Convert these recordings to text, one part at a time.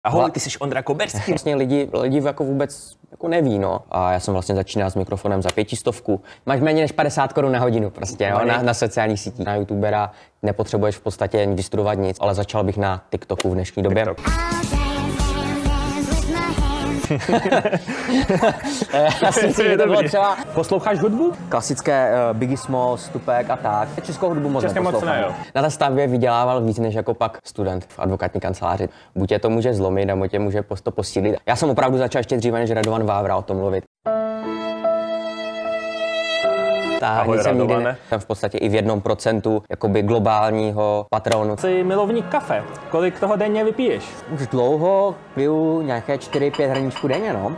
Ahoj, ty jsi Ondra Koberský. Vlastně lidi jako vůbec jako neví, no. A já jsem vlastně začínal s mikrofonem za 500. Máš méně než 50 Kč na hodinu prostě, jo, na sociálních sítích. Na youtubera nepotřebuješ v podstatě vystudovat nic, ale začal bych na TikToku v dnešní době. Já si myslím, že to bylo třeba... Posloucháš hudbu? Klasické Biggie Smalls, Tupac a tak. Českou hudbu moc neposlouchám. Na té stavbě vydělával víc než jako pak student v advokátní kanceláři. Buď tě to může zlomit, nebo tě může to posílit. Já jsem opravdu začal ještě dříve než Radovan Vávra o tom mluvit. Ahoj, Radovane. Jsem v podstatě i v 1% jakoby globálního patronu. Jsi milovník kafe. Kolik toho denně vypiješ? Už dlouho piju nějaké 4-5 hrníčků denně, no.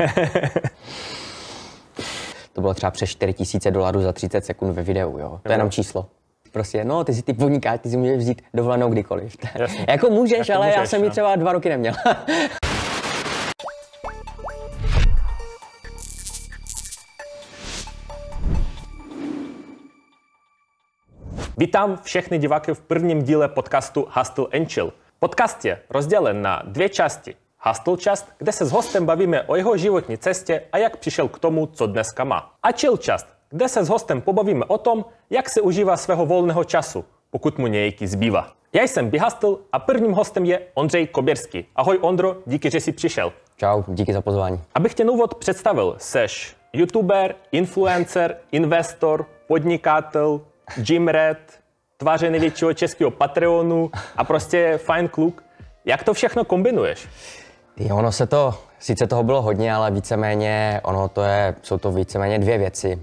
To bylo třeba přes $4,000 za 30 sekund ve videu, jo. To je jenom číslo. Prostě, no, ty jsi ty podnikáč, ty si můžeš vzít dovolenou kdykoliv. Jako můžeš, ale já jsem ji třeba 2 roky neměl. Vítám všechny diváky v prvním díle podcastu Hustle and Chill. Podcast je rozdělen na 2 části. Hustle část, kde se s hostem bavíme o jeho životní cestě a jak přišel k tomu, co dneska má. A Chill část, kde se s hostem pobavíme o tom, jak se užívá svého volného času, pokud mu nějaký zbývá. Já jsem BeHustle a prvním hostem je Ondřej Koberský. Ahoj Ondro, díky, že jsi přišel. Čau, díky za pozvání. Abych tě na úvod představil, seš youtuber, influencer, investor, podnikatel, gym rat, tváře největšího českého Patreonu a prostě fajn kluk. Jak to všechno kombinuješ? Ono se to, sice toho bylo hodně, ale víceméně, jsou to víceméně 2 věci.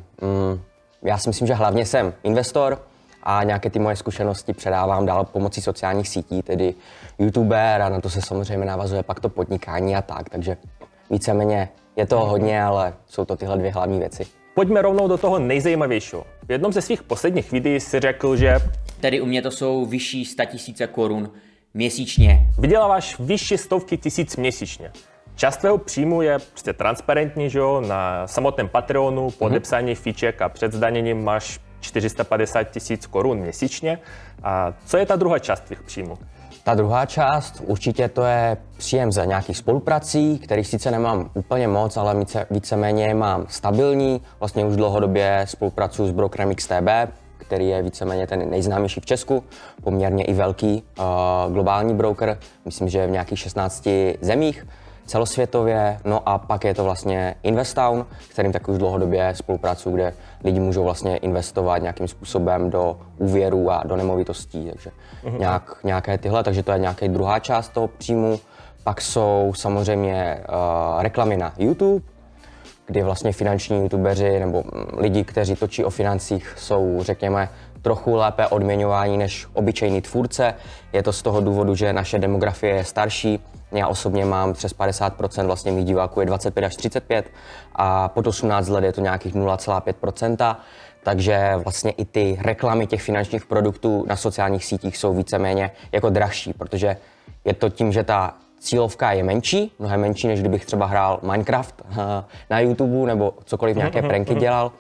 Já si myslím, že hlavně jsem investor a nějaké ty moje zkušenosti předávám dál pomocí sociálních sítí, tedy youtuber a na to se samozřejmě navazuje pak to podnikání a tak, takže víceméně je toho hodně, ale jsou to tyhle 2 hlavní věci. Pojďme rovnou do toho nejzajímavějšího. V jednom ze svých posledních videí si řekl, že... Tedy u mě to jsou vyšší 100 000 korun měsíčně. Vyděláváš vyšší stovky tisíc měsíčně. Část tvého příjmu je prostě transparentní, že jo? Na samotném Patreonu, podepsání fíček a před zdaněním máš 450 000 korun měsíčně. A co je ta druhá část tvých příjmů? Ta druhá část, určitě to je příjem za nějakých spoluprací, kterých sice nemám úplně moc, ale víceméně mám stabilní. Vlastně už dlouhodobě spolupracuji s brokerem XTB, který je víceméně ten nejznámější v Česku, poměrně i velký globální broker, myslím, že v nějakých 16 zemích celosvětově. No a pak je to vlastně Investown, kterým tak už dlouhodobě spolupracuji, kde lidi můžou vlastně investovat nějakým způsobem do úvěrů a do nemovitostí, takže nějaké tyhle, takže to je nějaká druhá část toho příjmu. Pak jsou samozřejmě reklamy na YouTube, kdy vlastně finanční youtubeři nebo lidi, kteří točí o financích, jsou, řekněme, trochu lépe odměňování než obyčejný tvůrce. Je to z toho důvodu, že naše demografie je starší. Já osobně mám přes 50% vlastně mých diváků je 25 až 35 a pod 18 let je to nějakých 0,5%. Takže vlastně i ty reklamy těch finančních produktů na sociálních sítích jsou víceméně jako drahší, protože je to tím, že ta cílovka je menší, mnohem menší, než kdybych třeba hrál Minecraft na YouTube nebo cokoliv nějaké pranky dělal.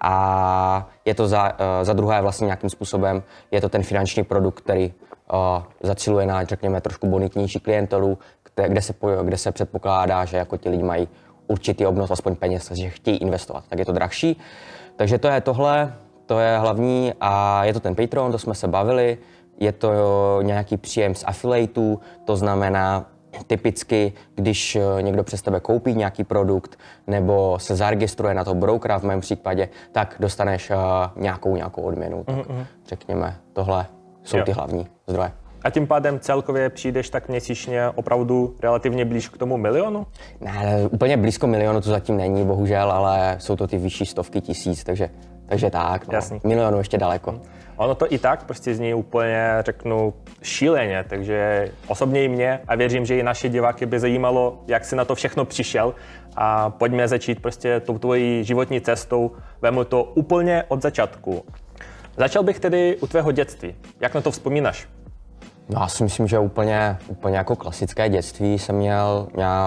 A je to za druhé vlastně nějakým způsobem, je to ten finanční produkt, který zaciluje na, řekněme, trošku bonitnější klientelu, kde se předpokládá, že jako ti lidi mají určitý obnos, aspoň peněz, že chtějí investovat, tak je to drahší. Takže to je tohle, to je hlavní a je to ten Patreon, to jsme se bavili, je to nějaký příjem z affiliateů, to znamená typicky, když někdo přes tebe koupí nějaký produkt nebo se zaregistruje na toho brokera v mém případě, tak dostaneš nějakou odměnu. Tak řekněme, tohle jsou ty hlavní zdroje. A tím pádem celkově přijdeš tak měsíčně opravdu relativně blíž k tomu milionu? Ne, úplně blízko milionu to zatím není, bohužel, ale jsou to ty vyšší stovky tisíc, takže tak, no. Milionu ještě daleko. Ono to i tak prostě zní úplně, řeknu, šíleně, takže osobně i mě a věřím, že i naše diváky by zajímalo, jak jsi na to všechno přišel a pojďme začít prostě tou tvojí životní cestou, vemu to úplně od začátku. Začal bych tedy u tvého dětství. Jak na to vzpomínáš? Já si myslím, že úplně jako klasické dětství jsem měl,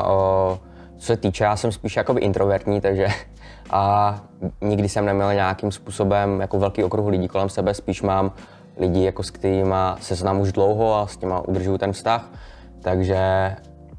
co se týče, já jsem spíš jakoby introvertní, takže a nikdy jsem neměl nějakým způsobem jako velký okruh lidí kolem sebe, spíš mám lidi, jako s kterými se znám už dlouho a s těma udržuju ten vztah, takže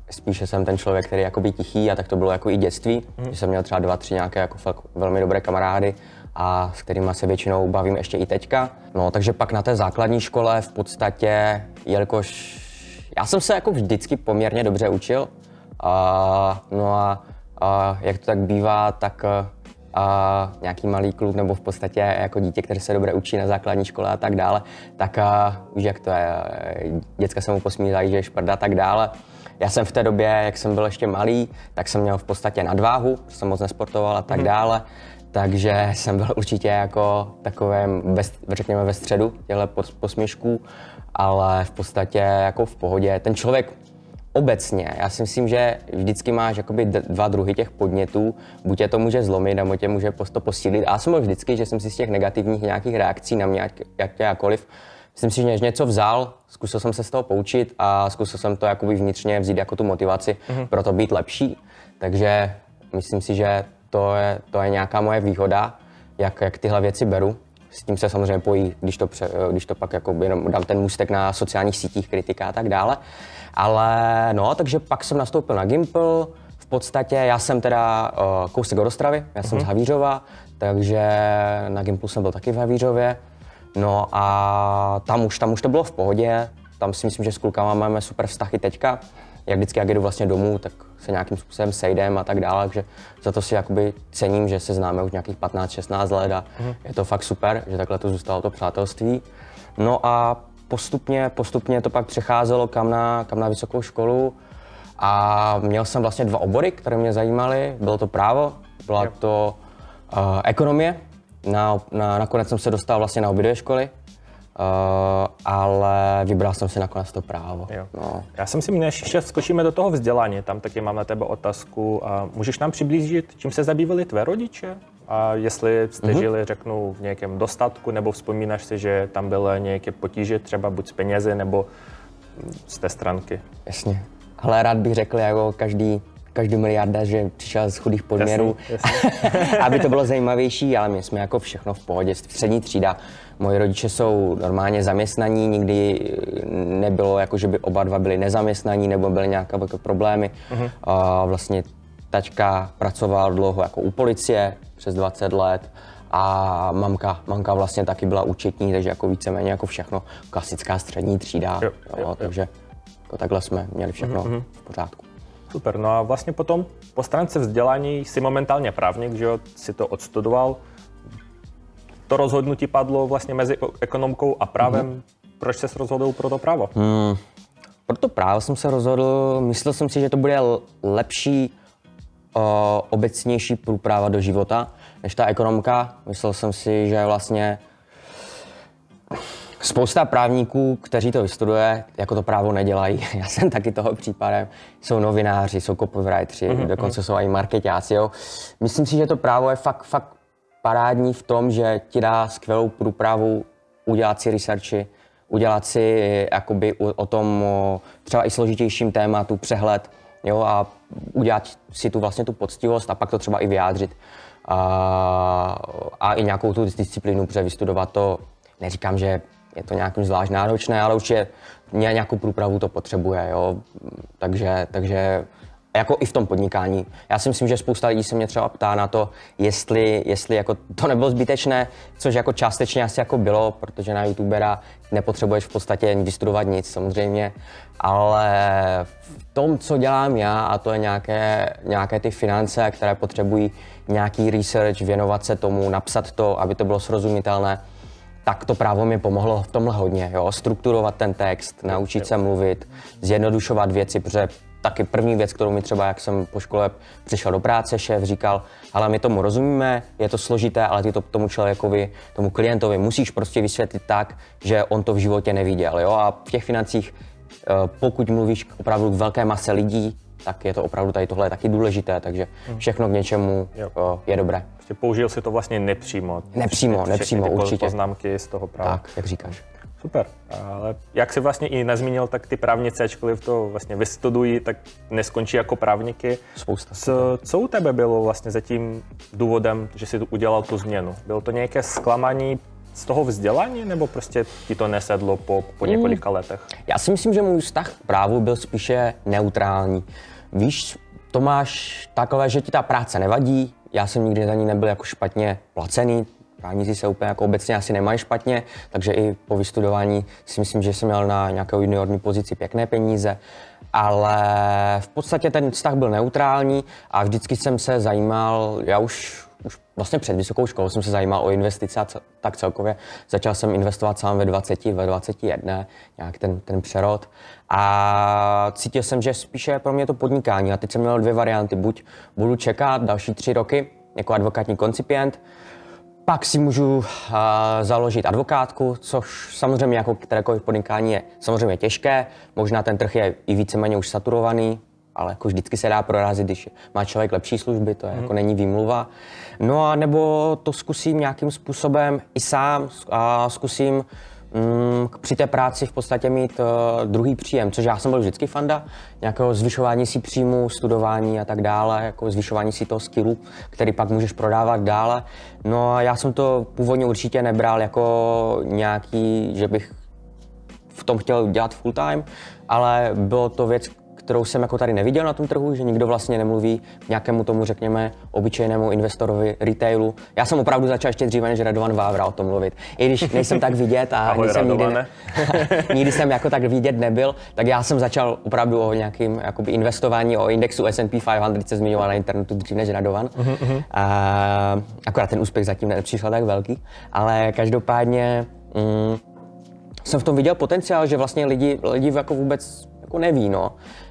spíše jsem ten člověk, který je jakoby tichý a tak to bylo jako i dětství, že jsem měl třeba 2, 3 nějaké jako fakt velmi dobré kamarády a s kterými se většinou bavím ještě i teďka. No, takže pak na té základní škole v podstatě, jelikož já jsem se jako vždycky poměrně dobře učil, no a jak to tak bývá, tak nějaký malý kluk nebo v podstatě jako dítě, které se dobře učí na základní škole a tak dále, tak už jak to je, děcka se mu posmívají, že je šprda a tak dále. Já jsem v té době, jak jsem byl ještě malý, tak jsem měl v podstatě nadváhu, protože jsem moc nesportoval a tak dále, takže jsem byl určitě jako takovém, řekněme ve středu těchto posměšků, ale v podstatě jako v pohodě. Ten člověk obecně, já si myslím, že vždycky máš jakoby 2 druhy těch podnětů, buď tě to může zlomit, nebo tě může to posílit. A já jsem byl vždycky, že jsem si z těch negativních nějakých reakcí na mě, jakkoliv, myslím si, že něco vzal, zkusil jsem se z toho poučit a zkusil jsem to jakoby vnitřně vzít jako tu motivaci pro to být lepší. Takže myslím si, že to je nějaká moje výhoda, jak tyhle věci beru. S tím se samozřejmě pojí, když to pak jakoby jenom dám ten můstek na sociálních sítích, kritika a tak dále. Ale no, takže pak jsem nastoupil na Gimpl. V podstatě já jsem teda kousek od Ostravy, já jsem z Havířova, takže na Gimplu jsem byl taky v Havířově. No a tam už to bylo v pohodě, tam si myslím, že s klukama máme super vztahy teďka. Jak vždycky, jak jdu vlastně domů, tak se nějakým způsobem sejdem a tak dále, takže za to si jakoby cením, že se známe už nějakých 15-16 let a je to fakt super, že takhle to zůstalo to přátelství. No a postupně to pak přecházelo kam na vysokou školu a měl jsem vlastně 2 obory, které mě zajímaly. Bylo to právo, byla to ekonomie. Nakonec jsem se dostal vlastně na obě 2 školy, ale vybral jsem si nakonec to právo. No. Já jsem si, než ještě skočíme do toho vzdělání, tam taky mám na tebe otázku. Můžeš nám přiblížit, čím se zabývali tvé rodiče? A jestli jste žili, řeknu, v nějakém dostatku, nebo vzpomínáš si, že tam byly nějaké potíže, třeba buď z penězi, nebo z té stránky? Jasně. Ale rád bych řekl, jako každý miliarda, že přišel z chudých podměrů, jasně. Aby to bylo zajímavější, ale my jsme jako všechno v pohodě, střední třída. Moji rodiče jsou normálně zaměstnaní, nikdy nebylo, jako že by oba dva byli nezaměstnaní nebo byly nějaké problémy. Vlastně tačka pracoval dlouho jako u policie, přes 20 let a mamka vlastně taky byla účetní, takže jako víceméně jako všechno klasická střední třída. Takže jako takhle jsme měli všechno v pořádku. Super, no a vlastně potom po stránce vzdělání jsi momentálně právník, že jo, si to odstudoval. To rozhodnutí padlo vlastně mezi ekonomkou a právem. Proč ses rozhodl pro to právo? Pro to právo jsem se rozhodl, myslel jsem si, že to bude lepší, obecnější průprava do života než ta ekonomka. Myslel jsem si, že vlastně spousta právníků, kteří to vystuduje, jako to právo nedělají. Já jsem taky toho případem. Jsou novináři, jsou copywriteri, dokonce jsou i marketáci. Myslím si, že to právo je fakt parádní v tom, že ti dá skvělou průpravu udělat si researchy, udělat si jakoby o tom třeba i složitějším tématu přehled, jo, a udělat si tu poctivost a pak to třeba i vyjádřit. A i nějakou tu disciplínu, protože vystudovat to, neříkám, že je to nějakým zvlášť náročné, ale určitě nějakou průpravu to potřebuje, jo. Takže jako i v tom podnikání. Já si myslím, že spousta lidí se mě třeba ptá na to, jestli jako to nebylo zbytečné, což jako částečně asi jako bylo, protože na youtubera nepotřebuješ v podstatě vystudovat nic samozřejmě, ale v tom, co dělám já, a to je nějaké ty finance, které potřebují nějaký research, věnovat se tomu, napsat to, aby to bylo srozumitelné, tak to právo mi pomohlo v tomhle hodně, jo? Strukturovat ten text, naučit se mluvit, zjednodušovat věci, protože taky první věc, kterou mi třeba, jak jsem po škole přišel do práce, šéf říkal, ale my tomu rozumíme, je to složité, ale ty to tomu člověkovi, tomu klientovi musíš prostě vysvětlit tak, že on to v životě neviděl, jo? A v těch financích, pokud mluvíš opravdu k velké mase lidí, tak je to opravdu tady tohle taky důležité, takže všechno k něčemu je dobré. Prostě použil si to vlastně nepřímo. Nepřímo, určitě. Poznámky z toho práva. Tak, jak říkáš. Super, ale jak jsi vlastně i nezmínil, tak ty právníci, ačkoliv to vlastně vystudují, tak neskončí jako právníky. Spousta. Co u tebe bylo vlastně za tím důvodem, že jsi udělal tu změnu? Bylo to nějaké zklamání z toho vzdělání, nebo prostě ti to nesedlo po několika letech? Já si myslím, že můj vztah k právu byl spíše neutrální. Víš, to máš takové, že ti ta práce nevadí, já jsem nikdy za ní nebyl jako špatně placený, právníci se úplně jako obecně asi nemají špatně, takže i po vystudování si myslím, že jsem měl na nějakou juniorní pozici pěkné peníze, ale v podstatě ten vztah byl neutrální a vždycky jsem se zajímal, já už vlastně před vysokou školou jsem se zajímal o investice a tak celkově začal jsem investovat sám ve 21, nějak ten přerod a cítil jsem, že spíše pro mě to podnikání a teď jsem měl dvě varianty, buď budu čekat další 3 roky jako advokátní koncipient, pak si můžu založit advokátku, což samozřejmě jako kterékoliv podnikání je samozřejmě těžké, možná ten trh je i víceméně už saturovaný, ale jako vždycky se dá prorazit, když má člověk lepší služby, to je, jako není výmluva. No a nebo to zkusím nějakým způsobem i sám a zkusím při té práci v podstatě mít druhý příjem, což já jsem byl vždycky fanda, nějakého zvyšování si příjmu, studování a tak dále, jako zvyšování si toho skillu, který pak můžeš prodávat dále. No a já jsem to původně určitě nebral jako nějaký, že bych v tom chtěl dělat full time, ale bylo to věc, kterou jsem jako tady neviděl na tom trhu, že nikdo vlastně nemluví nějakému tomu, řekněme, obyčejnému investorovi retailu. Já jsem opravdu začal ještě dříve než Radovan Vávra o tom mluvit. I když nejsem tak vidět a ahoj, nikdy jsem jako tak vidět nebyl, tak já jsem začal opravdu o nějakým jakoby investování, o indexu S&P 500 se zmiňoval na internetu dřív než Radovan. Akorát ten úspěch zatím nepřišel tak velký, ale každopádně jsem v tom viděl potenciál, že vlastně lidi jako vůbec jako neví, no.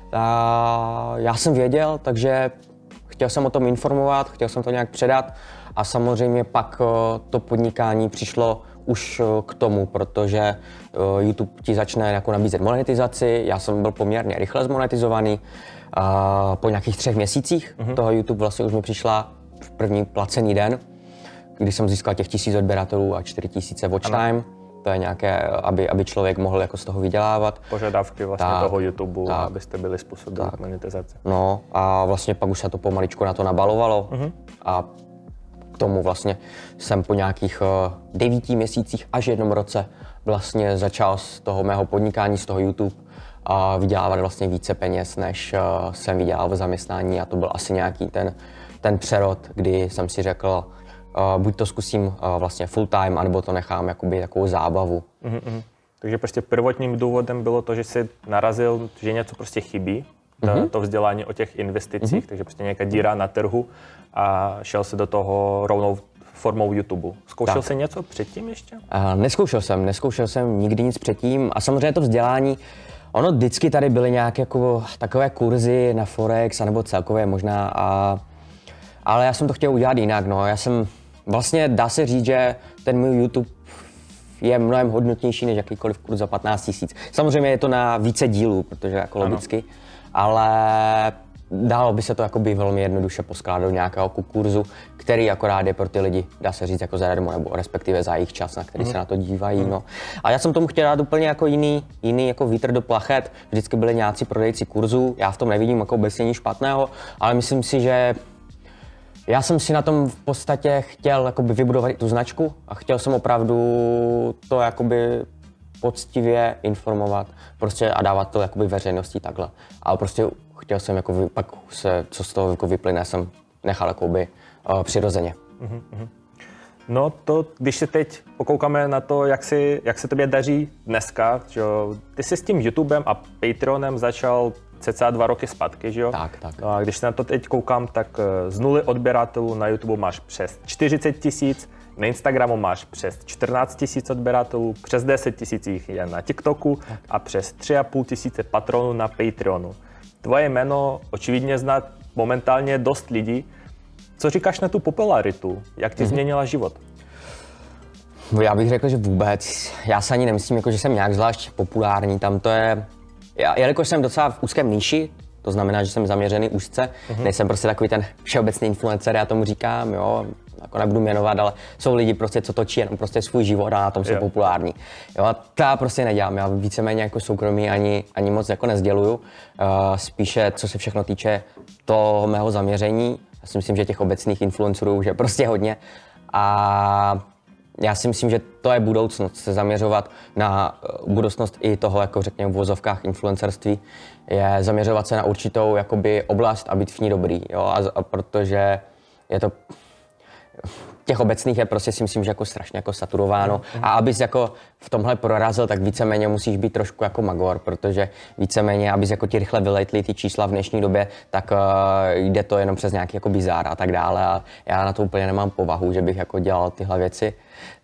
A já jsem věděl, takže chtěl jsem o tom informovat, chtěl jsem to nějak předat a samozřejmě pak to podnikání přišlo už k tomu, protože YouTube ti začne jako nabízet monetizaci, já jsem byl poměrně rychle zmonetizovaný, po nějakých 3 měsících toho YouTube vlastně už mi přišla první placený den, kdy jsem získal těch 1000 odběratelů a 4000 watch time. To je nějaké, aby člověk mohl jako z toho vydělávat. Požadavky vlastně toho YouTube, abyste byli způsobili monetizaci. No a vlastně pak už se to pomaličku na to nabalovalo a k tomu vlastně jsem po nějakých 9 měsících až 1 roce vlastně začal z toho mého podnikání, z toho YouTube a vydělávat vlastně více peněz, než jsem vydělal v zaměstnání a to byl asi nějaký ten přerod, kdy jsem si řekl, buď to zkusím vlastně full time, anebo to nechám jakoby takovou zábavu. Takže prostě prvotním důvodem bylo to, že jsi narazil, že něco prostě chybí, to vzdělání o těch investicích, takže prostě nějaká díra na trhu a šel si do toho rovnou formou YouTube. Zkoušel jsi něco předtím ještě? Neskoušel jsem nikdy nic předtím a samozřejmě to vzdělání, ono vždycky tady byly nějaké jako takové kurzy na Forex, anebo celkově možná, ale já jsem to chtěl udělat jinak, no. Já jsem vlastně, dá se říct, že ten můj YouTube je mnohem hodnotnější než jakýkoliv kurz za 15 000. Samozřejmě je to na více dílů, protože jako logicky, ale dalo by se to jakoby velmi jednoduše poskládat do nějakého kurzu, který akorát je pro ty lidi, dá se říct, jako zadarmo, nebo respektive za jejich čas, na který se na to dívají. No. A já jsem tomu chtěl dát úplně jako jiný jako vítr do plachet. Vždycky byli nějací prodejci kurzů, já v tom nevidím jako obecně nic špatného, ale myslím si, že já jsem si na tom v podstatě chtěl jakoby vybudovat tu značku a chtěl jsem opravdu to jakoby poctivě informovat prostě a dávat to jakoby veřejnosti takhle. A prostě chtěl jsem jako pak se, co z toho jako vyplyne, jsem nechal jakoby přirozeně. No to, když se teď pokoukáme na to, jak se tobě daří dneska, že ty jsi s tím YouTubem a Patreonem začal cca 2 roky zpátky, že jo? Tak. A když se na to teď koukám, tak z 0 odběratelů na YouTube máš přes 40 000, na Instagramu máš přes 14 000 odběratelů, přes 10 000 jich je na TikToku a přes 3 500 patronů na Patreonu. Tvoje jméno očividně zná momentálně dost lidí. Co říkáš na tu popularitu? Jak ti změnila život? Já bych řekl, že vůbec. Já se ani nemyslím, jako, že jsem nějak zvlášť populární. Tam to je... Jelikož jsem docela v úzkém níši, to znamená, že jsem zaměřený úzce, nejsem prostě takový ten všeobecný influencer, já tomu říkám, jo, jako nebudu jmenovat, ale jsou lidi prostě, co točí jenom prostě svůj život a na tom jsou populární. Jo, a to já prostě nedělám, já víceméně jako soukromí ani moc jako nezděluju, spíše co se všechno týče toho mého zaměření, já si myslím, že těch obecných influencerů už je prostě hodně a já si myslím, že to je budoucnost, se zaměřovat na budoucnost i toho, jako řekněme v uvozovkách influencerství, je zaměřovat se na určitou jakoby oblast a být v ní dobrý, jo, a protože je to těch obecných je prostě si myslím, že jako strašně jako saturováno a abys jako v tomhle prorazil, tak víceméně musíš být trošku jako magor, protože víceméně, abys jako ti rychle vylejtli ty čísla v dnešní době, tak jde to jenom přes nějaký jako bizár a tak dále a já na to úplně nemám povahu, že bych jako dělal tyhle věci.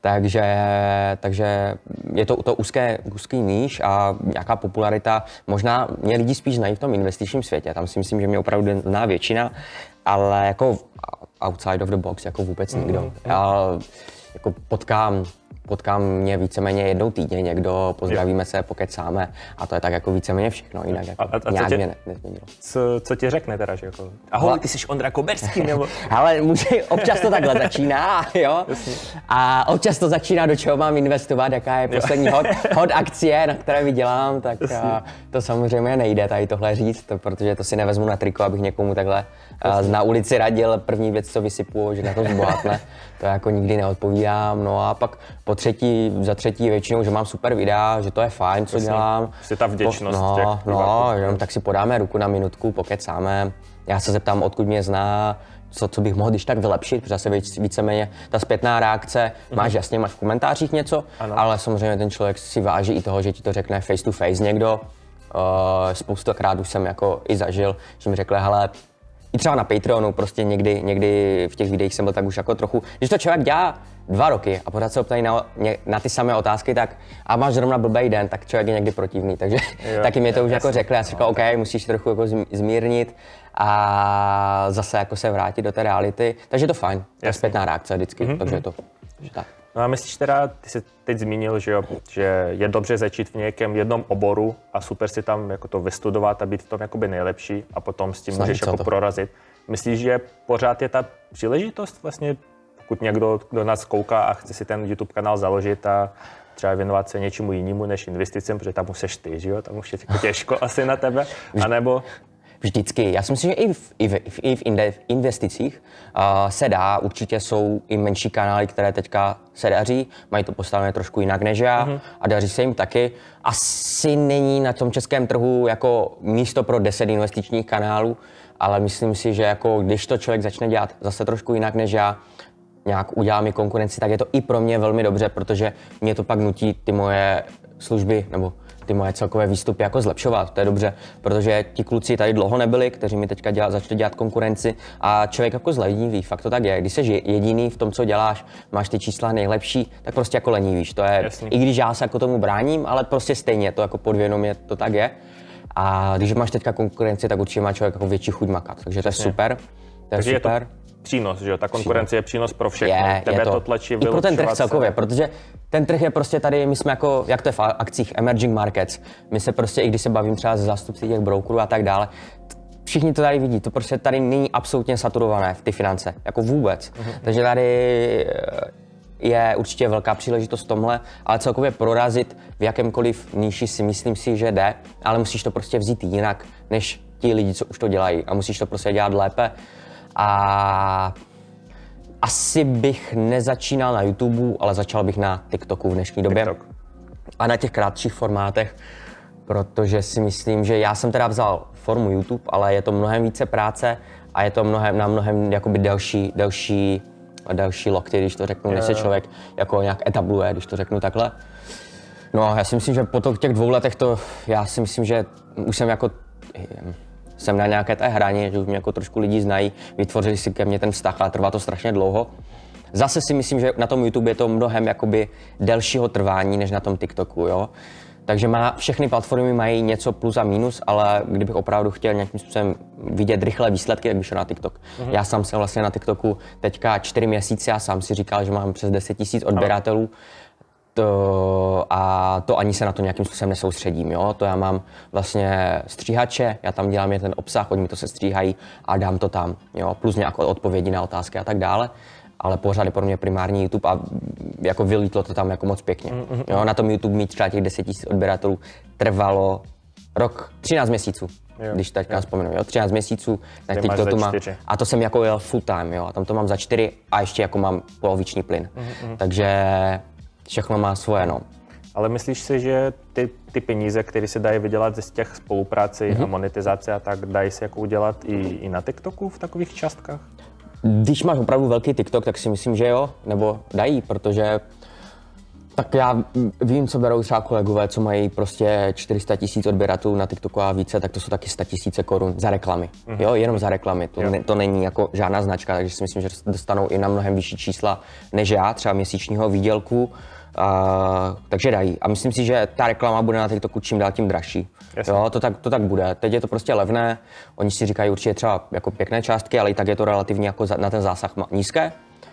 Takže je to úzký níž a nějaká popularita, možná mě lidi spíš znají v tom investičním světě, tam si myslím, že mě opravdu zná většina, ale jako outside of the box jako vůbec nikdo. Já jako potkám mě víceméně jednou týdně někdo, pozdravíme se, pokecáme a to je tak jako víceméně všechno, jinak jako nějak mě nezměnilo. Co ti řekne teda, že jako ahoj, ty jsi Ondra Koberský, nebo? Ale občas to takhle začíná, jo? A občas to začíná, do čeho mám investovat, jaká je poslední hod akcie, na které vydělám, tak to samozřejmě nejde tady tohle říct, protože to si nevezmu na triko, abych někomu takhle na ulici radil, první věc, co vysypuju, že na to zbohatne, to jako nikdy neodpovídám, no a pak za třetí většinou, že mám super videa, že to je fajn, co dělám. Prostě ta vděčnost jenom tak si podáme ruku na minutku, pokecáme. Já se zeptám, odkud mě zná, co bych mohl když tak vylepšit, protože zase víceméně ta zpětná reakce, máš v komentářích něco, ale samozřejmě ten člověk si váží i toho, že ti to řekne face to face někdo. Spoustakrát už jsem jako i zažil, že mi řekl, hele, i třeba na Patreonu, prostě někdy v těch videích jsem byl tak už jako trochu, když to člověk dělá 2 roky a pořád se optají na ty samé otázky, tak a máš zrovna blbej den, tak člověk je někdy protivný, takže taky mi to už jako řekli, já si říkal, OK, musíš trochu jako zmírnit a zase jako se vrátit do té reality, takže je to fajn, ta zpětná reakce vždycky, takže je to tak. No a myslíš teda, ty jsi teď zmínil, že je dobře začít v nějakém jednom oboru a super si tam jako to vystudovat a být v tom jakoby nejlepší a potom s tím můžeš jako prorazit. Myslíš, že pořád je ta příležitost vlastně, pokud někdo, kdo nás kouká a chce si ten YouTube kanál založit a třeba věnovat se něčemu jinému než investicím, protože tam musíš ty, že jo? Tam už je jako těžko asi na tebe, anebo... Vždycky. Já si myslím, že i v investicích se dá, určitě jsou i menší kanály, které teďka se daří, mají to postavené trošku jinak než já a daří se jim taky. Asi není na tom českém trhu jako místo pro 10 investičních kanálů, ale myslím si, že jako když to člověk začne dělat zase trošku jinak než já, nějak udělá mi konkurenci, tak je to i pro mě velmi dobře, protože mě to pak nutí ty moje služby nebo ty moje celkové výstupy jako zlepšovat. To je dobře, protože ti kluci tady dlouho nebyli, kteří mi teďka začali dělat konkurenci a člověk jako zlenivý, fakt to tak je. Když jsi jediný v tom, co děláš, máš ty čísla nejlepší, tak prostě jako lenivíš. To je, i když já se jako tomu bráním, ale prostě stejně to jako podvědomě to tak je. A když máš teďka konkurenci, tak určitě má člověk jako větší chuť makat. Takže to je super. Takže je to přínos, že jo? Ta konkurence je přínos pro všechny. Tebe to tlačí i pro ten trh celkově, protože ten trh je prostě tady, my jsme jako, jak to je v akcích emerging markets, my se prostě, i když se bavím třeba se zástupci těch brokerů a tak dále, všichni to tady vidí, to prostě tady není absolutně saturované v ty finance, jako vůbec. Takže tady je určitě velká příležitost v tomhle, ale celkově prorazit v jakémkoliv níži si myslím si, že jde, ale musíš to prostě vzít jinak, než ti lidi, co už to dělají a musíš to prostě dělat lépe. A asi bych nezačínal na YouTube, ale začal bych na TikToku v dnešní době. A na těch kratších formátech, protože si myslím, že já jsem teda vzal formu YouTube, ale je to mnohem více práce a je to na mnohem jakoby delší lokty, když to řeknu, než se člověk jako nějak etabluje, když to řeknu takhle. No, já si myslím, že po těch 2 letech já si myslím, že už jsem na nějaké té hraně, že už mě jako trošku lidi znají, vytvořili si ke mně ten vztah, ale trvá to strašně dlouho. Zase si myslím, že na tom YouTube je to mnohem jakoby delšího trvání, než na tom TikToku, jo. Takže všechny platformy mají něco plus a minus, ale kdybych opravdu chtěl nějakým způsobem vidět rychlé výsledky, tak bych šel na TikTok. Já sám jsem vlastně na TikToku teďka 4 měsíce a sám si říkal, že mám přes 10 000 odběratelů. A to ani se na to nějakým způsobem nesoustředím, jo? To já mám vlastně stříhače, já tam dělám ten obsah, oni mi to sestříhají a dám to tam, jo? Plus nějaké odpovědi na otázky a tak dále. Ale pořád je pro mě primární YouTube a jako vylítlo to tam jako moc pěkně. Jo? Na tom YouTube mít třeba těch 10 000 odběratelů trvalo rok, 13 měsíců. když teďka vzpomenu, jo, 13 měsíců, tak Ty teď máš to za má, 4. a to jsem jako jel full time, jo, a tam to mám za 4 a ještě jako mám poloviční plyn, takže všechno má svoje, no. Ale myslíš si, že ty peníze, které se dají vydělat z těch spoluprácí a monetizace a tak, dají se jako udělat i na TikToku v takových částkách? Když máš opravdu velký TikTok, tak si myslím, že jo, nebo dají, protože tak já vím, co berou třeba kolegové, co mají prostě 400 000 odběratelů na TikToku a více, tak to jsou taky 100 000 korun za reklamy. Jo, jenom za reklamy. To není jako žádná značka, takže si myslím, že dostanou i na mnohem vyšší čísla než já, třeba měsíčního výdělku. Takže dají. A myslím si, že ta reklama bude na TikToku čím dál tím dražší. Jo, to tak bude. Teď je to prostě levné. Oni si říkají určitě třeba jako pěkné částky, ale i tak je to relativně jako na ten zásah nízké.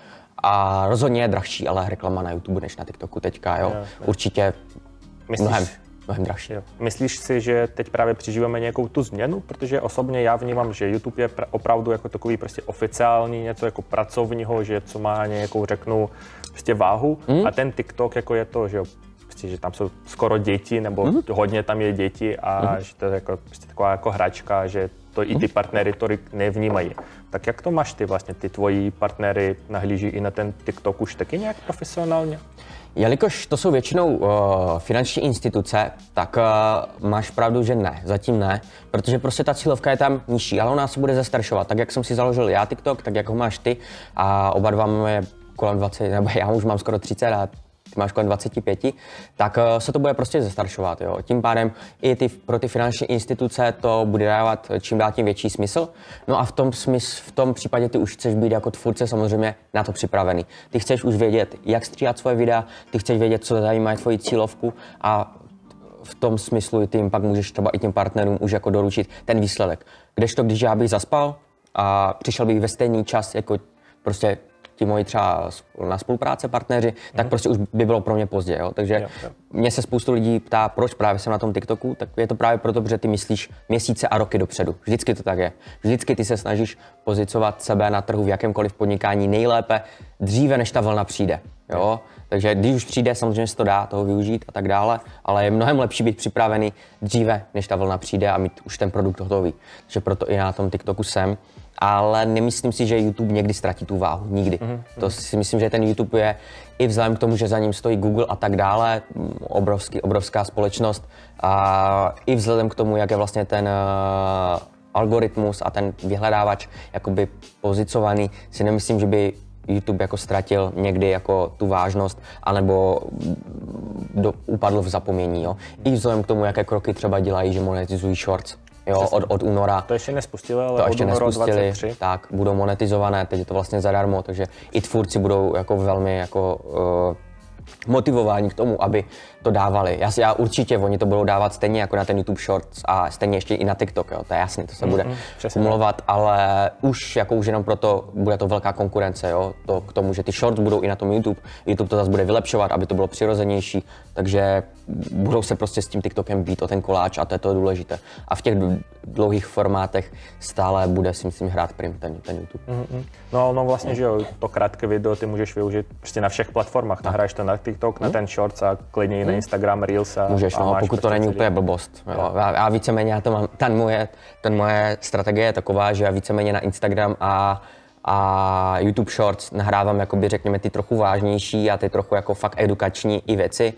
A rozhodně je drahší, ale reklama na YouTube než na TikToku teďka, jo. Určitě mnohem dražší. Jo. Myslíš si, že teď právě přežíváme nějakou tu změnu? Protože osobně já vnímám, že YouTube je opravdu jako takový prostě oficiální, něco jako pracovního, že co má nějakou, řeknu, prostě váhu. A ten TikTok jako je to, že prostě, že tam jsou skoro děti, nebo hodně tam je děti a že to je jako, prostě taková jako hračka, že to i ty partnery to nevnímají. Tak jak to máš ty vlastně, ty tvoji partnery nahlíží i na ten TikTok už taky nějak profesionálně? Jelikož to jsou většinou finanční instituce, tak máš pravdu, že ne, zatím ne, protože prostě ta cílovka je tam nižší, ale ona se bude zastaršovat. Tak jak jsem si založil já TikTok, tak jak ho máš ty a oba dva máme kolem 20, nebo já už mám skoro 30 a ty máš kolem 25, tak se to bude prostě zastaršovat. Jo. Tím pádem i pro ty finanční instituce to bude dávat čím dál tím větší smysl. No a v tom případě ty už chceš být jako tvůrce samozřejmě na to připravený. Ty chceš už vědět, jak stříhat svoje videa, ty chceš vědět, co zajímá tvoji cílovku a v tom smyslu ty jim pak můžeš třeba i těm partnerům už jako doručit ten výsledek. Kdežto, když já bych zaspal a přišel bych ve stejný čas jako prostě ti moji třeba na spolupráce partneři, tak prostě už by bylo pro mě pozdě, jo? Takže mě se spoustu lidí ptá, proč právě jsem na tom TikToku, tak je to právě proto, protože ty myslíš měsíce a roky dopředu. Vždycky to tak je. Vždycky ty se snažíš pozicovat sebe na trhu v jakémkoliv podnikání nejlépe dříve, než ta vlna přijde, jo? Takže když už přijde, samozřejmě se to dá toho využít a tak dále, ale je mnohem lepší být připravený dříve, než ta vlna přijde a mít už ten produkt hotový. Takže proto i na tom TikToku jsem. Ale nemyslím si, že YouTube někdy ztratí tu váhu. Nikdy. To si myslím, že ten YouTube je i vzhledem k tomu, že za ním stojí Google a tak dále, obrovská společnost. A i vzhledem k tomu, jak je vlastně ten algoritmus a ten vyhledávač jakoby pozicovaný, si nemyslím, že by YouTube jako ztratil někdy jako tu vážnost, anebo upadl v zapomnění. Jo. I vzhledem k tomu, jaké kroky třeba dělají, že monetizují shorts. Jo, od února. To ještě nespustili, ale to ještě od února nespustili, 23. Tak, budou monetizované, teď je to vlastně zadarmo, takže i tvůrci budou jako velmi jako motivováni k tomu, aby to dávali. Já určitě, oni to budou dávat stejně jako na ten YouTube Shorts a stejně ještě i na TikTok, jo, to je jasný, to se bude kumulovat, ale už jenom proto bude to velká konkurence, jo, to k tomu, že ty Shorts budou i na tom YouTube to zase bude vylepšovat, aby to bylo přirozenější, takže budou se prostě s tím TikTokem být o ten koláč a to je to důležité. A v těch dlouhých formátech stále bude, si myslím, hrát prim ten YouTube. No vlastně, že jo, to krátké video ty můžeš využít prostě na všech platformách. Nahraješ to na TikTok, na ten Shorts a klidně i na Instagram, Reels a můžeš, no, pokud prostě to není úplně blbost. Jo. Já víceméně, já to mám, moje strategie je taková, že já víceméně na Instagram a YouTube Shorts nahrávám, jakoby, řekněme, ty trochu vážnější a ty trochu jako fakt edukační i věci.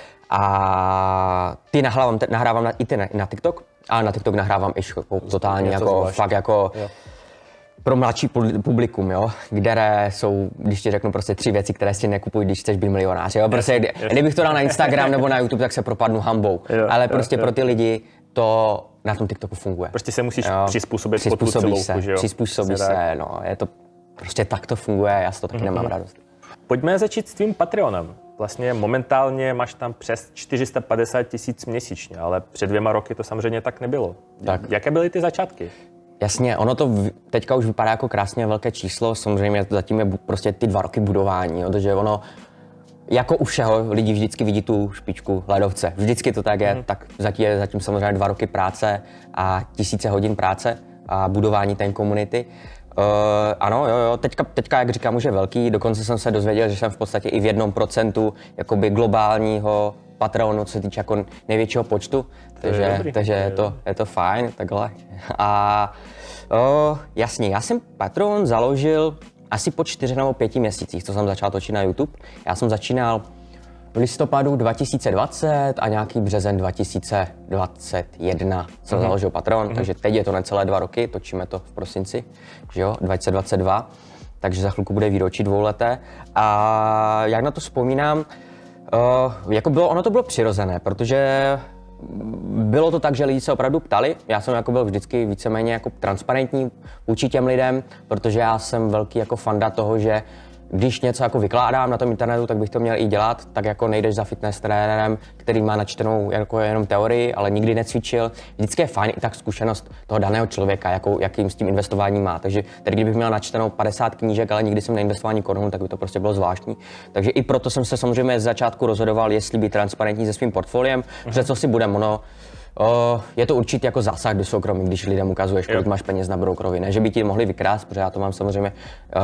A ty nahrávám i na TikTok, a na TikTok nahrávám i totálně jako fakt jako pro mladší publikum, jo, které jsou, když ti řeknu prostě 3 věci, které si nekupují, když chceš být milionář, jo, prostě kdybych to dal na Instagram nebo na YouTube, tak se propadnu hanbou, ale prostě pro ty lidi to na tom TikToku funguje. Prostě se musíš přizpůsobit pod tu celovku, že jo? Přizpůsobí se, no, je to, prostě tak to funguje, já si to taky nemám radost. Pojďme začít s tvým Patreonem. Vlastně momentálně máš tam přes 450 000 měsíčně, ale před 2 roky to samozřejmě tak nebylo. Tak. Jaké byly ty začátky? Jasně, ono to teďka už vypadá jako krásně velké číslo, samozřejmě zatím je prostě ty 2 roky budování, protože ono, jako u všeho, lidi vždycky vidí tu špičku ledovce, vždycky to tak je, tak zatím samozřejmě 2 roky práce a tisíce hodin práce a budování té komunity. Ano, jo, teďka, jak říkám, už je velký, dokonce jsem se dozvěděl, že jsem v podstatě i v 1% jakoby globálního Patreonu, co se týče jako největšího počtu, takže je to fajn, takhle. A jasně, já jsem Patreon založil asi po 4 nebo 5 měsících, co jsem začal točit na YouTube. Já jsem začínal v listopadu 2020 a nějaký březen 2021 jsem založil Patreon, takže teď je to necelé 2 roky, točíme to v prosinci, že jo, 2022, takže za chvilku bude výročí 2leté. A jak na to vzpomínám, ono to bylo přirozené, protože bylo to tak, že lidi se opravdu ptali. Já jsem jako byl vždycky víceméně jako transparentní vůči těm lidem, protože já jsem velký jako fanda toho, že když něco jako vykládám na tom internetu, tak bych to měl i dělat, tak jako nejdeš za fitness trenérem, který má načtenou jako jenom teorii, ale nikdy necvičil. Vždycky je fajn i tak zkušenost toho daného člověka, jakým s tím investováním má. Takže tady kdybych měl načtenou 50 knížek, ale nikdy jsem neinvestoval ani korunu, tak by to prostě bylo zvláštní. Takže i proto jsem se samozřejmě z začátku rozhodoval, jestli být transparentní se svým portfoliem, protože co si budem, je to určitě jako zásah do soukromí, když lidem ukazuješ, kolik máš peněz na brokerovi. Ne, že by ti mohli vykrást, protože já to mám samozřejmě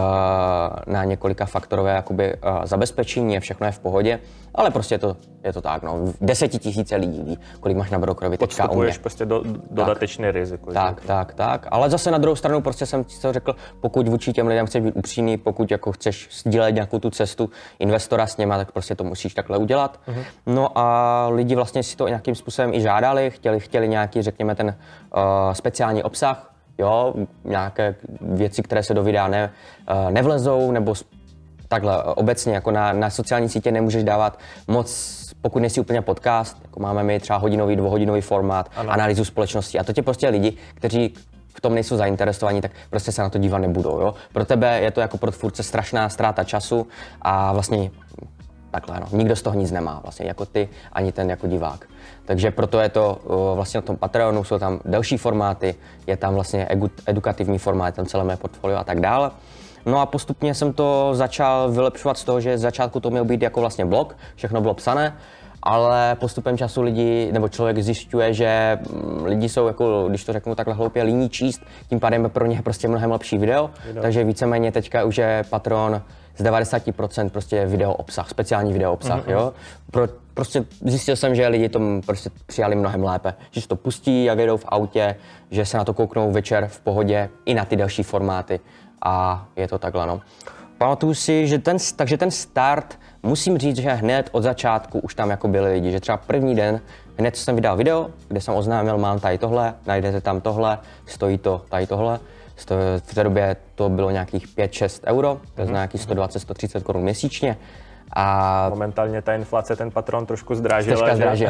na několika faktorové jakoby, zabezpečení, je všechno je v pohodě, ale prostě je to tak, 10 000 lidí ví, kolik máš na brokerovi teďka u mě. Podstupuješ prostě dodatečné riziko. Tak. Ale zase na druhou stranu prostě jsem ti to řekl, pokud vůči těm lidem chceš být upřímný, pokud jako chceš sdílet nějakou tu cestu investora s něma, tak prostě to musíš takhle udělat. No a lidi vlastně si to nějakým způsobem i žádali, chtěli nějaký, řekněme, ten speciální obsah, jo, nějaké věci, které se do videa nevlezou, nebo takhle obecně, jako na sociální sítě nemůžeš dávat moc, pokud nejsi úplně podcast, jako máme my třeba hodinový, 2hodinový formát, analýzu společnosti a to tě prostě lidi, kteří v tom nejsou zainteresovaní, tak prostě se na to dívat nebudou, jo. Pro tebe je to jako pro tvůrce strašná ztráta času a vlastně takhle, nikdo z toho nic nemá, vlastně jako ty, ani ten jako divák. Takže proto je to vlastně na tom Patreonu, jsou tam delší formáty, je tam vlastně edukativní formát, tam celé mé portfolio a tak dále. No a postupně jsem to začal vylepšovat z toho, že z začátku to měl být jako vlastně blog, všechno bylo psané, ale postupem času lidi, nebo člověk zjišťuje, že lidi jsou jako, když to řeknu takhle hloupě, líní číst, tím pádem je pro ně prostě mnohem lepší video, takže víceméně teďka už je Patreon z 90% prostě video obsah, speciální video obsah, jo. Prostě zjistil jsem, že lidi to prostě přijali mnohem lépe, že si to pustí, jak jedou v autě, že se na to kouknou večer v pohodě i na ty další formáty a je to takhle, no. Pamatuju si, že ten start, musím říct, že hned od začátku už tam jako byli lidi, že třeba první den, hned jsem vydal video, kde jsem oznámil, mám tady tohle, najdete tam tohle, stojí to tady tohle. V té době to bylo nějakých 5-6 euro, to znamená nějakých 120-130 korun měsíčně. A momentálně ta inflace ten Patreon trošku zdrážila.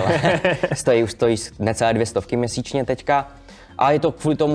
Už stojí necelé 200 měsíčně teďka. A je to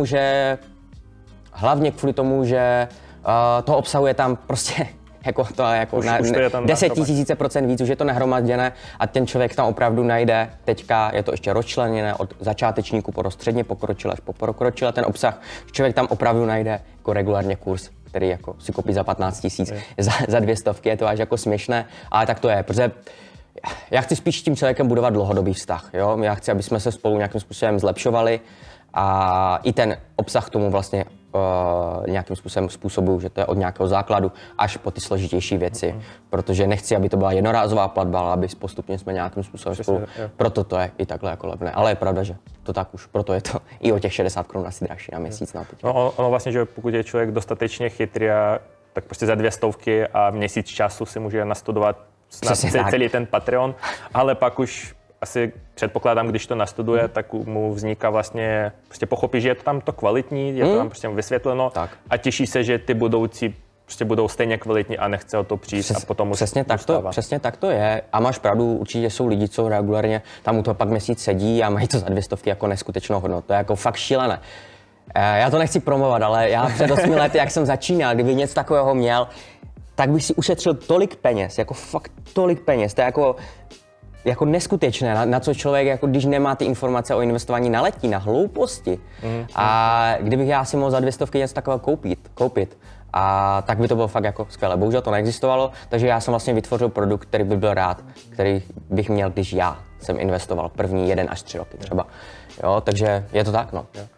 hlavně kvůli tomu, že toho obsahuje tam prostě na 10 000% víc, už je to nahromaděné a ten člověk tam opravdu najde, teďka je to ještě rozčleněné od začátečníku po středně pokročilé až po pokročilé ten obsah, člověk tam opravdu najde jako regulárně kurz, který jako si koupí za 15 000, za 200, je to až jako směšné, ale tak to je, protože já chci spíš s tím člověkem budovat dlouhodobý vztah, jo? Já chci, aby jsme se spolu nějakým způsobem zlepšovali a i ten obsah tomu vlastně nějakým způsobem způsobuju, že to je od nějakého základu až po ty složitější věci, protože nechci, aby to byla jednorázová platba, ale aby postupně jsme nějakým způsobem spolu. Proto to je i takhle jako levné, ale je pravda, že to tak už, proto je to i o těch 60 korun asi dražší na měsíc na teď. No, ono vlastně, že pokud je člověk dostatečně chytrý, tak prostě za 200 a měsíc času si může nastudovat celý ten Patreon, ale pak už asi předpokládám, když to nastuduje, tak mu vzniká vlastně, prostě pochopí, že je to tam to kvalitní, je to tam prostě vysvětleno a těší se, že ty budoucí prostě budou stejně kvalitní a nechce o to přijít a potom přesně tak to je a máš pravdu, určitě jsou lidi, co regulárně tam u toho pak měsíc sedí a mají to za 200 jako neskutečnou hodnotu, to je jako fakt šílené. Já to nechci promovat, ale já před 8 lety, jak jsem začínal, kdyby něco takového měl, tak bych si ušetřil tolik peněz, jako fakt tolik peněz, to je jako neskutečné, na co člověk, jako když nemá ty informace o investování naletí, na hlouposti. A kdybych já si mohl za 200 něco takového koupit, a tak by to bylo fakt jako skvělé. Bohužel to neexistovalo, takže já jsem vlastně vytvořil produkt, který by byl rád, který bych měl, když já jsem investoval první 1 až 3 roky třeba. Jo, takže je to tak, no.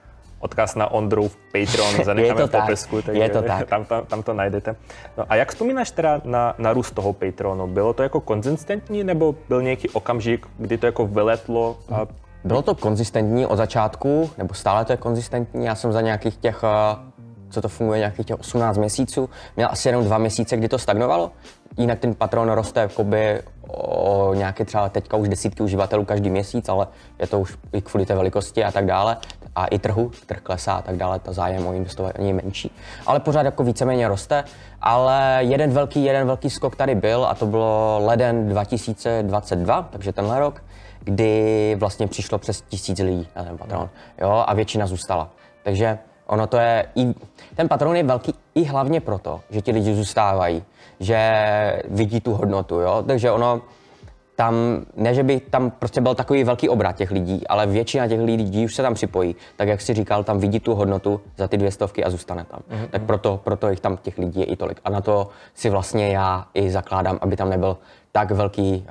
odkaz na Ondrův Patreon zanecháme v popisku, takže tam to najdete. No a jak vzpomínáš teda na růst toho Patreonu? Bylo to jako konzistentní, nebo byl nějaký okamžik, kdy to jako vyletlo? Bylo to konzistentní od začátku, nebo stále to je konzistentní. Já jsem za nějakých těch, co to funguje, nějakých těch 18 měsíců, měl asi jenom 2 měsíce, kdy to stagnovalo. Jinak ten Patreon roste jakoby o nějaké třeba teďka už desítky uživatelů každý měsíc, ale je to už i kvůli té velikosti a tak dále. A i trh klesá a tak dále, ta zájem o investování je menší. Ale pořád jako víceméně roste, ale jeden velký skok tady byl a to bylo leden 2022, takže tenhle rok, kdy vlastně přišlo přes 1000 lidí na ten Patreon, jo, a většina zůstala. Takže ono to je, ten Patreon je velký i hlavně proto, že ti lidi zůstávají, že vidí tu hodnotu, jo, takže ono tam, ne že by tam prostě byl takový velký obrat těch lidí, ale většina těch lidí už se tam připojí, tak jak jsi říkal, tam vidí tu hodnotu za ty 200 a zůstane tam. Tak proto jich tam těch lidí je i tolik. A na to si vlastně já i zakládám, aby tam nebyl tak velký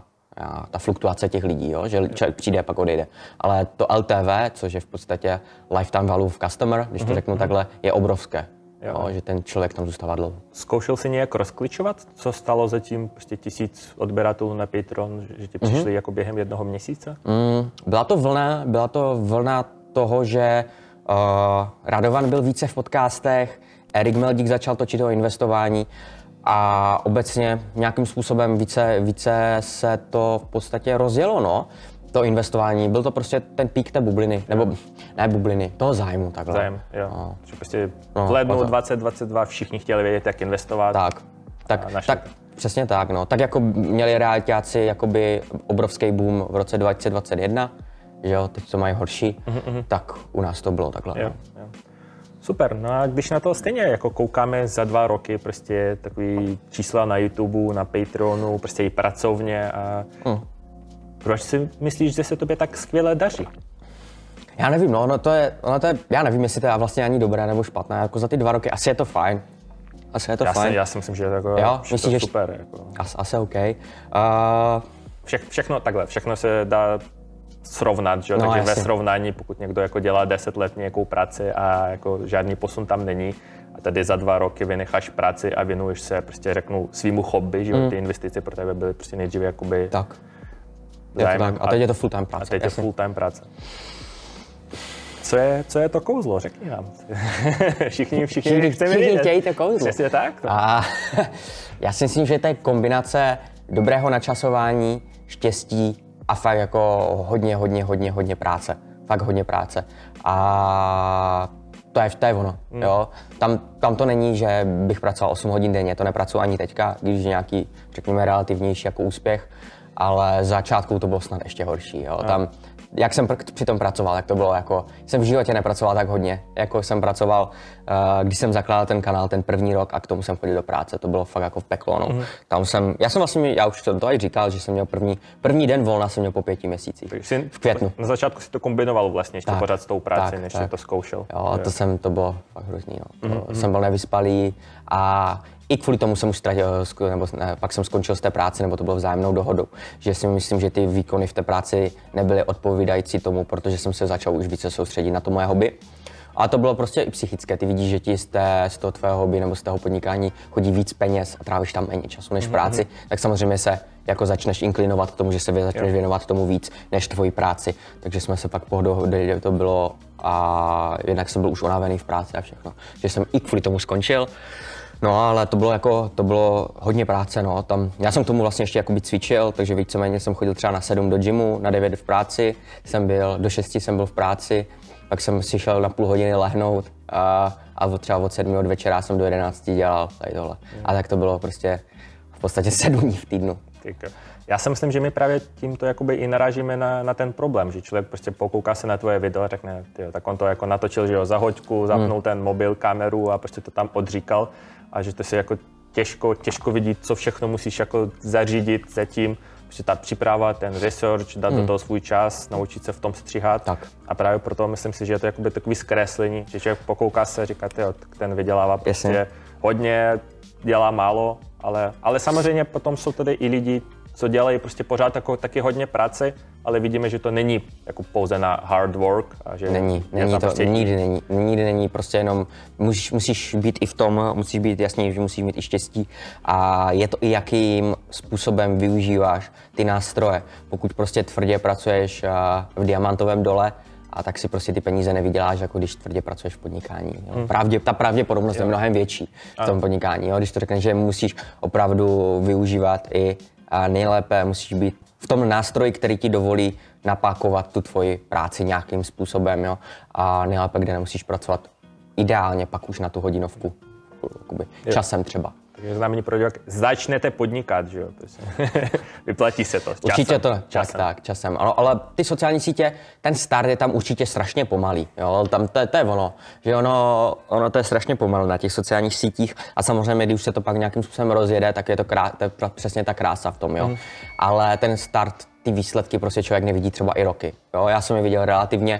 ta fluktuace těch lidí, jo? Že člověk přijde a pak odejde. Ale to LTV, což je v podstatě lifetime value of customer, když to řeknu takhle, je obrovské. Jo, že ten člověk tam zůstává dlouho. Zkoušel jsi nějak rozklíčovat, co stalo zatím prostě 1000 odběratelů na Patreon, že ti přišli jako během jednoho měsíce? Byla to vlna toho, že Radovan byl více v podcastech, Erik Meldík začal točit o investování a obecně nějakým způsobem více se to v podstatě rozjelo, no. To investování, byl to prostě ten pík té bubliny, nebo ne bubliny, toho zájmu takhle. Zájem, jo. No. Že prostě v lednu 2022 všichni chtěli vědět, jak investovat. Tak, přesně tak, no. Tak jako měli realitáci jakoby obrovský boom v roce 2021, že jo, teď to mají horší, tak u nás to bylo takhle. Jo. Super, no a když na to stejně jako koukáme za 2 roky, prostě takový čísla na YouTube, na Patreonu, prostě i pracovně a proč si myslíš, že se tobě tak skvěle daří? Já nevím, no, to je, já nevím, jestli to je vlastně ani dobré nebo špatné, jako za ty 2 roky asi je to fajn. Já si myslím, že je to, jo, že to super. Jako. Asi OK. Všechno se dá srovnat, že? Takže ve srovnání, pokud někdo jako dělá 10 let nějakou práci a jako žádný posun tam není, a tady za 2 roky vynecháš práci a věnuješ se, prostě řeknu, svýmu hobby, že ty investice pro tebe byly prostě nejdříve jakoby tak. A teď je to full-time práce. A teď je full-time práce. Co je to kouzlo? Řekni nám. Všichni chtějí to kouzlo. Přesně tak. Já si myslím, že to je kombinace dobrého načasování, štěstí a fakt jako hodně práce. Fakt hodně práce. A to je ono, jo. Tam to není, že bych pracoval 8 hodin denně, to nepracuji ani teďka, když je nějaký, řekněme, relativnější jako úspěch, ale z začátku to bylo snad ještě horší, jo. Tam, jak jsem při tom pracoval, tak to bylo jako, jsem v životě nepracoval tak hodně, jako jsem pracoval, když jsem zakládal ten kanál ten první rok a k tomu jsem chodil do práce, to bylo fakt jako v peklo, no. Já už to i říkal, že jsem měl první den volna jsem měl po 5 měsících, v květnu. Na začátku si to kombinoval vlastně ještě pořád s tou práci, než jsi to zkoušel. Jo, to bylo fakt hrozný, no. Jsem byl nevyspalý a i kvůli tomu jsem už ztratil, nebo ne, pak jsem skončil z té práce, nebo to bylo vzájemnou dohodou, že si myslím, že ty výkony v té práci nebyly odpovídající tomu, protože jsem se začal už více soustředit na to moje hobby. A to bylo prostě i psychické, ty vidíš, že ti z toho tvého hobby nebo z toho podnikání chodí víc peněz a trávíš tam méně času než v práci, tak samozřejmě se jako začneš inklinovat k tomu, že se začneš věnovat tomu víc než tvojí práci. Takže jsme se pak pohodli, to bylo a jednak jsem byl už unavený v práci a všechno, že jsem i kvůli tomu skončil. No, ale to bylo hodně práce, no. Já jsem k tomu vlastně ještě jakoby cvičil, takže víceméně jsem chodil třeba na 7 do gymu, na 9 v práci, do 6 jsem byl v práci, pak jsem si šel na půl hodiny lehnout a třeba od 7 od večera jsem do 11 dělal tady tohle. A tak to bylo prostě v podstatě 7 dní v týdnu. Já si myslím, že my právě tímto jakoby i narážíme na ten problém, že člověk prostě pokouká se na tvoje video a řekne, tak on to jako natočil, že jo, za hoďku, zapnul ten mobil, kameru a prostě to tam odříkal a že to si jako těžko vidí, co všechno musíš jako zařídit zatím, prostě ta příprava, ten research, dát do toho svůj čas, naučit se v tom stříhat. Tak. A právě proto myslím si, že je to jakoby takový zkreslení, že člověk pokouká se říkat, ten vydělává prostě hodně, dělá málo, ale samozřejmě potom jsou tady i lidi, co dělají prostě pořád jako taky hodně práce, ale vidíme, že to není jako pouze na hard work. A že není to, prostě nikdy není, prostě jenom musíš být i v tom, musíš být jasně, že musíš mít i štěstí a je to i jakým způsobem využíváš ty nástroje. Pokud prostě tvrdě pracuješ v diamantovém dole, a tak si prostě ty peníze nevyděláš, jako když tvrdě pracuješ v podnikání. Jo. Ta pravděpodobnost je mnohem větší v tom podnikání. Jo. Když to řekneš, že musíš opravdu využívat i a nejlépe musíš být v tom nástroji, který ti dovolí napákovat tu tvoji práci nějakým způsobem. Jo. A nejlépe, kde nemusíš pracovat ideálně pak už na tu hodinovku, časem třeba. Takže znamení pro divák, začnete podnikat, že jo? Vyplatí se to. Určitě to, časem. Ale ty sociální sítě, ten start je tam určitě strašně pomalý. Jo? Tam to je ono, že ono to je strašně pomalé na těch sociálních sítích a samozřejmě, když se to pak nějakým způsobem rozjede, tak je to přesně ta krása v tom, jo. Ale ten start, ty výsledky prostě člověk nevidí třeba i roky. Jo? Já jsem je viděl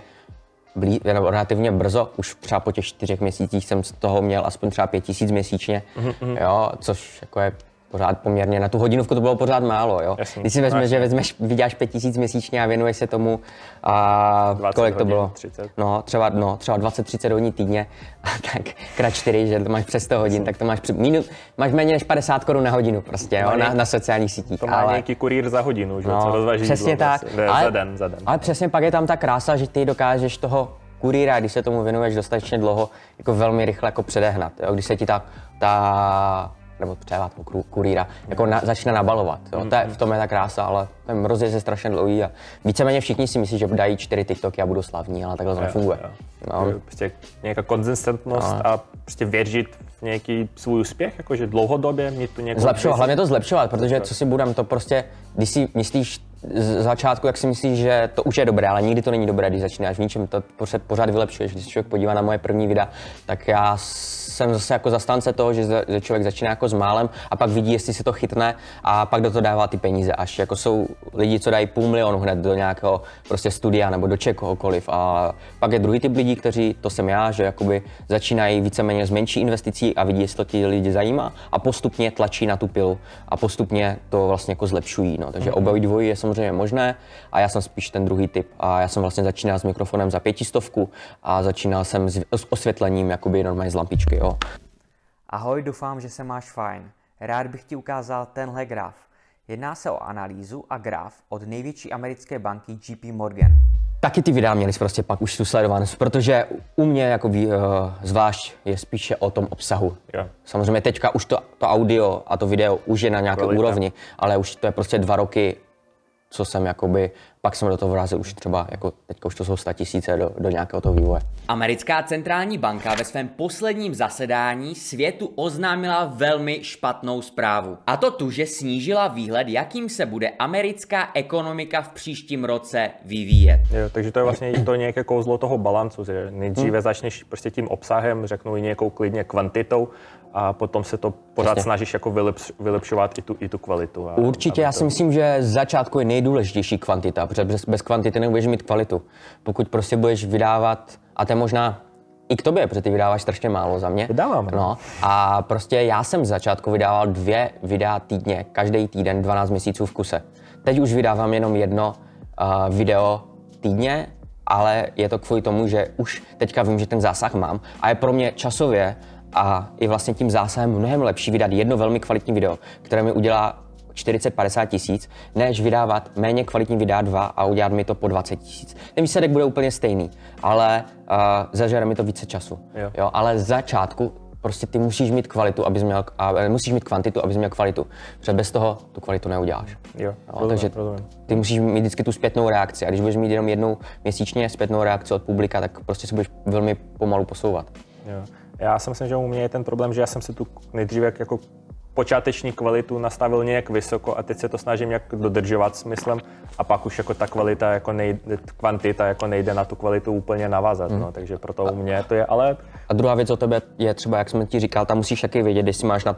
relativně brzo, už třeba po těch 4 měsících jsem z toho měl aspoň třeba 5 000 měsíčně, jo, což jako je pořád poměrně, na tu hodinovku to bylo pořád málo, jo. Jasný. Když si vezmeš, že vyděláš 5 000 měsíčně a věnuješ se tomu, a kolik to bylo? 30. Třeba 20-30 hodin týdně, tak krát 4, že to máš přes 100 hodin, tak to máš méně než 50 korun na hodinu prostě, jo, na sociálních sítích. To má nějaký kurýr za hodinu, že co rozváží přesně jídlo, tak. za den. Ale přesně pak je tam ta krása, že ty dokážeš toho kurýra, když se tomu věnuješ dostatečně dlouho, jako velmi rychle jako předehnat, jo? Když se ti nebo třeba toho kurýra, jako začne nabalovat. Jo? V tom je ta krása, ale ten rozjezd je strašně dlouhý a víceméně všichni si myslí, že dají 4 TikToky a budou slavní, ale takhle to nefunguje. No. Prostě nějaká konzistentnost a prostě věřit v nějaký svůj úspěch, jakože dlouhodobě mít tu nějakou... Hlavně to zlepšovat, protože co si budem, to prostě, když si myslíš z začátku, jak si myslíš, že to už je dobré, ale nikdy to není dobré, když začínáš v ničem, to pořád vylepšuješ. Když se člověk podívá na moje první videa, tak já jsem zase jako zastánce toho, že člověk začíná jako s málem a pak vidí, jestli se to chytne a pak do toho dává ty peníze. Až jako jsou lidi, co dají 500 000 hned do nějakého prostě studia nebo do čehokoliv. A pak je druhý typ lidí, kteří, to jsem já, že jakoby začínají víceméně s menší investicí a vidí, jestli to ti lidi zajímá a postupně tlačí na tu pilu a postupně to vlastně jako zlepšují. No. Takže obojí dvojí je samozřejmě možné a já jsem spíš ten druhý typ. A já jsem vlastně začínal s mikrofonem za 500 a začínal jsem s osvětlením jakoby normálně z lampičky. Jo. Ahoj, doufám, že se máš fajn. Rád bych ti ukázal tenhle graf. Jedná se o analýzu a graf od největší americké banky JP Morgan. Taky ty videa měly prostě pak už tu sledovanost, protože u mě jako zvlášť je spíše o tom obsahu. Yeah. Samozřejmě teďka už to audio a to video už je na nějaké úrovni, ale už to je prostě 2 roky, co jsem jakoby, pak jsem do toho vrazil už třeba, jako teďka už to jsou 100 000 do nějakého toho vývoje. Americká centrální banka ve svém posledním zasedání světu oznámila velmi špatnou zprávu. A to tu, že snížila výhled, jakým se bude americká ekonomika v příštím roce vyvíjet. Jo, takže to je vlastně to nějaké kouzlo toho balancu, že nejdříve začneš prostě tím obsahem, řeknu i nějakou klidně kvantitou, a potom se to pořád snažíš jako vylepšovat i tu kvalitu. Určitě, já si myslím, že z začátku je nejdůležitější kvantita, protože bez kvantity nebudeš mít kvalitu. Pokud prostě budeš vydávat, a to je možná i k tobě, protože ty vydáváš strašně málo za mě. Vydávám. No, a prostě já jsem z začátku vydával 2 videa týdně, každý týden 12 měsíců v kuse. Teď už vydávám jenom 1 video týdně, ale je to kvůli tomu, že už teďka vím, že ten zásah mám a je pro mě časově a i vlastně tím zásahem mnohem lepší vydat 1 velmi kvalitní video, které mi udělá 40-50 tisíc, než vydávat méně kvalitní videa 2 a udělat mi to po 20 tisíc. Ten výsledek bude úplně stejný, ale zažere mi to více času. Jo, ale z začátku prostě ty musíš mít kvalitu, musíš mít kvantitu, abys měl kvalitu. Protože bez toho tu kvalitu neuděláš. Takže ty musíš mít vždycky tu zpětnou reakci. A když budeš mít jenom 1 měsíčně zpětnou reakci od publika, tak prostě se budeš velmi pomalu posouvat. Jo. Já si myslím, že u mě je ten problém, že já jsem si tu nejdříve jako počáteční kvalitu nastavil nějak vysoko a teď se to snažím nějak dodržovat smyslem a pak už jako ta kvalita, jako kvantita jako nejde na tu kvalitu úplně navázat, no, takže proto u mě to je, ale... A druhá věc o tebe je třeba, jak jsem ti říkal, tam musíš taky vědět, jestli máš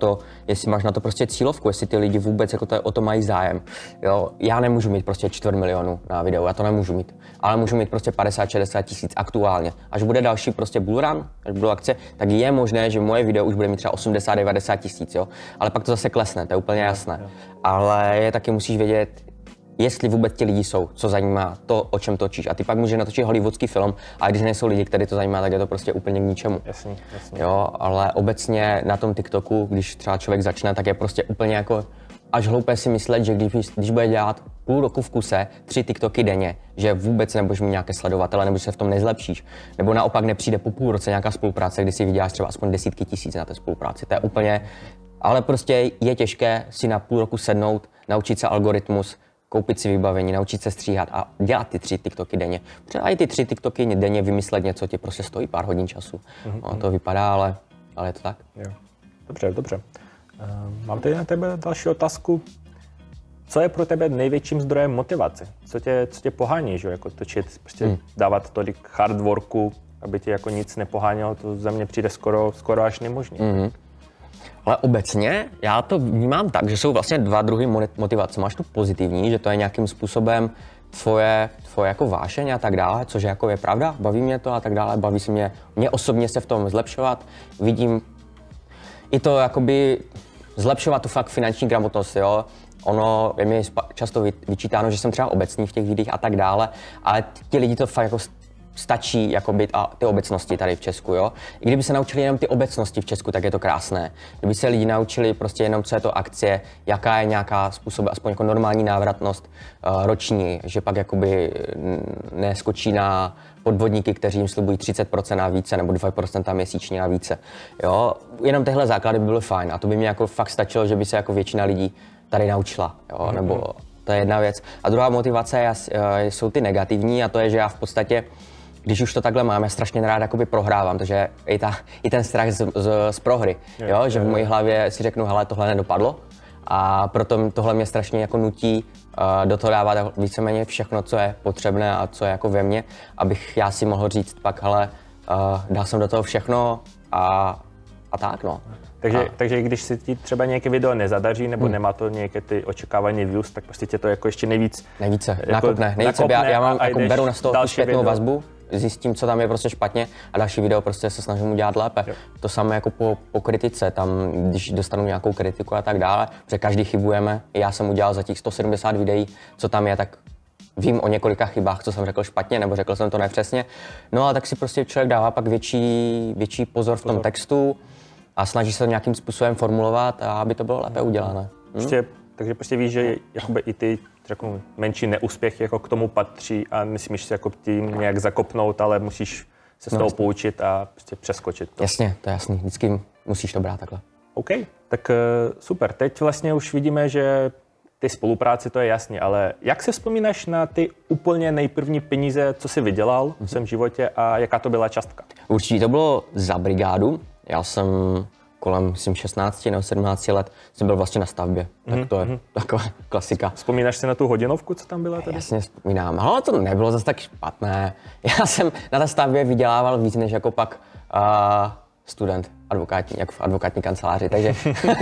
na to prostě cílovku, jestli ty lidi vůbec jako o to mají zájem. Jo, já nemůžu mít prostě 250 000 na videu, já to nemůžu mít, ale můžu mít prostě 50-60 tisíc aktuálně. Až bude další prostě bull run, až budou akce, tak je možné, že moje video už bude mít třeba 80-90 tisíc, jo. Ale ale pak to zase klesne, to je úplně jasné. Ale je taky musíš vědět, jestli vůbec ti lidi jsou, co zajímá to, o čem točíš. A ty pak můžeš natočit hollywoodský film, a když nejsou lidi, kteří to zajímá, tak je to prostě úplně k ničemu. Jasně. Jo, ale obecně na tom TikToku, když třeba člověk začne, tak je prostě úplně jako až hloupé si myslet, že když bude dělat půl roku v kuse 3 TikToky denně, že vůbec nebudeš mít nějaké sledovatele, nebo se v tom nezlepšíš. Nebo naopak nepřijde po půl roce nějaká spolupráce, kdy si vyděláš třeba aspoň desítky tisíc na té spolupráci. To je úplně, ale prostě je těžké si na půl roku sednout, naučit se algoritmus, koupit si vybavení, naučit se stříhat a dělat ty 3 TikToky denně. Třeba i ty 3 TikToky denně vymyslet něco ti prostě stojí pár hodin času. No, to vypadá, ale je to tak. Jo. Dobře. Mám tady na tebe další otázku. Co je pro tebe největším zdrojem motivace? Co tě pohání, že? Jako točit, prostě dávat tolik hard worku, aby tě jako nic nepohánělo, to za mě přijde skoro až nemožné. Ale obecně já to vnímám tak, že jsou vlastně 2 druhy motivace. Máš tu pozitivní, že to je nějakým způsobem tvoje jako vášeň a tak dále, což jako je pravda, baví mě to a tak dále, baví se mě osobně se v tom zlepšovat. Vidím i to jakoby zlepšovat tu fakt finanční gramotnost, jo. Ono je mi často vyčítáno, že jsem třeba obecný v těch videích a tak dále, ale ti lidi to fakt jako stačí jakoby, a ty obecnosti tady v Česku, jo. I kdyby se naučili jenom ty obecnosti v Česku, tak je to krásné. Kdyby se lidi naučili prostě jenom, co je to akcie, jaká je nějaká způsob, aspoň jako normální návratnost roční, že pak jakoby neskočí na podvodníky, kteří jim slibují 30% na více nebo 2% měsíčně na více. Jo? Jenom tyhle základy by byly fajn a to by mě jako fakt stačilo, že by se jako většina lidí tady naučila, jo? Nebo to je jedna věc. A druhá motivace jsou ty negativní a to je, že já v podstatě, když už to takhle mám, já strašně rád jakoby prohrávám, takže i ten strach z prohry, jo? Že v mojí hlavě si řeknu, hele, tohle nedopadlo a proto tohle mě strašně jako nutí do toho dávat víceméně všechno, co je potřebné a co je jako ve mně, abych já si mohl říct pak, hele, dal jsem do toho všechno a tak, no. Takže když se ti třeba nějaké video nezadaří nebo nemá to nějaké ty očekávání views, tak prostě tě to jako ještě nejvíce jako nakopne. Já mám, jako beru na stůl zpětnou vazbu, zjistím, co tam je prostě špatně a další video prostě se snažím udělat lépe. Jo. To samé jako po kritice, tam když dostanu nějakou kritiku a tak dále, protože každý chybujeme, já jsem udělal za těch 170 videí, co tam je, tak vím o několika chybách, co jsem řekl špatně, nebo řekl jsem to nepřesně. No a tak si prostě člověk dává pak větší pozor v tom textu a snaží se to nějakým způsobem formulovat, a aby to bylo lépe udělané. Takže prostě víš, že jakoby i ty, řeknu, menší neúspěchy jako k tomu patří a nesmíš se jako tím nějak zakopnout, ale musíš se z toho poučit a prostě přeskočit to. Jasně, to je jasný. Vždycky musíš to brát takhle. OK, tak super. Teď vlastně už vidíme, že ty spolupráci, to je jasný, ale jak si vzpomínáš na ty úplně nejprvní peníze, co jsi vydělal v svém životě a jaká to byla částka? Určitě to bylo za brigádu. Já jsem kolem, myslím, 16 nebo 17 let jsem byl vlastně na stavbě. Tak to je taková klasika. Vzpomínáš si na tu hodinovku, co tam byla tady? Jasně vzpomínám, ale to nebylo zase tak špatné. Já jsem na té stavbě vydělával víc než jako pak student advokátní, jako v advokátní kanceláři, takže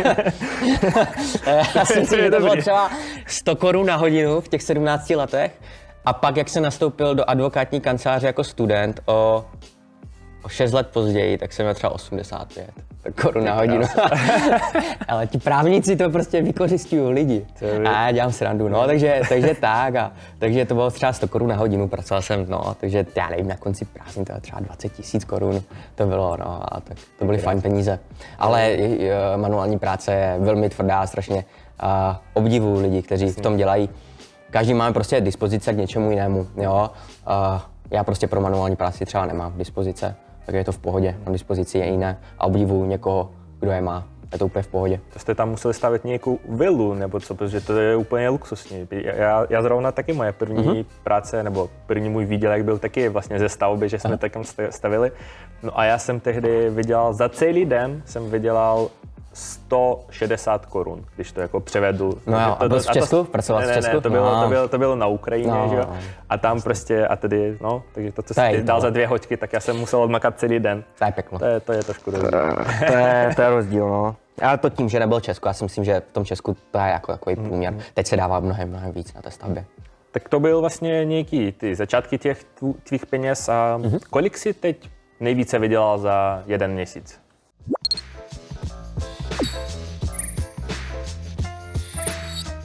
já si myslím, že to bylo třeba 100 korun na hodinu v těch 17 letech a pak, jak jsem nastoupil do advokátní kanceláře jako student o 6 let později, tak jsem měl třeba 85 korun na hodinu. Ale ti právníci to prostě vykořisťují lidi. A já dělám srandu, no, takže tak. Takže to bylo třeba 100 korun na hodinu, pracoval jsem, no, takže já nevím, na konci prázdnin to bylo třeba 20 000 korun. To bylo, no, a tak to byly fajn peníze. Ale manuální práce je velmi tvrdá, strašně obdivuju lidi, kteří v tom dělají. Každý máme prostě dispozice k něčemu jinému, jo. Já prostě pro manuální práci třeba nemám dispozice. Tak je to v pohodě, na dispozici je jiné a obdivuju někoho, kdo je má. Je to úplně v pohodě. To jste tam museli stavět nějakou vilu, nebo co, protože to je úplně luxusní. Já zrovna taky moje první práce, nebo první můj výdělek byl taky vlastně ze stavby, že jsme takhle stavili. No a já jsem tehdy vydělal, za celý den jsem vydělal 160 korun, když to jako převedu. No jo, a byl v Česku? Pracoval v Česku? Ne, to bylo na Ukrajině, že jo? A tam prostě, a tedy, no, takže to, co jsi dal za 2 hoďky, tak já jsem musel odmakat celý den. To je peklo. To je trošku rozdíl. To je rozdíl, no. Ale to tím, že nebyl Česku, já si myslím, že v tom Česku to je jako takový průměr. Teď se dává mnohem víc na té stavbě. Tak to byl vlastně nějaký ty začátky těch tvých peněz a kolik jsi teď nejvíce vydělal za jeden měsíc?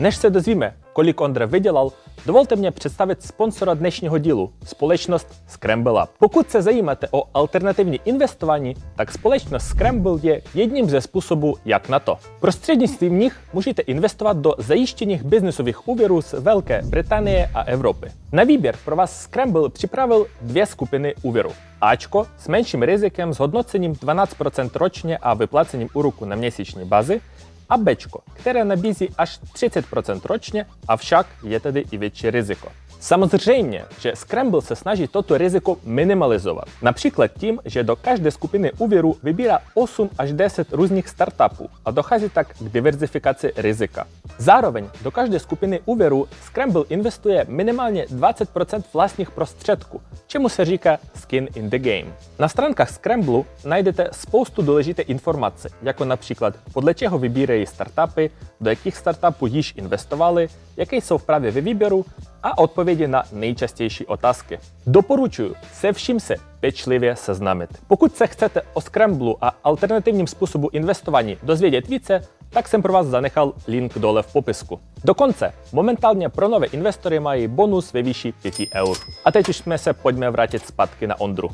Než se dozvíme, kolik Ondra vydělal, dovolte mě představit sponzora dnešního dílu, společnost Scramble Up. Pokud se zajímáte o alternativní investování, tak společnost Scramble je jedním ze způsobů, jak na to. Prostřednictvím nich můžete investovat do zajištěných biznesových úvěrů z Velké Británie a Evropy. Na výběr pro vás Scramble připravil dvě skupiny úvěru. Ačko s menším rizikem s hodnocením 12% ročně a vyplácením úroku na měsíční bázi, a Bčko, které nabízí až 30% ročně, avšak je tedy i větší riziko. Samozřejmě, že Scramble se snaží toto riziko minimalizovat. Například tím, že do každé skupiny úvěru vybírá 8 až 10 různých startupů a dochází tak k diverzifikaci rizika. Zároveň do každé skupiny úvěru Scramble investuje minimálně 20% vlastních prostředků, čemu se říká skin in the game. Na stránkách Scramble najdete spoustu důležité informace, jako například podle čeho vybírají startupy, do jakých startupů již investovali, jaké jsou v právě ve výběru a odpovědi na nejčastější otázky. Doporučuji se vším se pečlivě seznámit. Pokud se chcete o Scramble a alternativním způsobu investování dozvědět více, tak jsem pro vás zanechal link dole v popisku. Dokonce momentálně pro nové investory mají bonus ve výši 5 eur. A teď už jsme se pojďme vrátit zpátky na Ondru.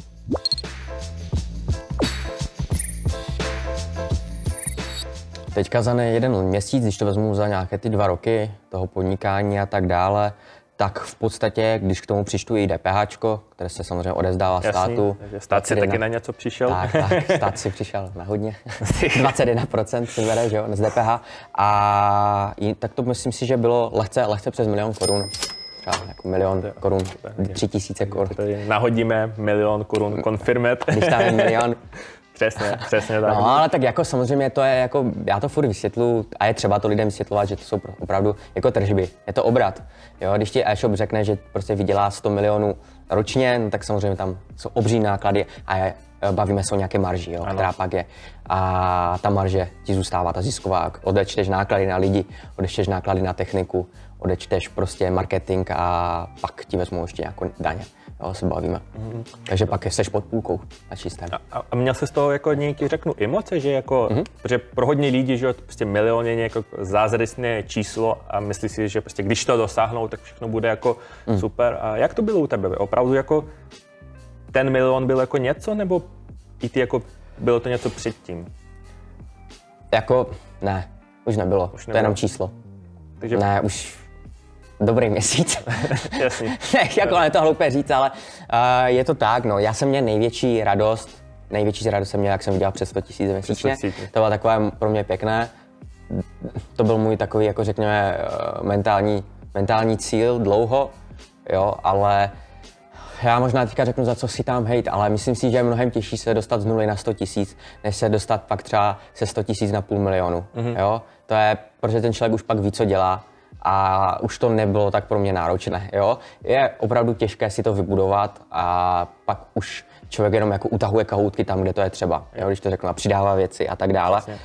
Teďka za jeden měsíc, když to vezmu za nějaké ty 2 roky toho podnikání a tak dále, tak v podstatě, když k tomu přičtu i DPHčko, které se samozřejmě odezdává státu. Stát si taky na něco přišel. Tak, stát si přišel na hodně. 21% si bere, že jo, z DPH. A tak to myslím si, že bylo lehce přes 1 000 000 korun. Třeba jako 1 000 000 korun, 3 000 korun. Nahodíme 1 000 000 korun konfirmet. Když tam je 1 000 000. Přesně tak. No, ale tak jako samozřejmě to je jako, já to furt vysvětluji a je třeba to lidem vysvětlovat, že to jsou opravdu jako tržby, je to obrat. Jo, když ti e-shop řekne, že prostě vydělá 100 milionů ročně, no, tak samozřejmě tam jsou obří náklady a bavíme se o nějaké marži, jo, která pak je. A ta marže ti zůstává ta zisková. Odečteš náklady na lidi, odečteš náklady na techniku, odečteš prostě marketing a pak ti vezmou ještě nějakou daně. Jo, se bavíme. Takže pak jsi pod půlkou na čistém. A měl jsi z toho jako nějaký, řeknu, emoce, že jako, protože pro hodně lidí, že prostě 1 000 000 je nějaké zázračné číslo a myslí si, že prostě když to dosáhnou, tak všechno bude jako super. A jak to bylo u tebe? Opravdu jako ten 1 000 000 byl jako něco, nebo i ty jako bylo to něco předtím? Jako ne, už nebylo. To je jenom číslo. Takže... Ne, už dobrý měsíc. Jasně. Jako je to hloupé říct, ale je to tak, no. Já jsem měl největší radost jsem měl, jak jsem vydělal přes 100 000 měsíčně. To bylo takové pro mě pěkné. To byl můj takový, jako řekněme, mentální cíl dlouho, jo, ale já možná teďka řeknu, za co si tam hejt, ale myslím si, že je mnohem těžší se dostat z 0 na 100 000, než se dostat pak třeba se 100 000 na 500 000, jo. To je, protože ten člověk už pak ví, co dělá. A už to nebylo tak pro mě náročné, jo. Je opravdu těžké si to vybudovat a pak už člověk jenom jako utahuje kahoutky tam, kde to je třeba, jo, když to řeknu, a přidává věci a tak dále. Vlastně.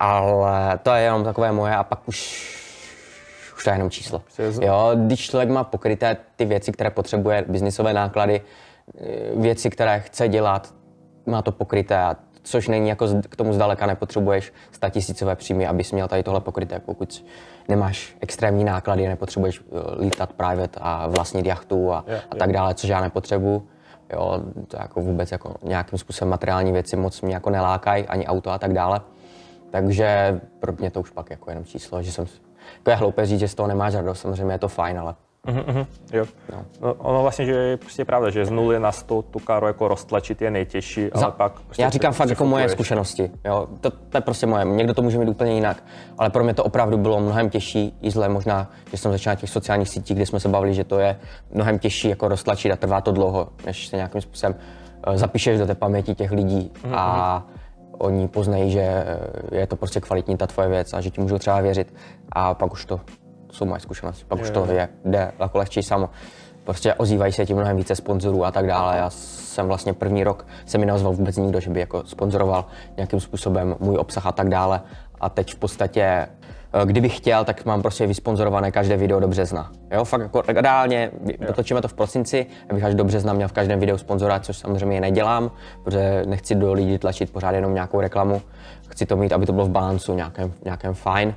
Ale to je jenom takové moje a pak už to je jenom číslo. Jo, když člověk má pokryté ty věci, které potřebuje, biznisové náklady, věci, které chce dělat, má to pokryté, což není jako k tomu zdaleka nepotřebuješ 100 000 příjmy, abys měl tady tohle pokryté, pokud nemáš extrémní náklady, nepotřebuješ lítat private a vlastnit jachtu a tak dále, což já nepotřebuju. Jo, to jako vůbec jako nějakým způsobem materiální věci moc mě jako nelákají, ani auto a tak dále. Takže pro mě to už pak jako jenom číslo, že jsem jako je hloupé říct, že z toho nemáš radost, samozřejmě je to fajn, ale jo. No, ono vlastně, že je prostě pravda, že z 0 na 100 tu káru jako roztlačit je nejtěžší, ale pak prostě já říkám fakt jako moje zkušenosti, jo, to je prostě moje, někdo to může mít úplně jinak, ale pro mě to opravdu bylo mnohem těžší, i zle možná, že jsem začal na těch sociálních sítích, kde jsme se bavili, že to je mnohem těžší jako roztlačit a trvá to dlouho, než se nějakým způsobem zapíšeš do té paměti těch lidí a oni poznají, že je to prostě kvalitní ta tvoje věc a že ti můžou třeba věřit a pak už to jsou moje zkušenosti, pak už to jde jako lehčí samo. Prostě ozývají se ti mnohem více sponzorů a tak dále. Já jsem vlastně první rok se mi neozval vůbec nikdo, že by jako sponzoroval nějakým způsobem můj obsah a tak dále. A teď v podstatě, kdybych chtěl, tak mám prostě vysponzorované každé video do března. Jo, fakt jako reálně, dotočíme to v prosinci, abych až do března měl v každém videu sponzora, což samozřejmě nedělám, protože nechci do lidí tlačit pořád jenom nějakou reklamu. Chci to mít, aby to bylo v balancu nějakém fajn.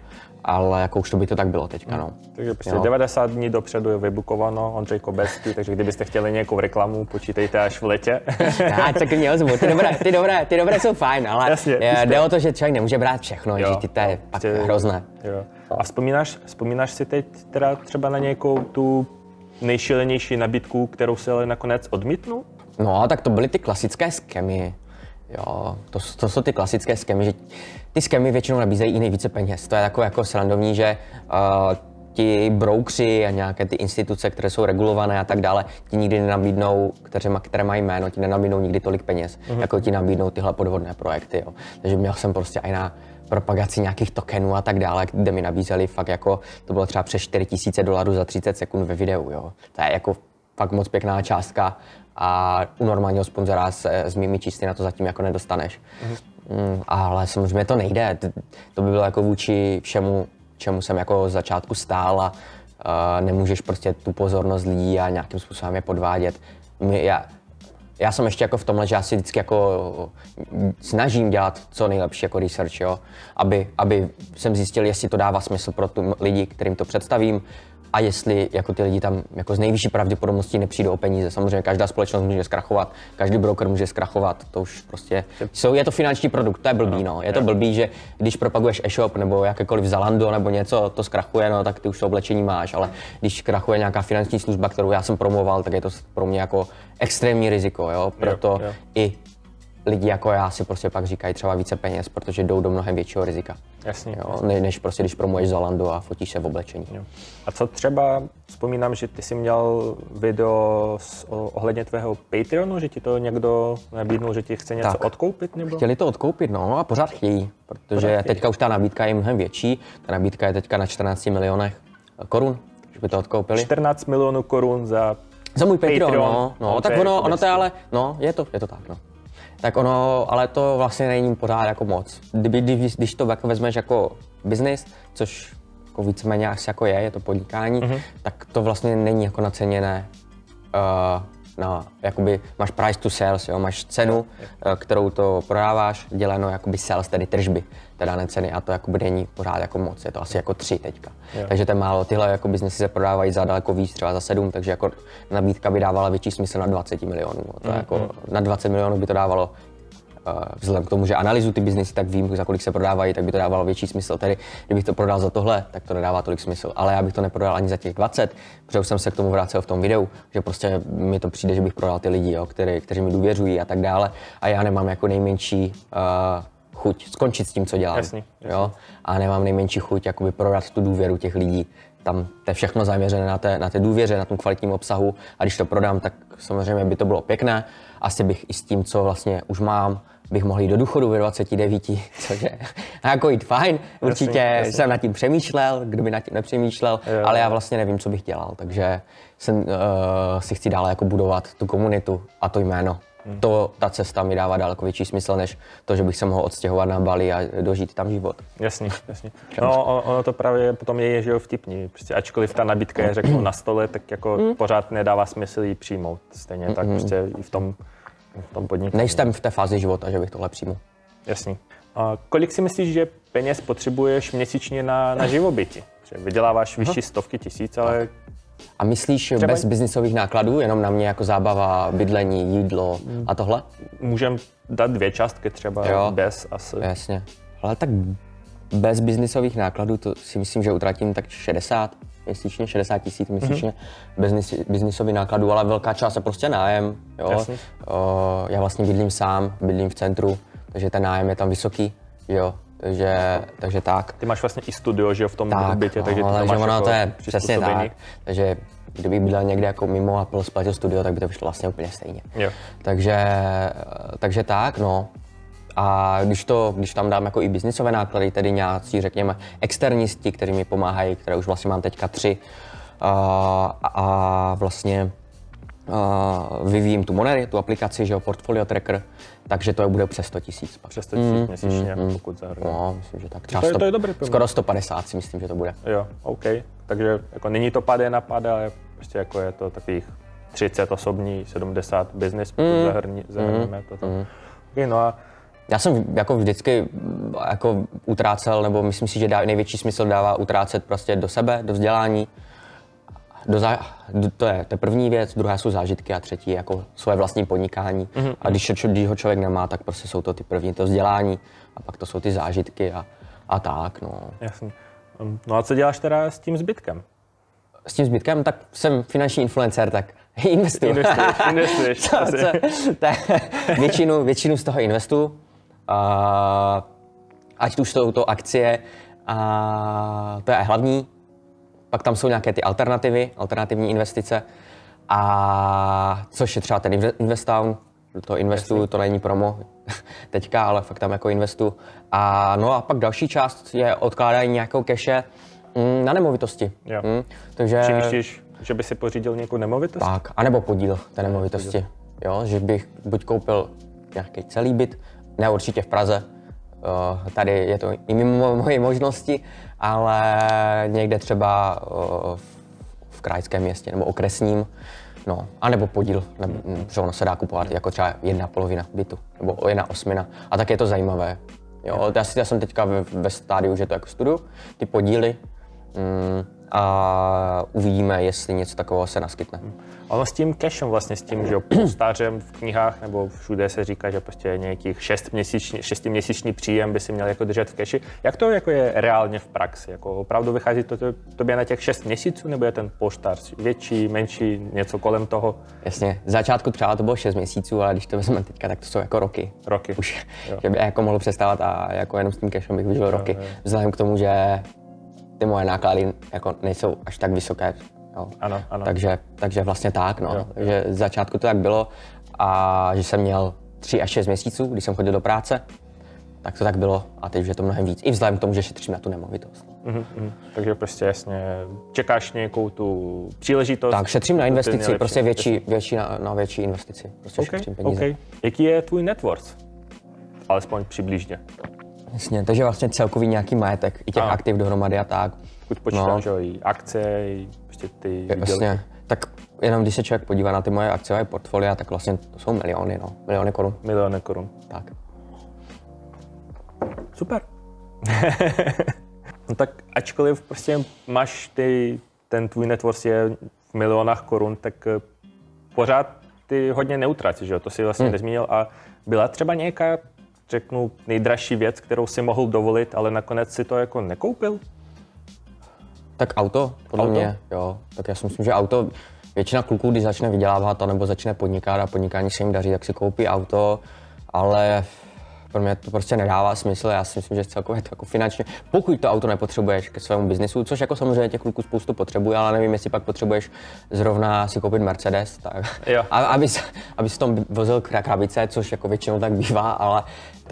ale jako už to by to tak bylo teďka, no. Takže prostě 90 dní dopředu je vybukováno Ondřej Kobecký, takže kdybyste chtěli nějakou reklamu, počítejte až v letě. Já se klidně ozvu, ty dobré jsou fajn, ale jasně, jde o to, že člověk nemůže brát všechno, že to je pak hrozné. Jo. A vzpomínáš si teď teda třeba na nějakou tu nejšílenější nabídku, kterou si ale nakonec odmítnul? No, tak to byly ty klasické skemy. Jo, to jsou ty klasické skemy, že ty skemy většinou nabízejí i nejvíce peněz. To je takové jako srandovní, že ti broukři a nějaké ty instituce, které jsou regulované a tak dále, ti nikdy nenabídnou, které mají jméno, ti nenabídnou nikdy tolik peněz, jako ti nabídnou tyhle podvodné projekty. Jo. Takže měl jsem prostě i na propagaci nějakých tokenů a tak dále, kde mi nabízeli fakt jako, to bylo třeba přes $4,000 za 30 sekund ve videu. Jo. To je jako fakt moc pěkná částka a u normálního sponzora se s mými čísly na to zatím jako nedostaneš. Ale samozřejmě to nejde. To by bylo jako vůči všemu, čemu jsem jako z začátku stál a nemůžeš prostě tu pozornost lidí a nějakým způsobem je podvádět. Já jsem ještě jako v tomhle, že já si vždycky jako snažím dělat co nejlepší jako research, jo? Aby jsem zjistil, jestli to dává smysl pro tu lidi, kterým to představím, a jestli jako ty lidi tam jako z nejvyšší pravděpodobností nepřijdou o peníze. Samozřejmě každá společnost může zkrachovat, každý broker může zkrachovat, to už prostě je to finanční produkt, to je blbý, no. Je to blbý, že když propaguješ e-shop nebo jakékoliv Zalando nebo něco, to zkrachuje, no, tak ty už to oblečení máš, ale když krachuje nějaká finanční služba, kterou já jsem promoval, tak je to pro mě jako extrémní riziko, jo. Proto i lidi jako já si prostě pak říkají třeba více peněz, protože jdou do mnohem většího rizika. Jasně. Jo, než prostě, když promuješ Zalando a fotíš se v oblečení. Jo. A co třeba, vzpomínám, že ty jsi měl video ohledně tvého Patreonu, že ti to někdo nabídnul, že ti chce něco odkoupit? Nebo? Chtěli to odkoupit, no, a pořád chtějí, protože teďka už ta nabídka je mnohem větší. Ta nabídka je teďka na 14 milionech korun, že by to odkoupili. 14 milionů korun za můj Patreon, no, tak ono to je ale, no, je to tak, no. Tak ono, ale to vlastně není pořád jako moc. Když to jako vezmeš jako business, což jako víceméně asi jako je to podnikání, tak to vlastně není jako naceněné jakoby máš price to sales, jo, máš cenu, kterou to prodáváš, děleno jakoby sales, tedy tržby, teda ne ceny, a to jakoby není pořád jako moc, je to asi jako 3 teďka. Jo. Takže to je málo, tyhle jako biznesy se prodávají za daleko víc, třeba za 7, takže jako nabídka by dávala větší smysl na 20 milionů. To jako na 20 milionů by to dávalo, vzhledem k tomu, že analyzuji ty biznesy, tak vím, za kolik se prodávají, tak by to dávalo větší smysl. Tedy kdybych to prodal za tohle, tak to nedává tolik smysl. Ale já bych to neprodal ani za těch 20, protože už jsem se k tomu vracel v tom videu, že prostě mi to přijde, že bych prodal ty lidi, jo, kteří mi důvěřují a tak dále. A já nemám jako nejmenší chuť skončit s tím, co dělám. Jasný. Jo? A nemám nejmenší chuť jakoby prodat tu důvěru těch lidí. Tam to je všechno zaměřené na té důvěře, na tom kvalitním obsahu. A když to prodám, tak samozřejmě by to bylo pěkné. Asi bych i s tím, co vlastně už mám, bych mohl jít do důchodu ve 29, což je jako jít fajn. Určitě jasný. Jsem nad tím přemýšlel, kdo by nad tím nepřemýšlel, ale já vlastně nevím, co bych dělal. Takže si chci dále jako budovat tu komunitu a to jméno. Ta cesta mi dává daleko větší smysl, než to, že bych se mohl odstěhovat na Bali a dožít tam život. Jasně. No, ono to právě potom je, že jo, vtipný. Prostě ačkoliv ta nabídka je, řeknu, na stole, tak jako pořád nedává smysl ji přijmout. Stejně tak prostě i v tom podnikání. Nejsem v té fázi života, že bych tohle přijmul. Jasně. A kolik si myslíš, že peněz potřebuješ měsíčně na živobytí? Vyděláváš vyšší stovky tisíc, ale... A myslíš bez biznisových nákladů, jenom na mě jako zábava, bydlení, jídlo a tohle? Můžeme dát 2 částky třeba bez asi. Jasně. Ale tak bez biznisových nákladů to si myslím, že utratím tak 60 měsíčně, 60 000 měsíčně biznisových nákladů, ale velká část je prostě nájem. Jo? Já vlastně bydlím sám, bydlím v centru, takže ten nájem je tam vysoký, jo. Takže tak. Ty máš vlastně i studio, že jo, v tom bytě, takže ty to máš ono jako to je přesně tak. Takže kdybych bydlel někde jako mimo a splatil studio, tak by to vyšlo vlastně úplně stejně. Jo. Takže tak, no. A když tam dám jako i biznisové náklady, tedy nějací, řekněme, externisti, kteří mi pomáhají, které už vlastně mám teďka 3, a vlastně vyvíjím tu Monery, tu aplikaci, že jo, Portfolio Tracker, takže to bude přes 100 000. Přes 100 000 měsíčně, pokud zahrnu. No, myslím, že tak. To je dobrý. Skoro 150 si myslím, že to bude. Jo, OK. Takže jako není to pade na pade, ale prostě jako je to takových 30 osobní, 70 business, pokud zahrneme to. Okay, no a já jsem jako vždycky jako utrácel, nebo myslím si, že největší smysl dává utrácet prostě do sebe, do vzdělání. To je první věc, druhá jsou zážitky a třetí jako svoje vlastní podnikání. A když ho člověk nemá, tak prostě jsou to ty první, to vzdělání a pak to jsou ty zážitky a tak, no. Jasně. No a co děláš teda s tím zbytkem? S tím zbytkem, tak jsem finanční influencer, tak investuju. Investuješ. Většinu z toho investuju. Ať už jsou to akcie, to je hlavní. Pak tam jsou nějaké ty alternativní investice. A což je třeba ten Investown, to investuju, to není promo teďka, ale fakt tam jako investuju. No a pak další část je odkládání nějakého cache na nemovitosti. Takže... Či myslíš, že by si pořídil nějakou nemovitost? Tak, anebo podíl té nemovitosti. Jo, že bych buď koupil nějaký celý byt, ne určitě v Praze, tady je to i mimo moje možnosti, ale někde třeba v krajském městě nebo okresním, no, anebo podíl, protože ono se dá kupovat jako třeba 1/2 bytu nebo 1/8. A tak je to zajímavé. Jo, já jsem teďka ve stádiu, že to jako studuju, ty podíly, a uvidíme, jestli něco takového se naskytne. Ono s tím cashem vlastně, s tím, že polštářem v knihách nebo všude se říká, že prostě nějakých 6měsíční příjem by si měl jako držet v cashi. Jak to jako je reálně v praxi? Jako opravdu vychází to tobě na těch 6 měsíců, nebo je ten polštář větší, menší, něco kolem toho? Jasně, z začátku třeba to bylo 6 měsíců, ale když to vezmeme teďka, tak to jsou jako roky. Už, že by jako mohl přestávat a jako jenom s tím cashem bych vyžil roky. Vzhledem k tomu, že ty moje náklady jako nejsou až tak vysoké. Jo. Ano. Takže vlastně tak, no. Takže z začátku to tak bylo a že jsem měl 3 až 6 měsíců, když jsem chodil do práce, tak to tak bylo a teď už je to mnohem víc. I vzhledem k tomu, že šetřím na tu nemovitost. Takže prostě jasně čekáš nějakou tu příležitost. Tak šetřím na investici, prostě na větší investici. Prostě šetřím peníze. Okay. Jaký je tvůj net worth? Alespoň přibližně. Jasně, takže vlastně celkový nějaký majetek, i těch aktiv dohromady a tak. Pokud počítáš i akce, i prostě ty výdělky. Jasně, tak jenom když se člověk podívá na ty moje akciové portfolia, tak vlastně to jsou miliony, no. Miliony korun. Miliony korun. Tak. Super. No tak ačkoliv prostě máš ten tvůj net worth je v milionách korun, tak pořád ty hodně neutrácíš, že jo? To si vlastně nezmínil. A byla třeba nějaká, řeknu, nejdražší věc, kterou si mohl dovolit, ale nakonec si to jako nekoupil? Tak auto, podle mě, jo. Tak já si myslím, že auto, většina kluků, když začne vydělávat nebo začne podnikat a podnikání se jim daří, tak si koupí auto, ale pro mě to prostě nedává smysl. Já si myslím, že celkově to jako finančně, pokud to auto nepotřebuješ ke svému biznisu, což jako samozřejmě těch kluků spoustu potřebuje, ale nevím, jestli pak potřebuješ zrovna si koupit Mercedes, tak abys tom vozil krabice, což jako většinou tak bývá, ale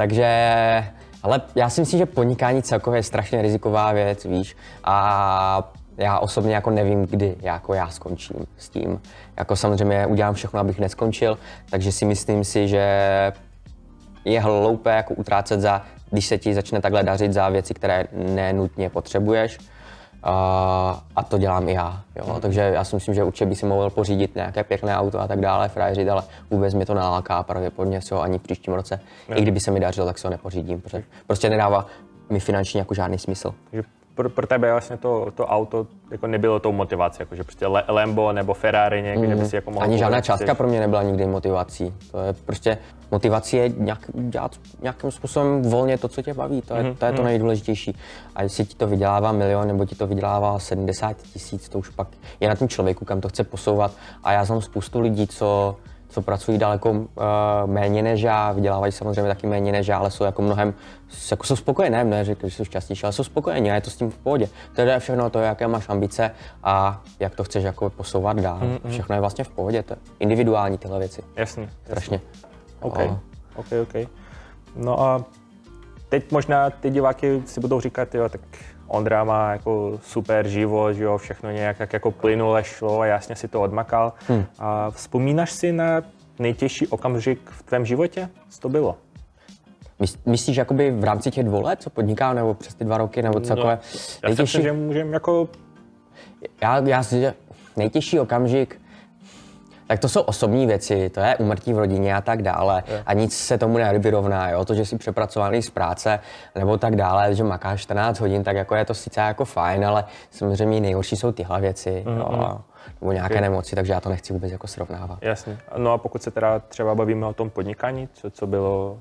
já si myslím, že podnikání celkově je strašně riziková věc, víš, a já osobně jako nevím, kdy jako já skončím s tím. Jako samozřejmě udělám všechno, abych neskončil, takže si myslím si, že je hloupé jako utrácet když se ti začne takhle dařit za věci, které nenutně potřebuješ. A to dělám i já. Jo? Takže já si myslím, že určitě bych si mohl pořídit nějaké pěkné auto a tak dále, frajeřit, ale vůbec mě to neláká a pravděpodobně si ho ani v příštím roce. I kdyby se mi dařilo, tak si ho nepořídím, protože prostě nedává mi finančně jako žádný smysl. Takže pro tebe vlastně to auto jako nebylo tou motivací, jako že prostě Lambo nebo Ferrari někde by si jako mohl... Ani žádná částka pro mě nebyla nikdy motivací. To je prostě motivací je dělat nějakým způsobem volně to, co tě baví. To je to nejdůležitější. A jestli ti to vydělává milion nebo ti to vydělává 70 000, to už pak je na tom člověku, kam to chce posouvat. A já znám spoustu lidí, co pracují daleko méně než já, vydělávají samozřejmě taky méně než já, ale jsou jako mnohem, jako jsou spokojené, ne, že jsou šťastnější, ale jsou spokojení a je to s tím v pohodě. To je všechno to, jaké máš ambice a jak to chceš jako posouvat dál. Všechno je vlastně v pohodě, to je individuální tyhle věci. Jasně. Strašně. OK. No a teď možná ty diváky si budou říkat, jo, tak Ondra má jako super život, že jo, všechno nějak tak jako plynule šlo a jasně si to odmakal. A vzpomínáš si na nejtěžší okamžik v tvém životě? Co to bylo? Myslíš jakoby v rámci těch 2 let, co podniká, nebo přes ty 2 roky, nebo celkové? Já si myslím, že můžeme jako... Já si, nejtěžší okamžik, Tak to jsou osobní věci, to je úmrtí v rodině a tak dále a nic se tomu nevyrovná, jo, to, že jsi přepracovaný z práce nebo tak dále, že makáš 14 hodin, tak jako je to sice jako fajn, ale samozřejmě nejhorší jsou tyhle věci, jo, nebo nějaké nemoci, takže já to nechci vůbec jako srovnávat. Jasně. No a pokud se teda třeba bavíme o tom podnikání, co bylo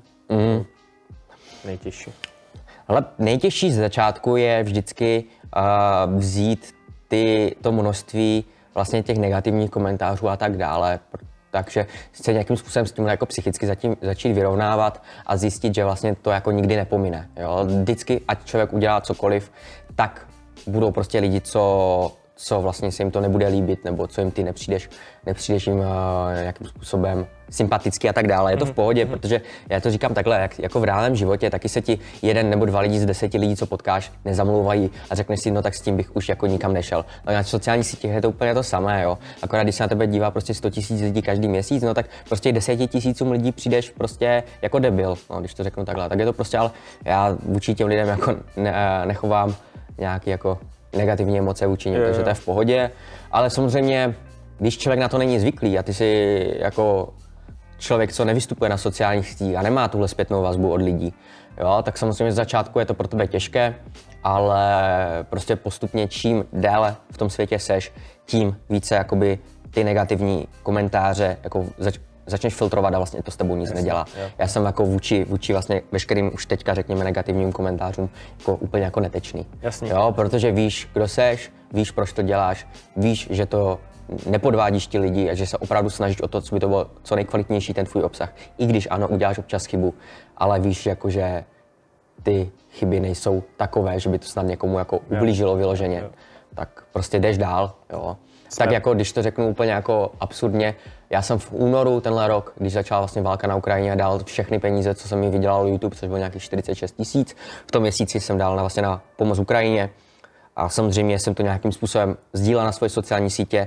nejtěžší? Ale nejtěžší z začátku je vždycky vzít to množství vlastně těch negativních komentářů a tak dále. Takže se nějakým způsobem s tím jako psychicky začít vyrovnávat a zjistit, že vlastně to jako nikdy nepomine. Jo? Vždycky, ať člověk udělá cokoliv, tak budou prostě lidi, co vlastně se jim to nebude líbit, nebo co jim ty nepřijdeš jim nějakým způsobem sympatický a tak dále. Je to v pohodě, protože já to říkám takhle, jako v reálném životě, taky se ti 1 nebo 2 lidi z 10 lidí, co potkáš, nezamlouvají a řekneš si, no tak s tím bych už jako nikam nešel. No na sociálních sítích je to úplně to samé, jo. Akorát když se na tebe dívá prostě 100 000 lidí každý měsíc, no tak prostě 10 000 lidí přijdeš prostě jako debil, no, když to řeknu takhle. Tak je to prostě, ale já vůči těm lidem jako nechovám nějaký jako negativní emoce vůči nim, takže to je v pohodě, ale samozřejmě, když člověk na to není zvyklý a ty si jako člověk, co nevystupuje na sociálních sítích a nemá tuhle zpětnou vazbu od lidí, jo, tak samozřejmě z začátku je to pro tebe těžké, ale prostě postupně čím déle v tom světě seš, tím více jakoby ty negativní komentáře jako začneš filtrovat a vlastně to s tebou nic nedělá. Já jsem jako vůči vlastně veškerým už teďka řekněme negativním komentářům jako úplně jako netečný. Jasně. Jo, protože víš, kdo seš, víš, proč to děláš, víš, že to nepodvádíš ti lidi a že se opravdu snažíš o to, co by to bylo co nejkvalitnější ten tvůj obsah. I když ano, uděláš občas chybu, ale víš, jako, že ty chyby nejsou takové, že by to snad někomu jako ublížilo vyloženě. Tak prostě jdeš dál, jo. Tak jako, když to řeknu úplně jako absurdně, já jsem v únoru tenhle rok, když začala vlastně válka na Ukrajině, dal všechny peníze, co jsem mi vydělal YouTube, což bylo nějakých 46 000. V tom měsíci jsem dal vlastně na pomoc Ukrajině a samozřejmě jsem to nějakým způsobem sdílel na svoje sociální sítě.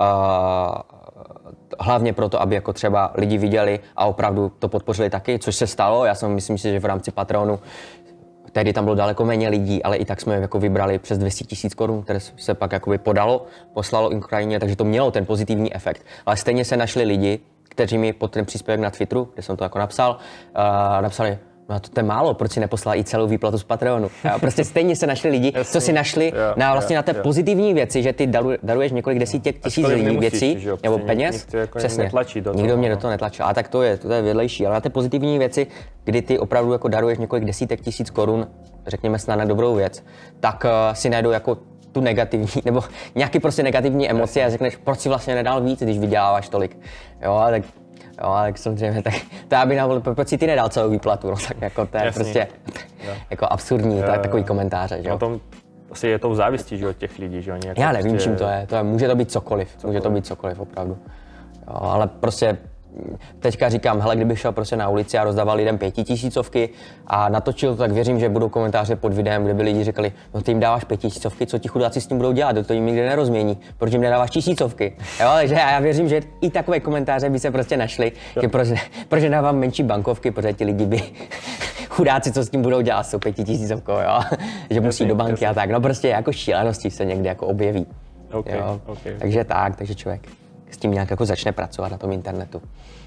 Hlavně proto, aby jako třeba lidi viděli a opravdu to podpořili taky, což se stalo. Já jsem myslím si, že v rámci Patreonu tehdy tam bylo daleko méně lidí, ale i tak jsme jako vybrali přes 200 000 korun, které se pak jakoby poslalo Ukrajině, takže to mělo ten pozitivní efekt. Ale stejně se našli lidi, kteří mi pod ten příspěvek na Twitteru, kde jsem to jako napsal, napsali, no to je málo, proč si neposlal i celou výplatu z Patreonu. Prostě stejně se našli lidi, co si našli na té pozitivní věci, že ty daruješ několik desítek tisíc lidí věcí nebo peněz. Přesně. Nikdo mě do toho netlačil. A tak to je vedlejší, ale na ty pozitivní věci, kdy ty opravdu jako daruješ několik desítek tisíc korun, řekněme snad na dobrou věc, tak si najdou jako tu negativní, nebo nějaký prostě negativní emoce a řekneš, proč si vlastně nedal víc, když vyděláváš tolik. Jo, tak samozřejmě, tak to já bych proč si ty nedal celou výplatu, no tak jako to je prostě jako absurdní, to je takový komentáře, že jo. Tom asi je to v závisti, že od těch lidí, že oni jako já nevím, čím to je, může to být cokoliv, může to být cokoliv opravdu, jo, ale prostě teďka říkám, hele, kdybych šel prostě na ulici a rozdával lidem 5 000 a natočil to, tak věřím, že budou komentáře pod videem, kde by lidi říkali, no ty jim dáváš 5 000, co ti chudáci s tím budou dělat, to jim nikdy nerozmění, proč jim nedáváš 1000. Jo, takže já věřím, že i takové komentáře by se prostě našly, že proč dávám menší bankovky, protože ti lidi by chudáci, co s tím budou dělat, jsou 5 000, jo, že musí do banky a tak, no prostě jako šílenosti se někdy jako objeví. Jo. Takže člověk s tím nějak jako začne pracovat na tom internetu.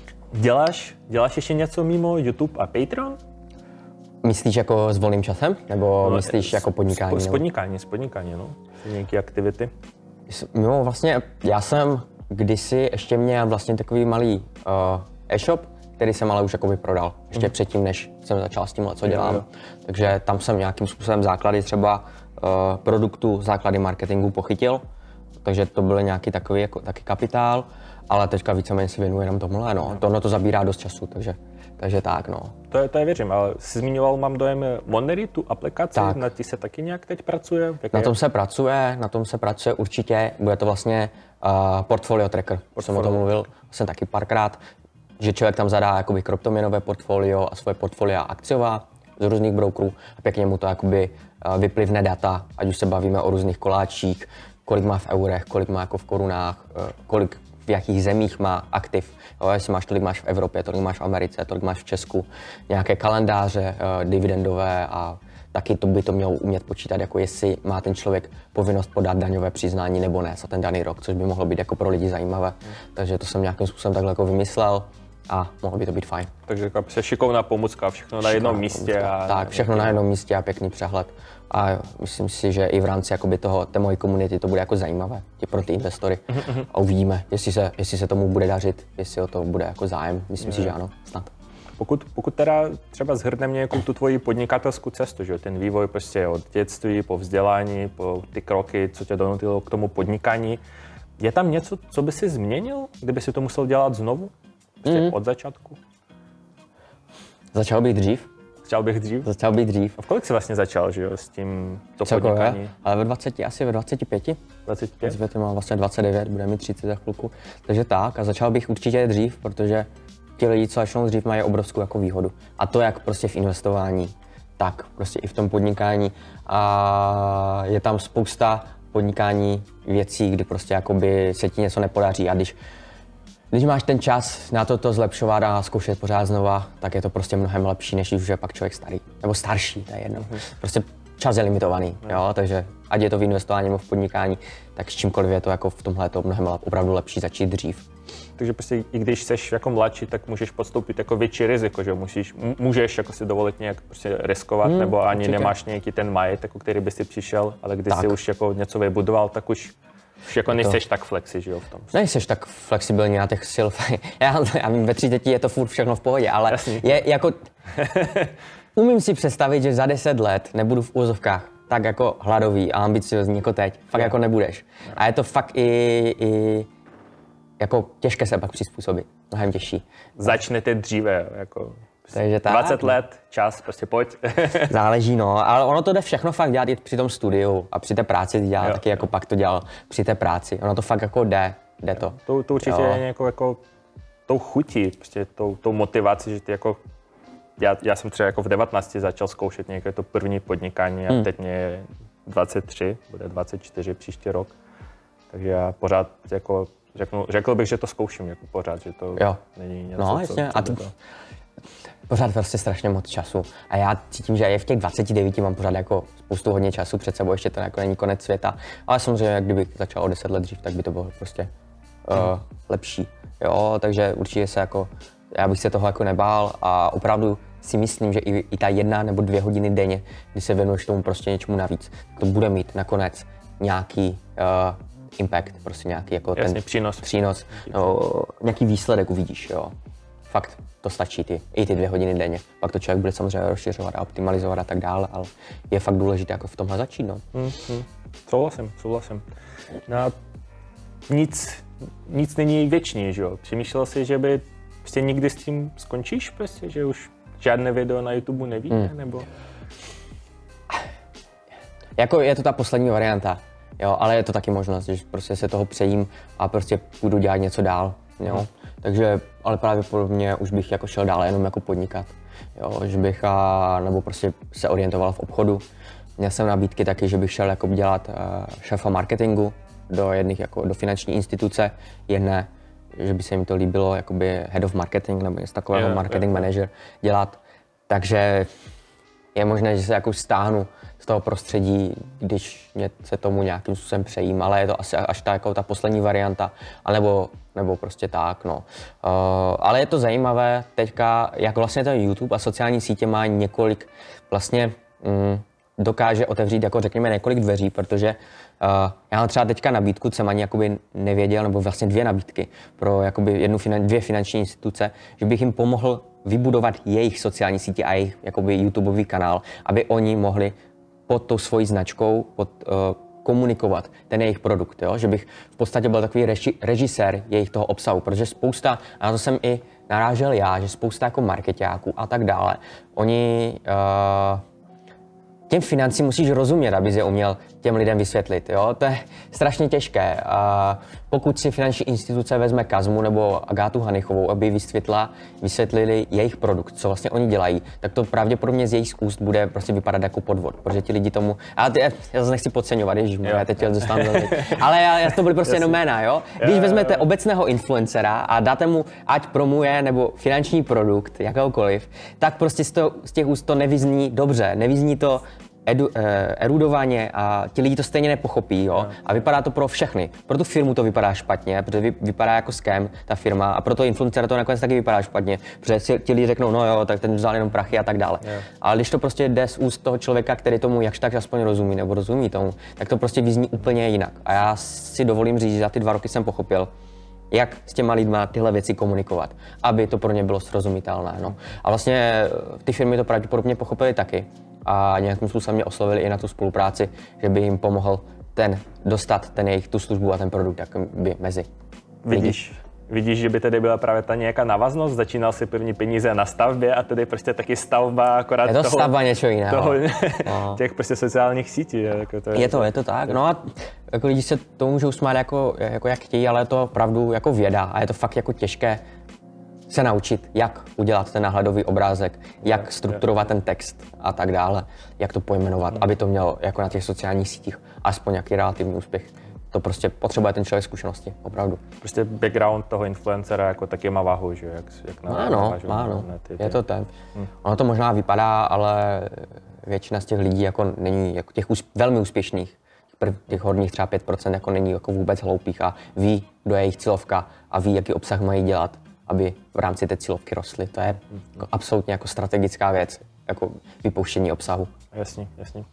Děláš ještě něco mimo YouTube a Patreon? Myslíš jako s volným časem? Nebo myslíš jako podnikání? S podnikání, no. Nějaké aktivity? No vlastně, já jsem kdysi ještě měl vlastně takový malý e-shop, který jsem ale už jakoby prodal. Ještě předtím, než jsem začal s tím, co dělám. Takže tam jsem nějakým způsobem základy třeba produktu, základy marketingu pochytil. Takže to byl nějaký takový jako, taky kapitál, ale teďka víceméně si věnuji jenom tomuhle, no. To zabírá dost času, takže tak, no. To je věřím, ale jsi zmiňoval, mám dojem, Moneri, tu aplikaci, tak. Na ty se taky nějak teď pracuje? Na tom se pracuje určitě, bude to vlastně portfolio tracker, jsem o tom mluvil vlastně taky párkrát, že člověk tam zadá jakoby kryptoměnové portfolio a svoje portfolia akciová z různých brokerů a pěkně mu to jakoby vyplivne data, ať už se bavíme o různých koláčích, kolik má v eurech, kolik má jako v korunách, kolik v jakých zemích má aktiv. Jo, jestli máš tolik máš v Evropě, tolik máš v Americe, tolik máš v Česku, nějaké kalendáře dividendové a taky to by to mělo umět počítat, jako jestli má ten člověk povinnost podat daňové přiznání nebo ne za ten daný rok, což by mohlo být jako pro lidi zajímavé. Takže to jsem nějakým způsobem takhle jako vymyslel a mohlo by to být fajn. Takže jako šikovná pomůcka, všechno na jednom místě. Tak, všechno na jednom místě a pěkný přehled. A myslím si, že i v rámci jakoby té mojí komunity to bude jako zajímavé i pro ty investory. A uvidíme, jestli se tomu bude dařit, jestli o to bude jako zájem. Myslím si, že ano, snad. Pokud teda třeba zhrneme nějakou tu tvoji podnikatelskou cestu, že ten vývoj prostě od dětství, po vzdělání, po ty kroky, co tě donutilo k tomu podnikání, je tam něco, co by si změnil, kdyby si to musel dělat znovu? Prostě od začátku? Začal bych dřív. Začal být dřív. A v kolik jsi vlastně začal, že jo, s tím podnikání? Ale ve 25. 25? Teď mám vlastně 29, bude mi 30 za chvilku. Takže tak, a začal bych určitě dřív, protože ti lidi, co začnou dřív, mají obrovskou jako výhodu. A to jak prostě v investování, tak prostě i v tom podnikání. A je tam spousta podnikání věcí, kdy prostě jakoby se ti něco nepodaří. A když máš ten čas na to zlepšovat a zkoušet pořád znova, tak je to prostě mnohem lepší, než když už je pak člověk starý. Nebo starší, to je jedno. Prostě čas je limitovaný, jo? Takže ať je to v investování nebo v podnikání, tak s čímkoliv je to jako v tomhle to mnohem opravdu lepší začít dřív. Takže prostě i když jsi jako mladší, tak můžeš podstoupit jako větší riziko, že můžeš jako si dovolit nějak prostě riskovat, nebo ani určitě nemáš nějaký ten majetek, o který by si přišel, ale když si už jako něco vybudoval, tak už jako nejseš tak flexi, že jo, v tom. Nejseš tak flexibilní na těch sil. Já vím, ve 30 je to furt všechno v pohodě, ale je jako... Umím si představit, že za 10 let nebudu v úvozovkách tak jako hladový a ambiciozní jako teď. Fakt jako nebudeš. A je to fakt i jako těžké se pak přizpůsobit. Mnohem těžší. Začnete dříve, jako... Takže tak. 20 let, čas, prostě pojď. Záleží, no, ale ono to jde všechno fakt dělat i při tom studiu a při té práci dělat taky, jako pak to dělal při té práci. Ono to fakt jako jde to. To určitě je jako tou chutí, prostě tou motivací, že ty jako... Já jsem třeba jako v 19 začal zkoušet nějaké to první podnikání a teď mě je 23, bude 24 příští rok. Takže já pořád jako řekl bych, že to zkouším jako pořád, že to není něco, no, jasně. Pořád prostě strašně moc času. A já cítím, že i v těch 29 mám pořád jako spoustu hodně času před sebou, ještě to jako není konec světa. Ale samozřejmě, kdybych začal o 10 let dřív, tak by to bylo prostě lepší. Jo, takže určitě já bych se toho jako nebál a opravdu si myslím, že i ta 1 nebo 2 hodiny denně, kdy se věnuješ tomu prostě něčemu navíc, to bude mít nakonec nějaký impact, prostě nějaký jako jasně, ten přínos nějaký výsledek uvidíš, jo. Fakt to stačí i ty 2 hodiny denně. Pak to člověk bude samozřejmě rozšiřovat a optimalizovat a tak dále, ale je fakt důležité jako v tomhle začít, no. Souhlasím. No a nic není věčný, že jo? Přemýšlel jsi, že by prostě nikdy s tím skončíš prostě, že už žádné video na YouTube nevíte, nebo? Jako je to ta poslední varianta, jo, ale je to taky možnost, že prostě se toho přejím a prostě půjdu dělat něco dál, jo. Takže, ale pravděpodobně už bych jako šel dál jenom jako podnikat, jo, že bych nebo prostě se orientoval v obchodu. Měl jsem nabídky taky, že bych šel jako dělat šéfa marketingu do finanční instituce jedné, že by se jim to líbilo, jakoby head of marketing nebo něco takového, marketing manager dělat. Takže je možné, že se jako stáhnu z toho prostředí, když se tomu nějakým způsobem přejím, ale je to asi až ta poslední varianta, nebo prostě tak, no. Ale je to zajímavé teďka, jak vlastně ten YouTube a sociální sítě má několik, vlastně dokáže otevřít, jako řekněme, několik dveří, protože já mám třeba teďka nabídku, jsem ani jakoby nevěděl, nebo vlastně 2 nabídky pro jakoby 2 finanční instituce, že bych jim pomohl vybudovat jejich sociální sítě a jejich jakoby YouTubeový kanál, aby oni mohli pod tou svojí značkou komunikovat ten jejich produkt, jo? Že bych v podstatě byl takový režisér jejich toho obsahu, protože spousta, a na to jsem i narážel já, že spousta jako marketáků a tak dále, oni těm financím musíš rozumět, abys je uměl těm lidem vysvětlit, jo? To je strašně těžké. Pokud si finanční instituce vezme Kazmu nebo Agátu Hanichovou, aby vysvětlili jejich produkt, co vlastně oni dělají, tak to pravděpodobně z jejich úst bude prostě vypadat jako podvod, protože ti lidi tomu... Já zase nechci podceňovat, ježišmarja, já teď dostanu ale já to byly prostě jenom jména, jo? Když vezmete obecného influencera a dáte mu, ať promuje nebo finanční produkt, jakéhokoliv, tak prostě z těch úst to nevyzní dobře, nevyzní to erudovaně a ti lidi to stejně nepochopí, jo? A vypadá to pro všechny. Pro tu firmu to vypadá špatně, protože vypadá jako scam ta firma a pro toho influencera to nakonec taky vypadá špatně, protože ti lidi řeknou, no jo, tak ten vzal jenom prachy a tak dále. Ale když to prostě jde z úst toho člověka, který tomu jakž tak aspoň rozumí nebo rozumí tomu, tak to prostě vyzní úplně jinak. A já si dovolím říct, že za ty 2 roky jsem pochopil, jak s těma lidma tyhle věci komunikovat, aby to pro ně bylo srozumitelné. No. A vlastně ty firmy to pravděpodobně pochopily taky a nějakým způsobem mě oslovili i na tu spolupráci, že by jim pomohl dostat tu službu a ten produkt jakoby mezi lidi. Vidíš, že by tedy byla právě ta nějaká návaznost? Začínal si první peníze na stavbě a tedy prostě taky stavba akorát je to toho, stavba něčeho jiného. Těch prostě sociálních sítí. Jako je to tak. No a jako lidi se tomu můžou smát jako jak chtějí, ale je to opravdu jako věda a je to fakt jako těžké se naučit, jak udělat ten náhledový obrázek, jak strukturovat ten text a tak dále, jak to pojmenovat, aby to mělo jako na těch sociálních sítích aspoň nějaký relativní úspěch. To prostě potřebuje ten člověk zkušenosti, opravdu. Prostě background toho influencera jako taky má váhu, že jak Má, je to tak. Ono to možná vypadá, ale většina z těch lidí jako není, jako těch velmi úspěšných, těch horních třeba 5% jako není jako vůbec hloupých a ví, kdo je jejich cílovka a ví, jaký obsah mají dělat, aby v rámci té cílovky rostly. To je jako absolutně jako strategická věc, jako vypouštění obsahu. Jasně.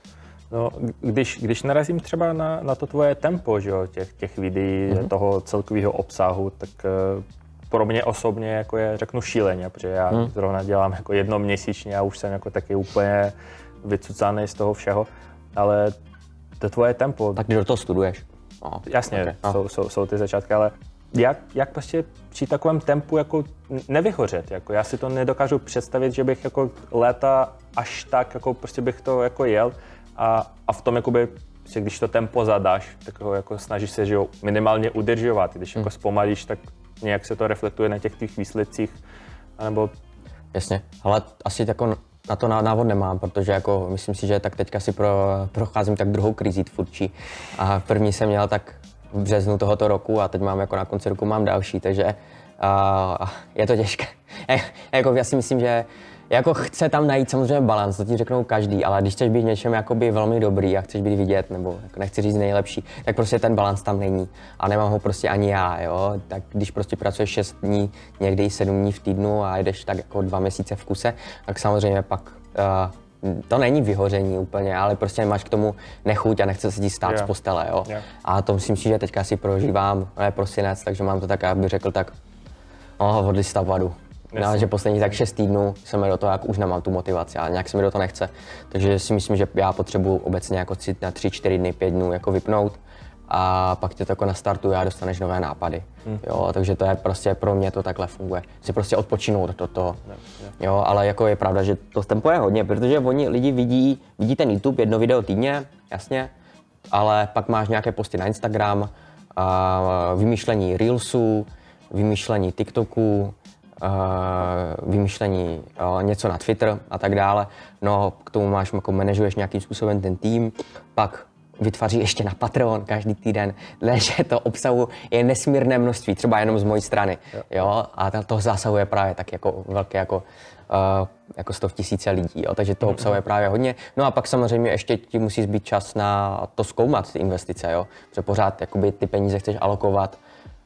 No, když narazím třeba na to tvoje tempo, že jo, těch videí, toho celkového obsahu, tak pro mě osobně jako je, řeknu, šíleně, protože já zrovna dělám jako jednoměsíčně a už jsem jako taky úplně vycucaný z toho všeho, ale to tvoje tempo... Tak když do toho studuješ. No, jasně, okay. Jsou ty začátky, ale jak prostě při takovém tempu jako nevyhořet? Jako já si to nedokážu představit, že bych jako léta až tak jako prostě bych to jako jel a v tom jakoby, když to tempo zadáš, tak ho jako snažíš se, že ho minimálně udržovat. Když jako zpomalíš, tak nějak se to reflektuje na těch výsledcích, nebo... Jasně, ale asi jako na to návod nemám, protože jako myslím si, že tak teďka si procházím tak druhou krizí tvůrčí a první jsem měl tak v březnu tohoto roku a teď mám jako na konci roku mám další, takže je to těžké. Jako já si myslím, že jako chce tam najít samozřejmě balans, to ti řeknou každý, ale když chceš být něčem jakoby velmi dobrý a chceš být vidět, nebo jako nechci říct nejlepší, tak prostě ten balans tam není a nemám ho prostě ani já, jo. Tak když prostě pracuješ 6 dní, někdy 7 dní v týdnu a jdeš tak jako 2 měsíce v kuse, tak samozřejmě pak to není vyhoření úplně, ale prostě máš k tomu nechuť a nechce se ti stát z postele, jo. A to myslím si, že teďka si prožívám, prosinec, takže mám to tak, abych řekl tak od listopadu. No, že poslední tak 6 týdnů jsem do toho, jak už nemám tu motivaci a nějak se mi do toho nechce. Takže si myslím, že já potřebuji obecně jako na 3-4 dny, 5 dnů jako vypnout a pak tě to jako nastartuje a dostaneš nové nápady. Jo, takže to je prostě pro mě to takhle funguje. Si prostě odpočinout do toho. Jo, ale jako je pravda, že to tempo je hodně, protože lidi vidí ten YouTube, 1 video týdně, jasně, ale pak máš nějaké posty na Instagram, vymýšlení Reelsů, vymýšlení TikToku, vymýšlení něco na Twitter a tak dále. No, k tomu máš, jako manažuješ nějakým způsobem ten tým, pak vytváří ještě na Patreon každý týden, že to obsahu je nesmírné množství, třeba jenom z mojí strany, jo, a toho zásahuje právě tak jako velké jako 100 000 lidí, jo, takže to obsahuje právě hodně. No a pak samozřejmě ještě ti musí zbýt čas na to zkoumat ty investice, jo, protože pořád jakoby ty peníze chceš alokovat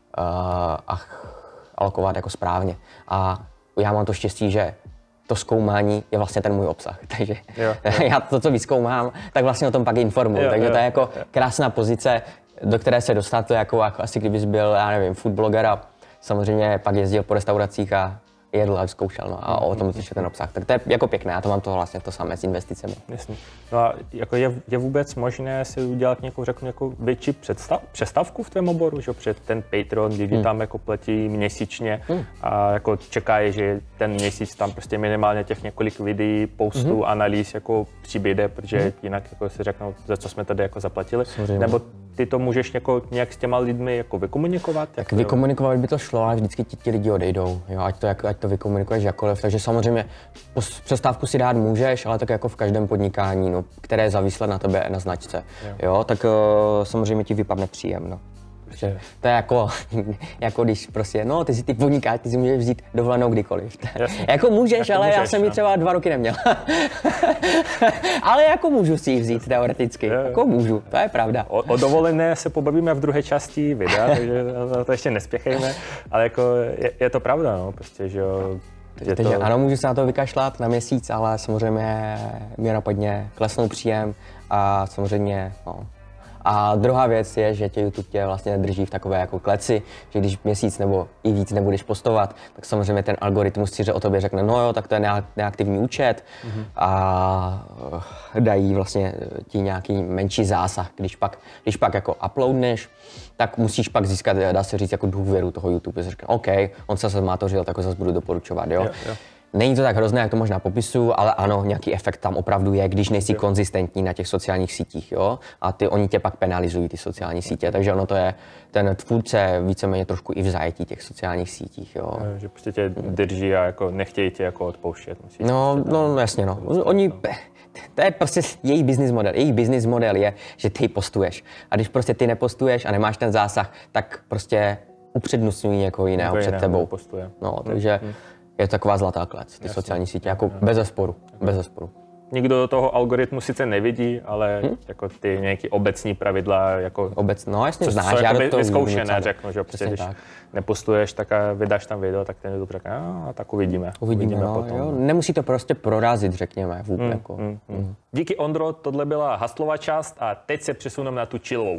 alokovat jako správně. A já mám to štěstí, že to zkoumání je vlastně ten můj obsah, takže já to, co vyzkoumám, tak vlastně o tom pak informuji, takže to je jako krásná pozice, do které se dostat, to jako asi kdybys byl, já nevím, food bloger a samozřejmě pak jezdil po restauracích a jedl a zkoušel, no, a o tom je ten obsah. Tak to je jako pěkné, já to mám to vlastně to samé s investicemi. Jasně. No a jako je vůbec možné si udělat nějakou větší přestávku v tvém oboru, že před ten Patreon, kdy tam jako platí měsíčně a jako čekají, že ten měsíc tam prostě minimálně těch několik videí, postů, analýz jako přibyde, protože jinak jako si řeknou, za co jsme tady jako zaplatili. Nebo ty to můžeš nějak s těma lidmi jako vykomunikovat? Tak vykomunikovat by to šlo, ale vždycky ti lidi odejdou, jo, ať to vykomunikuješ jakkoliv. Takže samozřejmě přestávku si dát můžeš, ale tak jako v každém podnikání, no, které je závislé na tebe na značce. Jo, tak samozřejmě ti vypadne příjem. No. Že to je jako když prostě, no ty si ty podnikáš, ty si můžeš vzít dovolenou kdykoliv. Jako můžeš, ale já jsem ji třeba 2 roky neměl. Ale jako můžu si ji vzít teoreticky, jako můžu, to je pravda. O dovolené se pobavíme v druhé části videa, takže to ještě nespěchejme, ale jako je to pravda, no, prostě, že jo. Takže ano, můžu se na to vykašlat na měsíc, ale samozřejmě mě napadně klesnou příjem a samozřejmě, no. A druhá věc je, že YouTube tě vlastně drží v takové jako kleci, že když měsíc nebo i víc nebudeš postovat, tak samozřejmě ten algoritmus si o tobě řekne, no jo, tak to je neaktivní účet a dají vlastně ti nějaký menší zásah, když pak jako uploadneš, tak musíš pak získat, dá se říct, jako důvěru toho YouTube, že řekne, OK, on se zmátořil, tak ho zase budu doporučovat, jo. Není to tak hrozné, jak to možná popisu, ale ano, nějaký efekt tam opravdu je, když nejsi konzistentní na těch sociálních sítích, jo? A oni tě pak penalizují, ty sociální sítě, takže ono to je, ten tvůrce víceméně trošku i v zajetí těch sociálních sítích, jo? Že prostě tě drží a jako nechtějí tě jako odpouštět. No jasně, no. To je prostě jejich business model. Jejich business model je, že ty postuješ. A když prostě ty nepostuješ a nemáš ten zásah, tak prostě upřednostňují někoho jiného před tebou. No, takže je to taková zlatá klec, ty sociální sítě, jako bez zesporu. Nikdo do toho algoritmu sice nevidí, ale jako ty nějaký obecní pravidla, jako no jasně znáš, já to vyzkoušené řeknu, že prostě, když nepostuješ, tak vydáš tam video, tak ten YouTube řekne, a tak uvidíme no, potom. Jo, nemusí to prostě prorazit, řekněme, vůbec. Jako. Díky Ondro, tohle byla hustlová část a teď se přesuneme na tu chillovou.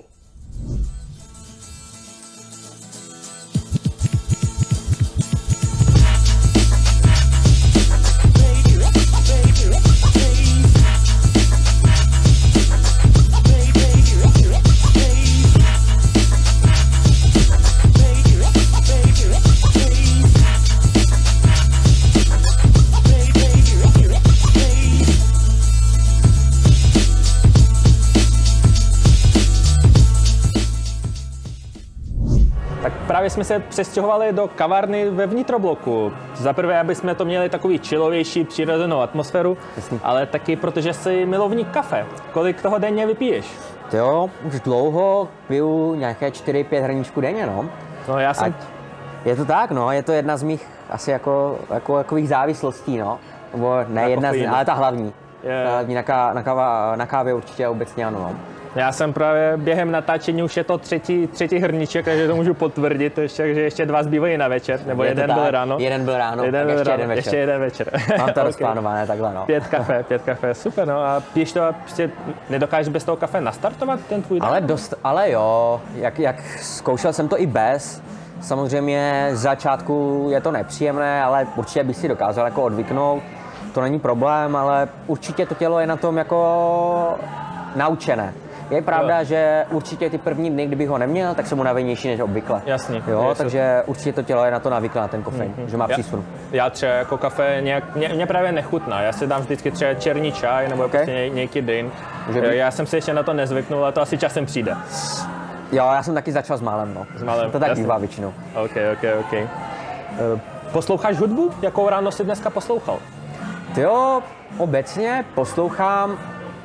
Právě jsme se přestěhovali do kavárny ve vnitrobloku. Za prvé, aby jsme to měli takový chillovější, přirozenou atmosféru, ale taky protože jsi milovník kafe. Kolik toho denně vypiješ? Jo, už dlouho piju nějaké 4-5 hrníčků denně, no. No já jsem... Je to tak, no, je to jedna z mých asi jako takových závislostí, no. Nebo ne jedna z, ale ta hlavní. Hlavní na kávě určitě obecně ano, no. Já jsem právě během natáčení, už je to třetí hrníček, takže to můžu potvrdit, takže ještě 2 zbývají na večer, nebo jeden byl ráno. Jeden byl ráno, ještě jeden večer. Mám to rozplánované takhle, no. 5 kafe, super, no a piješ to a prostě nedokážeš bez toho kafe nastartovat ten tvůj den? Ale jo, jak zkoušel jsem to i bez. Samozřejmě z začátku je to nepříjemné, ale určitě bych si dokázal jako odvyknout. To není problém, ale určitě to tělo je na tom jako naučené. Je pravda, že určitě ty první dny, kdybych ho neměl, tak jsem unavenější než obvykle. Jasně. Jo, takže určitě to tělo je na to navyklé, na ten kofein, že má přísun. Já třeba jako kafe mě právě nechutná. Já si dám vždycky třeba černý čaj nebo prostě nějaký drink. Já jsem si ještě na to nezvyknul, ale to asi časem přijde. Jo, já jsem taky začal s málem, no. S málem, to tak bývá většinou. OK. Posloucháš hudbu? Jakou ráno si dneska poslouchal? Jo, obecně poslouchám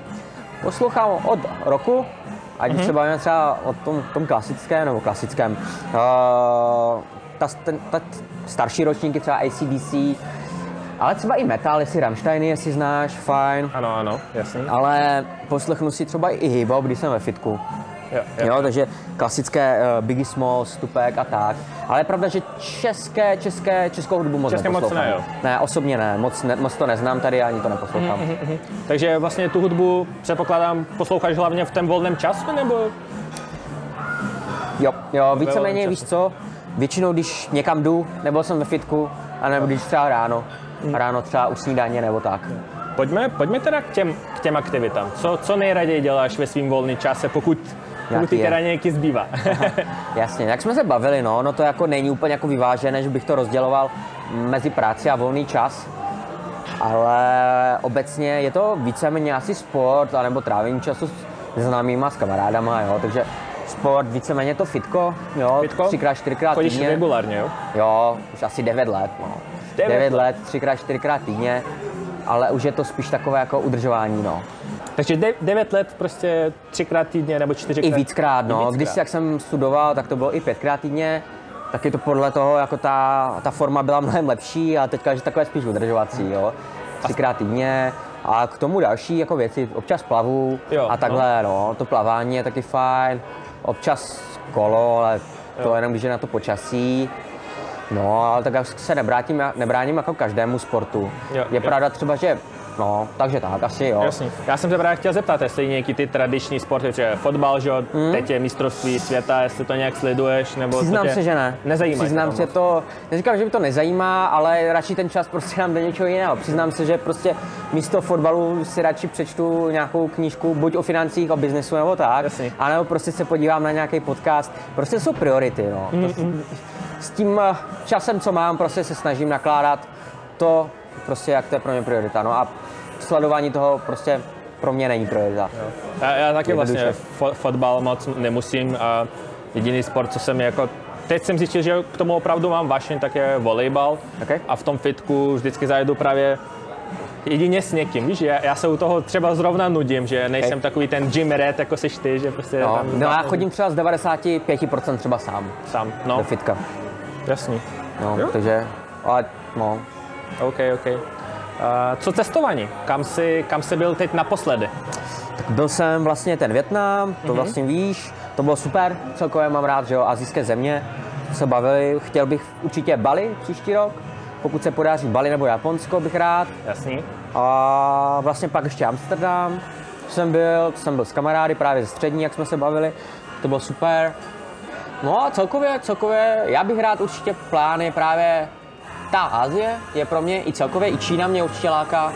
od roku, ať třeba jen třeba o tom klasickém nebo klasickém. Ta starší ročníky, třeba AC/DC, ale třeba i metal, jestli Rammsteiny, jestli znáš, fajn. Ano, jasně. Ale poslechnu si třeba i hip-hop, když jsem ve fitku. Jo, takže klasické Biggie Smalls, Tupac a tak. Ale je pravda, že českou hudbu moc neposlouchám. Ne, osobně ne, moc to neznám tady, ani to neposlouchám. Takže vlastně tu hudbu, předpokládám, posloucháš hlavně v tom volném času, nebo? Jo, víceméně, víš co, většinou když někam jdu, nebo jsem ve fitku, anebo když třeba ráno třeba u snídaně nebo tak. Pojďme teda k těm aktivitám. Co nejraději děláš ve svým volném čase, pokud ti teda nějaký zbývá? Jasně, jak jsme se bavili, no to jako není úplně jako vyvážené, že bych to rozděloval mezi práci a volný čas, ale obecně je to víceméně asi sport, anebo trávení času s známýma, s kamarádama, jo, takže sport, víceméně to fitko, jo, 3x, 4x Chodíš týdně. regulárně, jo? Jo, už asi 9 let, no. 9 let, 3x, 4x týdně, ale už je to spíš takové jako udržování, no. Takže 9 let prostě 3krát týdně nebo 4krát? I víckrát, no. Když jak jsem studoval, tak to bylo i 5krát týdně. Taky to podle toho, jako ta forma byla mnohem lepší, ale teďka je takové spíš udržovací, jo. 3krát týdně. A k tomu další jako věci, občas plavu a takhle, no. To plavání je taky fajn. Občas kolo, ale to jenom když je na to počasí. No, ale tak se nebráním jako každému sportu. Je pravda třeba, že no, takže tak, asi jo. Jasně. Já jsem se právě chtěl zeptat, jestli nějaký ty tradiční sporty, třeba fotbal, že teď je mistrovství světa, jestli to nějak sleduješ, nebo přiznám se, že ne. Nezajímá. Přiznám se to, neříkám, že by to nezajímá, ale radši ten čas prostě dám do něčeho jiného. Přiznám se, že prostě místo fotbalu si radši přečtu nějakou knížku, buď o financích, o biznesu nebo tak, anebo prostě se podívám na nějaký podcast. Prostě jsou priority, no. S tím časem, co mám, prostě se snažím nakládat to, prostě jak to je pro mě priorita. No a sledování toho prostě pro mě není priorita. Já taky vlastně fotbal moc nemusím a jediný sport, co jsem jako... Teď jsem zjistil, že k tomu opravdu mám vášeň, tak je volejbal. A v tom fitku vždycky zajedu právě jedině s někým, víš, já se u toho třeba zrovna nudím, že nejsem takový ten gym rat, jako seš ty, že prostě... No, já chodím třeba z 95% třeba sám. No. Do fitka. Jasný. No, takže, ale no. OK. Co cestování? Kam jsi byl teď naposledy? Tak byl jsem vlastně ten Vietnam, to vlastně víš, to bylo super, celkově mám rád, že jo, asijské země, se bavili, chtěl bych určitě Bali příští rok, pokud se podaří Bali nebo Japonsko bych rád. Jasný. A vlastně pak ještě Amsterdam, jsem byl s kamarády právě ze střední, jak jsme se bavili, to bylo super. No a celkově, já bych rád určitě plány právě ta Asie je pro mě i celkově, i Čína mě určitě láká.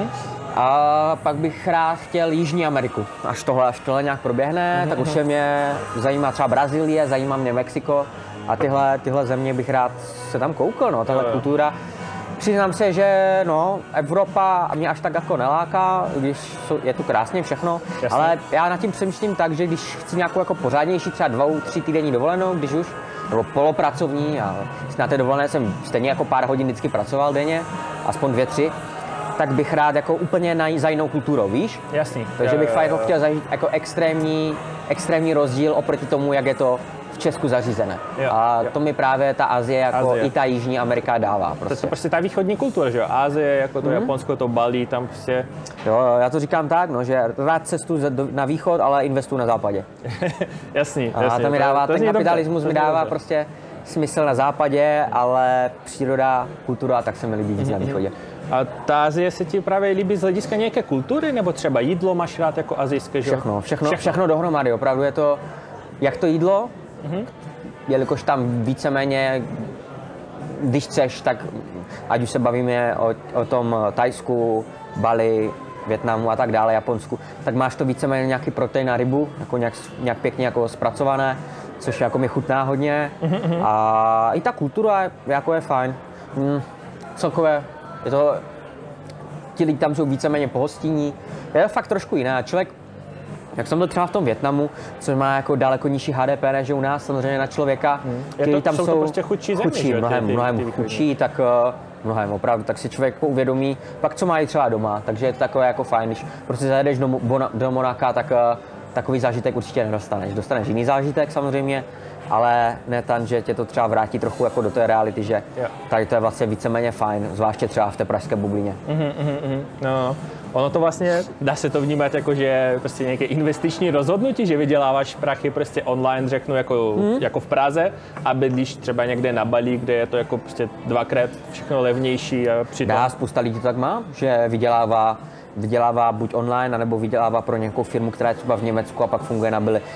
A pak bych rád chtěl Jižní Ameriku. Až tohle nějak proběhne, tak už mě zajímá třeba Brazílie, zajímá mě Mexiko a tyhle země bych rád se tam koukal, no, tahle kultura. Přiznám se, že no, Evropa mě až tak jako neláká, když je tu krásně všechno, ale já nad tím přemýšlím tak, že když chci nějakou jako pořádnější třeba 2-3 týdenní dovolenou, když už, nebo polopracovní, a na té dovolené jsem stejně jako pár hodin vždycky pracoval denně, aspoň 2-3, tak bych rád jako úplně za jinou kulturou, víš? Jasný. Takže bych fakt chtěl zajít jako extrémní rozdíl oproti tomu, jak je to v Česku zařízené. To mi právě ta Asie, jako i ta Jižní Amerika dává. Prostě. To je prostě ta východní kultura, že jo? Asie, jako to Japonsko, to Bali, tam prostě... Jo, já to říkám tak, no, že rád cestuji na východ, ale investuji na západě. Jasný. A to mi dává, ten kapitalismus mi dává prostě smysl na západě, ale příroda, kultura, tak se mi líbí víc na východě. A ta Azie se ti právě líbí z hlediska nějaké kultury, nebo třeba jídlo máš rád jako asijské, že? Všechno dohromady, opravdu je to, jak to jídlo, jelikož tam víceméně, když chceš, tak ať už se bavíme o tom Thajsku, Bali, Vietnamu a tak dále, Japonsku, tak máš to víceméně nějaký protein a rybu, jako nějak pěkně jako zpracované, což jako mi chutná hodně. A i ta kultura jako je fajn. Celkově je to, ti lidi tam jsou víceméně pohostinní, je to fakt trošku jiné. Člověk, jak jsem byl třeba v tom Vietnamu, což má jako daleko nižší HDP než u nás, samozřejmě na člověka, ti tam jsou prostě chudší země, mnohem chudší, tak mnohem opravdu, tak si člověk uvědomí, pak co mají třeba doma, takže je to takové jako fajn, když prostě zajedeš do Monaka, tak takový zážitek určitě nedostaneš. Dostaneš jiný zážitek samozřejmě, ale ne ten, že tě to třeba vrátí trochu jako do té reality, že tady to je vlastně víceméně fajn, zvláště třeba v té pražské bublině. No, ono to vlastně, dá se to vnímat jako, že prostě nějaké investiční rozhodnutí, že vyděláváš prachy prostě online, řeknu, jako v Praze a bydlíš třeba někde na Bali, kde je to jako prostě dvakrát všechno levnější a přitom... Dá, spousta lidí to tak má, že vydělává buď online, nebo vydělává pro nějakou firmu, která je třeba v Německu a pak funguje na Bali.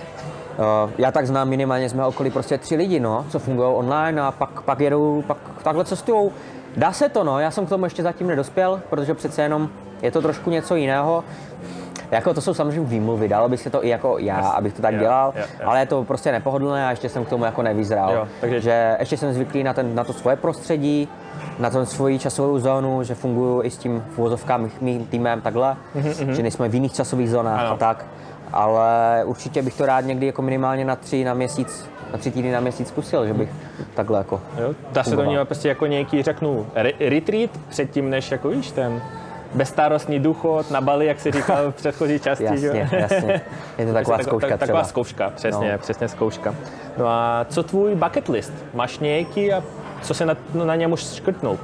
Já tak znám minimálně z mého okolí prostě 3 lidi, no, co fungují online a pak jedou, pak takhle cestujou. Dá se to, no, já jsem k tomu ještě zatím nedospěl, protože přece jenom je to trošku něco jiného. Jako to jsou samozřejmě výmluvy, dalo by se to i jako já, abych to tak dělal, ale je to prostě nepohodlné a ještě jsem k tomu jako nevyzrál. Takže ještě jsem zvyklý na to svoje prostředí, na to svoji časovou zónu, že funguju i s tím v uvozovkách mým týmem takhle, že nejsme v jiných časových zónách a tak. Ale určitě bych to rád někdy jako minimálně na 3 týdny na měsíc zkusil, že bych takhle jako Dá se to vnímat prostě jako nějaký, řeknu, retreat předtím, než jako víš ten... bezstarostný důchod na Bali, jak jsi říkal v předchozí části. Jasně, jasně. Je to taková zkouška třeba. Taková zkouška, přesně, přesně zkouška. No a co tvůj bucket list? Máš nějaký a co se na něm už škrtnul?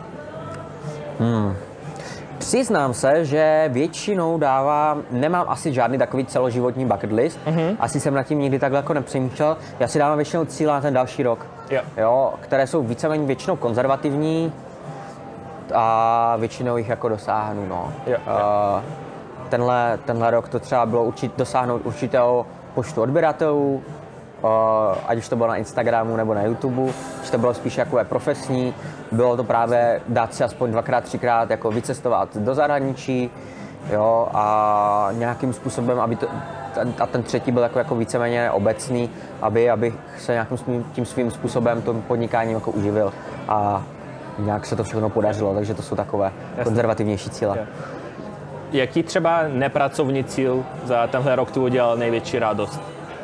Přiznám se, že většinou nemám asi žádný takový celoživotní bucket list. Asi jsem nad tím nikdy takhle jako nepřemýšlel. Já si dávám většinou cíle na ten další rok, jo, které jsou víceméně většinou konzervativní a většinou jich jako dosáhnu. No. Tenhle rok to třeba bylo dosáhnout určitého počtu odběratelů, ať už to bylo na Instagramu nebo na YouTube, že to bylo spíš jako profesní, bylo to právě dát si aspoň 2x, 3x jako vycestovat do zahraničí, jo, a nějakým způsobem, aby ten třetí byl jako víceméně obecný, abych se nějakým tím svým způsobem tím podnikáním jako uživil a nějak se to všechno podařilo, takže to jsou takové konzervativnější cíle. Jaký třeba nepracovní cíl za tenhle rok tu udělal největší radost?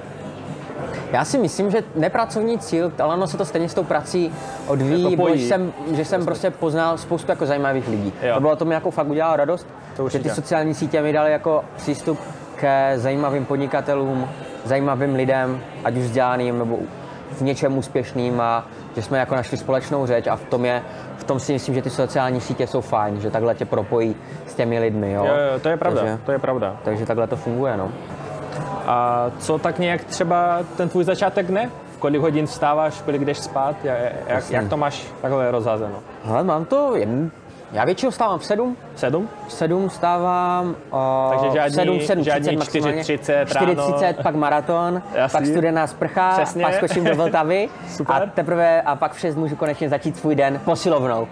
Já si myslím, že nepracovní cíl, ale ono se to stejně s tou prací odvíjí, že jsem prostě poznal spoustu jako zajímavých lidí. To bylo to mi jako fakt udělalo radost, že ty sociální sítě mi dali jako přístup ke zajímavým podnikatelům, zajímavým lidem, ať už vzdělaným nebo v něčem úspěšným a že jsme jako našli společnou řeč a v tom si myslím, že ty sociální sítě jsou fajn, že takhle tě propojí s těmi lidmi, jo. To je pravda, to je pravda. Takže takhle to funguje, no. A co tak nějak třeba ten tvůj začátek dne? V kolik hodin vstáváš, kolik jdeš spát? Jak to máš takhle rozházeno? Hele, mám to já většinou vstávám v 7. 7? 7 vstávám, takže žádný 4:30 ráno. 4:30, pak maraton, pak studená sprcha, přesně. Pak skočím do Vltavy a pak v 6 můžu konečně začít svůj den posilovnou.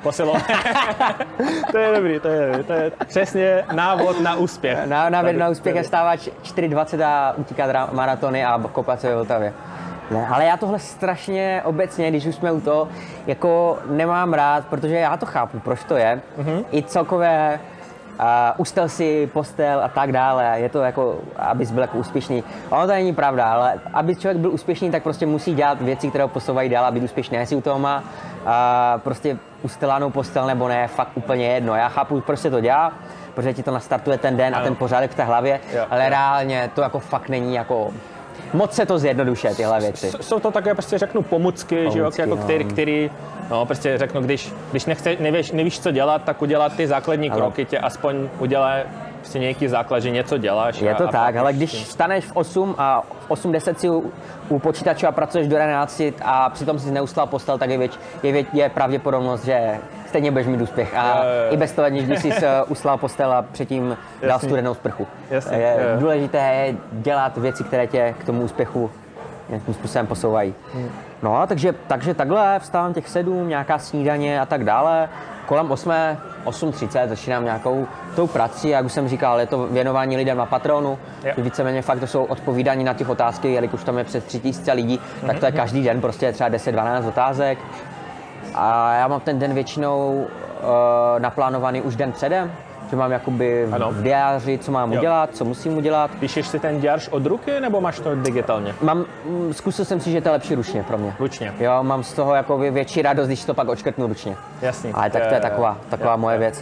To je dobrý, to je přesně návod na úspěch. Návod na úspěch je vstávat 4:20 a utíkat maratony a kopat se ve Vltavě. Ne, ale já tohle strašně obecně, když už jsme u toho, jako nemám rád, protože já to chápu, proč to je. I celkové ustel si postel a tak dále, je to jako, abys byl jako úspěšný. Ono to není pravda, ale aby člověk byl úspěšný, tak prostě musí dělat věci, které ho posouvají dál a být úspěšný. Jestli u toho má prostě ustelanou postel nebo ne, fakt úplně jedno. Já chápu, proč se to dělá, protože ti to nastartuje ten den a ten pořádek v té hlavě, ale reálně to jako fakt není jako... Moc se to zjednodušuje, tyhle věci. Jsou to také, prostě řeknu, pomůcky, že jo, jako který, no, prostě řeknu, když nevíš, co dělat, tak udělat ty základní kroky, tě aspoň udělá prostě nějaký základ, že něco děláš. Je to tak, ale když vstaneš v 8 a v 8:10 si u počítače a pracuješ do 11 a přitom si neustal postel, tak je pravděpodobnost, že stejně budeš mít úspěch. A i bez toho, když jsi uslal postel a předtím dal studenou sprchu. Je důležité dělat věci, které tě k tomu úspěchu nějakým způsobem posouvají. No, takže takhle vstávám těch 7, nějaká snídaně a tak dále. Kolem 8:30 začínám nějakou tou prací, jak už jsem říkal, je to věnování lidem na Patronu. Víceméně fakt to jsou odpovídání na těch otázky, jelikož tam je přes 3000 lidí, tak to je každý den prostě třeba 10-12 otázek. A já mám ten den většinou naplánovaný už den předem, že mám jakoby v diáři, co mám udělat, co musím udělat. Píšeš si ten diář od ruky, nebo máš to digitálně? Zkusil jsem si, že to je lepší ručně pro mě. Ručně? Jo, mám z toho jako větší radost, když to pak odškrtnu ručně. Jasný. Ale tak to je taková moje věc.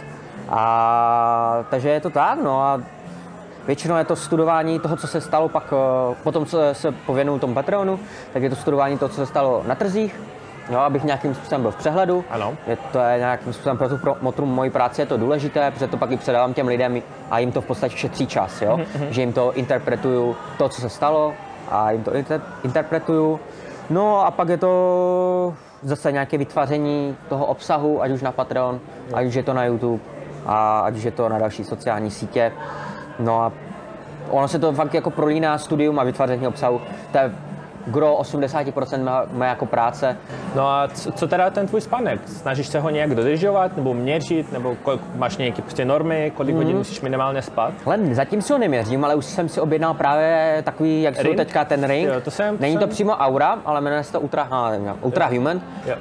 A takže je to tak, no a většinou je to studování toho, co se stalo pak, potom co se pověnuju tomu Patreonu, tak je to studování toho, co se stalo na trzích. No, abych nějakým způsobem byl v přehledu. Ano. To je nějakým způsobem pro moji práci je to důležité, protože to pak i předávám těm lidem a jim to v podstatě šetří čas, jo? Že jim to interpretuju, to, co se stalo a jim to interpretuju. No a pak je to zase nějaké vytváření toho obsahu, ať už na Patreon, ať už je to na YouTube a ať už je to na další sociální sítě. No a ono se to fakt jako prolíná studium a vytváření obsahu. To je gro 80% má jako práce. No a co teda ten tvůj spánek? Snažíš se ho nějak dodržovat nebo měřit, nebo máš nějaké prostě normy, kolik hodin musíš minimálně spát? Zatím si ho neměřím, ale už jsem si objednal právě takový, jak jsou teďka ten ring. Jo, Není to přímo Aura, ale jmenuje se to Ultra Human.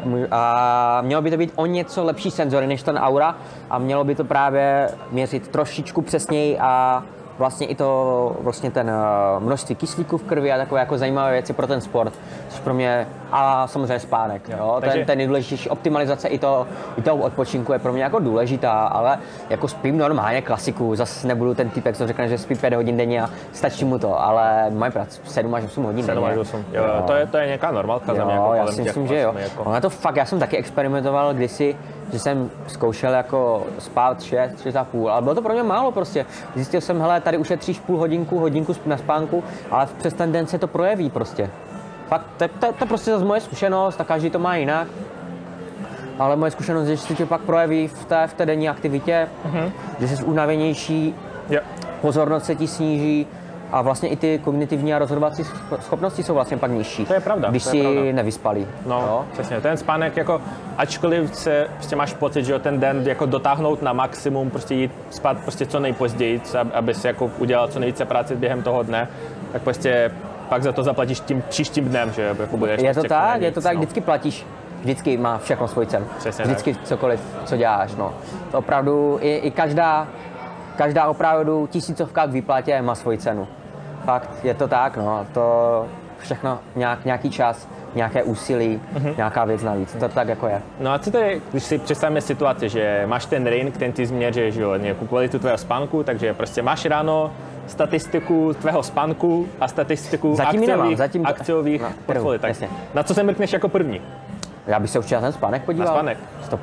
A mělo by to být o něco lepší senzory než ten Aura a mělo by to právě měřit trošičku přesněji a vlastně i to, vlastně ten množství kyslíku v krvi a takové jako zajímavé věci pro ten sport, což pro mě, a samozřejmě spánek, jo. Ten nejdůležitější optimalizace i toho odpočinku je pro mě jako důležitá, ale jako spím normálně klasiku, zase nebudu ten typek, co řekne, že spí 5 hodin denně a stačí mu to, ale mají práci 7 až 8 hodin denně. 7 až 8, jo. To je nějaká normálka za mě. Jako já si myslím, že jo. Ono to fakt, já jsem taky experimentoval kdysi, že jsem zkoušel jako spát 6,5, ale bylo to pro mě málo prostě. Zjistil jsem, hele, tady ušetříš hodinku na spánku, ale přes ten den se to projeví prostě. Fakt, to je prostě zase moje zkušenost, tak každý to má jinak. Ale moje zkušenost je, že se to pak projeví v té denní aktivitě, že jsi unavenější, pozornost se ti sníží a vlastně i ty kognitivní a rozhodovací schopnosti jsou vlastně pak nižší. To je pravda. Když si nevyspalý. No, přesně. Ten spánek, jako, ačkoliv se prostě máš pocit, že ten den jako dotáhnout na maximum, prostě jít spát prostě co nejpozději, aby si jako udělal co nejvíce práce během toho dne, tak prostě pak za to zaplatíš tím příštím dnem, že jako budeš. Je to tak, vždycky platíš. Vždycky má všechno svůj cenu. Přesně vždycky tak. Cokoliv, co děláš, no. To opravdu, i každá opravdu tisícovka k výplatě má svoji cenu. Fakt, je to tak, no. To všechno nějaký čas, nějaké úsilí, nějaká věc navíc. To tak jako je. No a co to je, když si představíme situaci, že máš ten ring, ten ty změřuješ, že jo, nějakou kvalitu tvého spánku, takže prostě máš ráno statistiku tvého spánku a statistiku akciových portfolií. Tak na co se mrkneš jako první? Já bych se určitě na ten spánek podíval. Na spánek?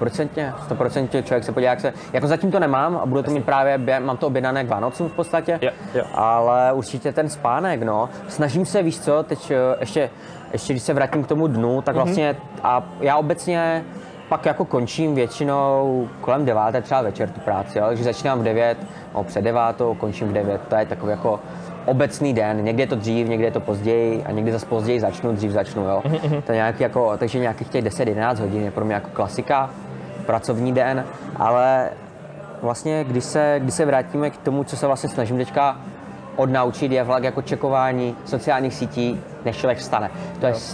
100% člověk se podívá, jak se... Jako zatím to nemám a budu to mít právě, mám to objednané k Vánocům v podstatě. Jo. Ale určitě ten spánek, no. Snažím se, víš co, teď ještě když se vrátím k tomu dnu, tak vlastně, a já obecně pak jako končím většinou kolem 9, třeba večer tu práci, jo? Takže začínám v 9, no před 9, končím v 9, to je takový jako obecný den, někdy je to dřív, někdy je to později a někdy zase později dřív začnu, jo. To je nějaký jako, takže nějakých těch 10-11 hodin je pro mě jako klasika, pracovní den, ale vlastně, když se vrátíme k tomu, co se vlastně snažím teďka odnaučit, je vlak jako čekování sociálních sítí, než člověk vstane. To je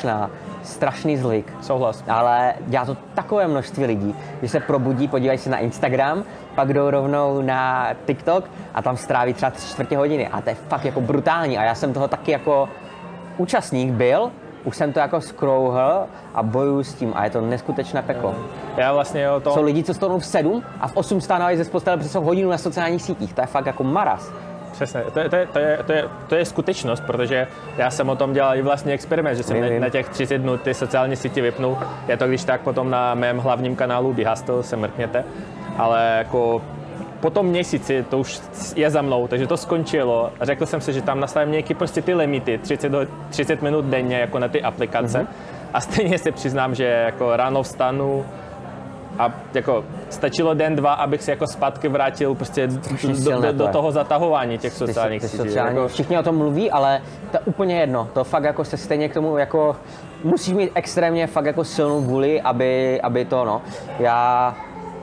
strašný zvyk. Souhlas. Ale dělá to takové množství lidí, že se probudí, podívají se na Instagram, pak jdou rovnou na TikTok a tam stráví třeba 3/4 hodiny. A to je fakt jako brutální. A já jsem toho taky jako účastník byl, už jsem to jako skrouhl a bojuju s tím a je to neskutečné peklo. Já vlastně to... Jsou lidi, co stojí v 7 a v 8 stávají ze postele, protože jsou hodinu na sociálních sítích. To je fakt jako maras. Přesně, to je skutečnost, protože já jsem o tom dělal i vlastně experiment, že jsem na těch 30 dnů ty sociální sítě vypnul. Je to když tak potom na mém hlavním kanálu BeHustle se mrkněte, ale jako po tom měsíci to už je za mnou, takže to skončilo a řekl jsem si, že tam nastavím nějaký prostě ty limity, 30 minut denně jako na ty aplikace a stejně se přiznám, že jako ráno vstanu a jako stačilo den, dva, abych se jako zpátky vrátil prostě do toho zatahování těch sociálních sítí. Jako... Všichni o tom mluví, ale to je úplně jedno. To fakt jako se stejně k tomu jako musíš mít extrémně fakt jako silnou vůli, aby to, no. Já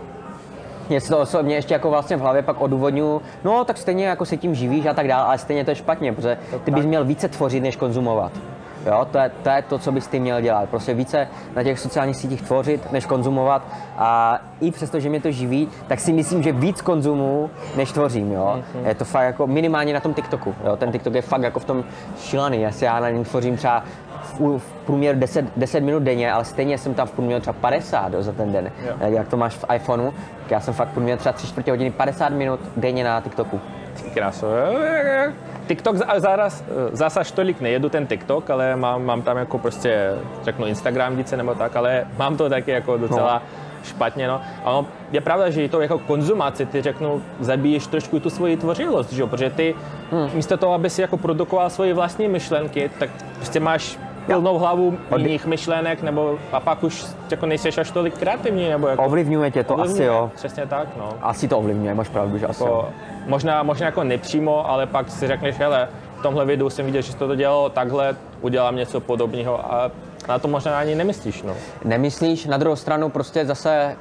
něco to osobně ještě jako vlastně v hlavě pak odůvodňuji, no tak stejně jako se tím živíš a tak dále, ale stejně to je špatně, protože ty bys měl více tvořit, než konzumovat. Jo, to je to, co bys ty měl dělat. Prostě více na těch sociálních sítích tvořit, než konzumovat. A i přesto, že mě to živí, tak si myslím, že víc konzumuju, než tvořím. Jo. Je to fakt jako minimálně na tom TikToku. Jo. Ten TikTok je fakt jako v tom šílený. Já na něm tvořím třeba v průměru 10 minut denně, ale stejně jsem tam v průměru třeba 50 za ten den. Jo. Jak to máš v iPhoneu, tak já jsem fakt v průměru třeba 3/4 hodiny 50 minut denně na TikToku. Krásu. TikTok zase až tolik nejedu ten TikTok, ale mám tam jako prostě, řeknu Instagram více nebo tak, ale mám to taky jako docela špatně, no. Ano, je pravda, že to jako konzumaci, ty řeknu, zabiješ trošku tu svoji tvořivost, že jo, protože ty místo toho, aby si jako produkoval svoje vlastní myšlenky, tak prostě máš plnou hlavu jiných myšlenek, nebo a pak už jako nejseš až tolik kreativní, nebo jako... Ovlivňuje tě to asi, jo. Přesně tak, no. Asi to ovlivňuje, máš pravdu, že asi jako, možná jako nepřímo, ale pak si řekneš, hele, v tomhle videu jsem viděl, že to dělalo takhle, udělám něco podobného a na to možná ani nemyslíš, no. Nemyslíš, na druhou stranu prostě zase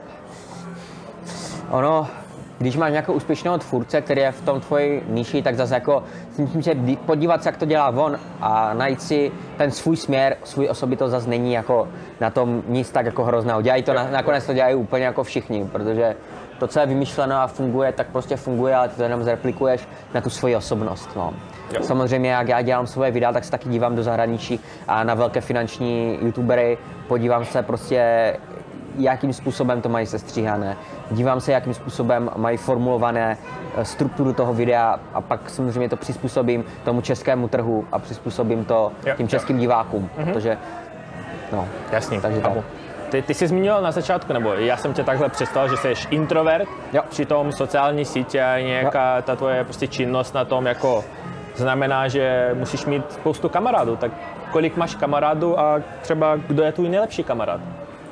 ono, když máš nějakého úspěšného tvůrce, který je v tom tvoji níši, tak zase jako myslím, že podívat se, jak to dělá on a najít si ten svůj směr, svůj osobitost zase není jako na tom nic tak jako hrozného. Dělají to, nakonec to dělají úplně jako všichni, protože to, co je vymyšleno a funguje, tak prostě funguje, ale ty to jenom zreplikuješ na tu svoji osobnost. No. Samozřejmě, jak já dělám svoje videa, tak se taky dívám do zahraničí a na velké finanční youtubery, podívám se prostě, jakým způsobem to mají sestříhané. Dívám se, jakým způsobem mají formulované strukturu toho videa a pak samozřejmě to přizpůsobím tomu českému trhu a přizpůsobím to tím českým divákům, protože no, Jasný, takže tak. Ty jsi zmínil na začátku, nebo já jsem tě takhle představil, že jsi introvert, přitom sociální sítě a nějaká ta tvoje prostě činnost na tom jako znamená, že musíš mít spoustu kamarádů, tak kolik máš kamarádů a třeba kdo je tvůj nejlepší kamarád?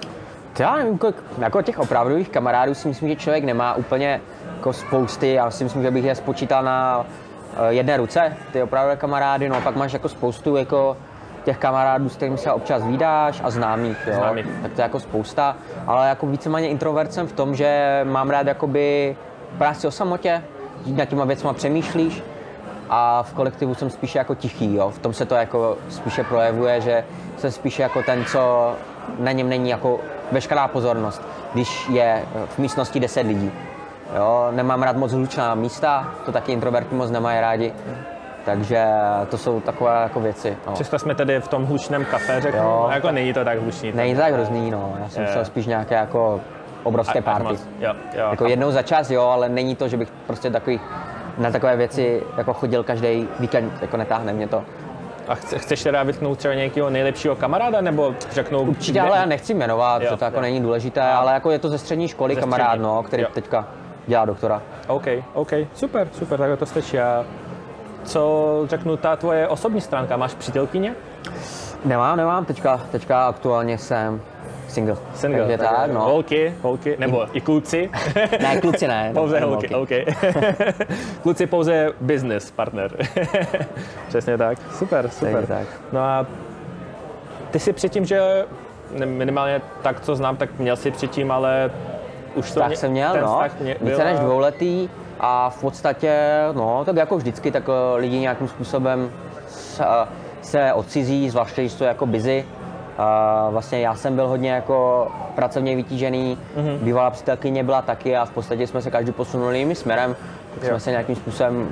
Já nevím, jako těch opravdových kamarádů si myslím, že člověk nemá úplně jako spousty, já si myslím, že bych je spočítal na jedné ruce, ty opravdové kamarády, no pak máš jako spoustu jako těch kamarádů, s kterými se občas vídáš a známých, jo. Tak to je jako spousta, ale jako víceméně introvert jsem v tom, že mám rád jakoby práci o samotě, nad těma věcma přemýšlíš a v kolektivu jsem spíše jako tichý, jo. V tom se to jako spíše projevuje, že jsem spíše jako ten, co na něm není jako veškerá pozornost, když je v místnosti 10 lidí. Jo, nemám rád moc hlučná místa, to taky introverti moc nemají rádi. Takže to jsou takové jako věci. No. Přesto jsme tady v tom hlučném kafe, řeknu, a jako není to tak hlučný. Není to tak hrozný, no. Já jsem myslel spíš nějaké jako obrovské party. Jako jednou za čas, jo, ale není to, že bych prostě na takové věci jako chodil každý víkend, jako netáhne mě to. A chceš teda vytknout třeba nějakého nejlepšího kamaráda, nebo řeknou... Určitě, ale já nechci jmenovat, to jako není důležité, ale jako je to ze střední školy kamarád, no, který teďka dělá doktora. OK, super, takhle to stačí. A co řeknu, ta tvoje osobní stránka, máš přítelkyně? Nemám, teďka aktuálně jsem single. Takže tak, no. Holky, nebo i kluci? Ne, kluci ne. Pouze holky, OK. Kluci pouze business partner. Přesně tak, super. Tak. No a ty si předtím, že minimálně tak, co znám, tak měl si předtím, ale už to... Tak jsem měl, no, více než 2letý a v podstatě, no, tak jako vždycky, tak lidi nějakým způsobem se odcizí, zvláště když to je jako busy. Vlastně já jsem byl hodně jako pracovně vytížený, bývalá přítelkyně byla taky a v podstatě jsme se každý posunuli jiným směrem, jsme se nějakým způsobem,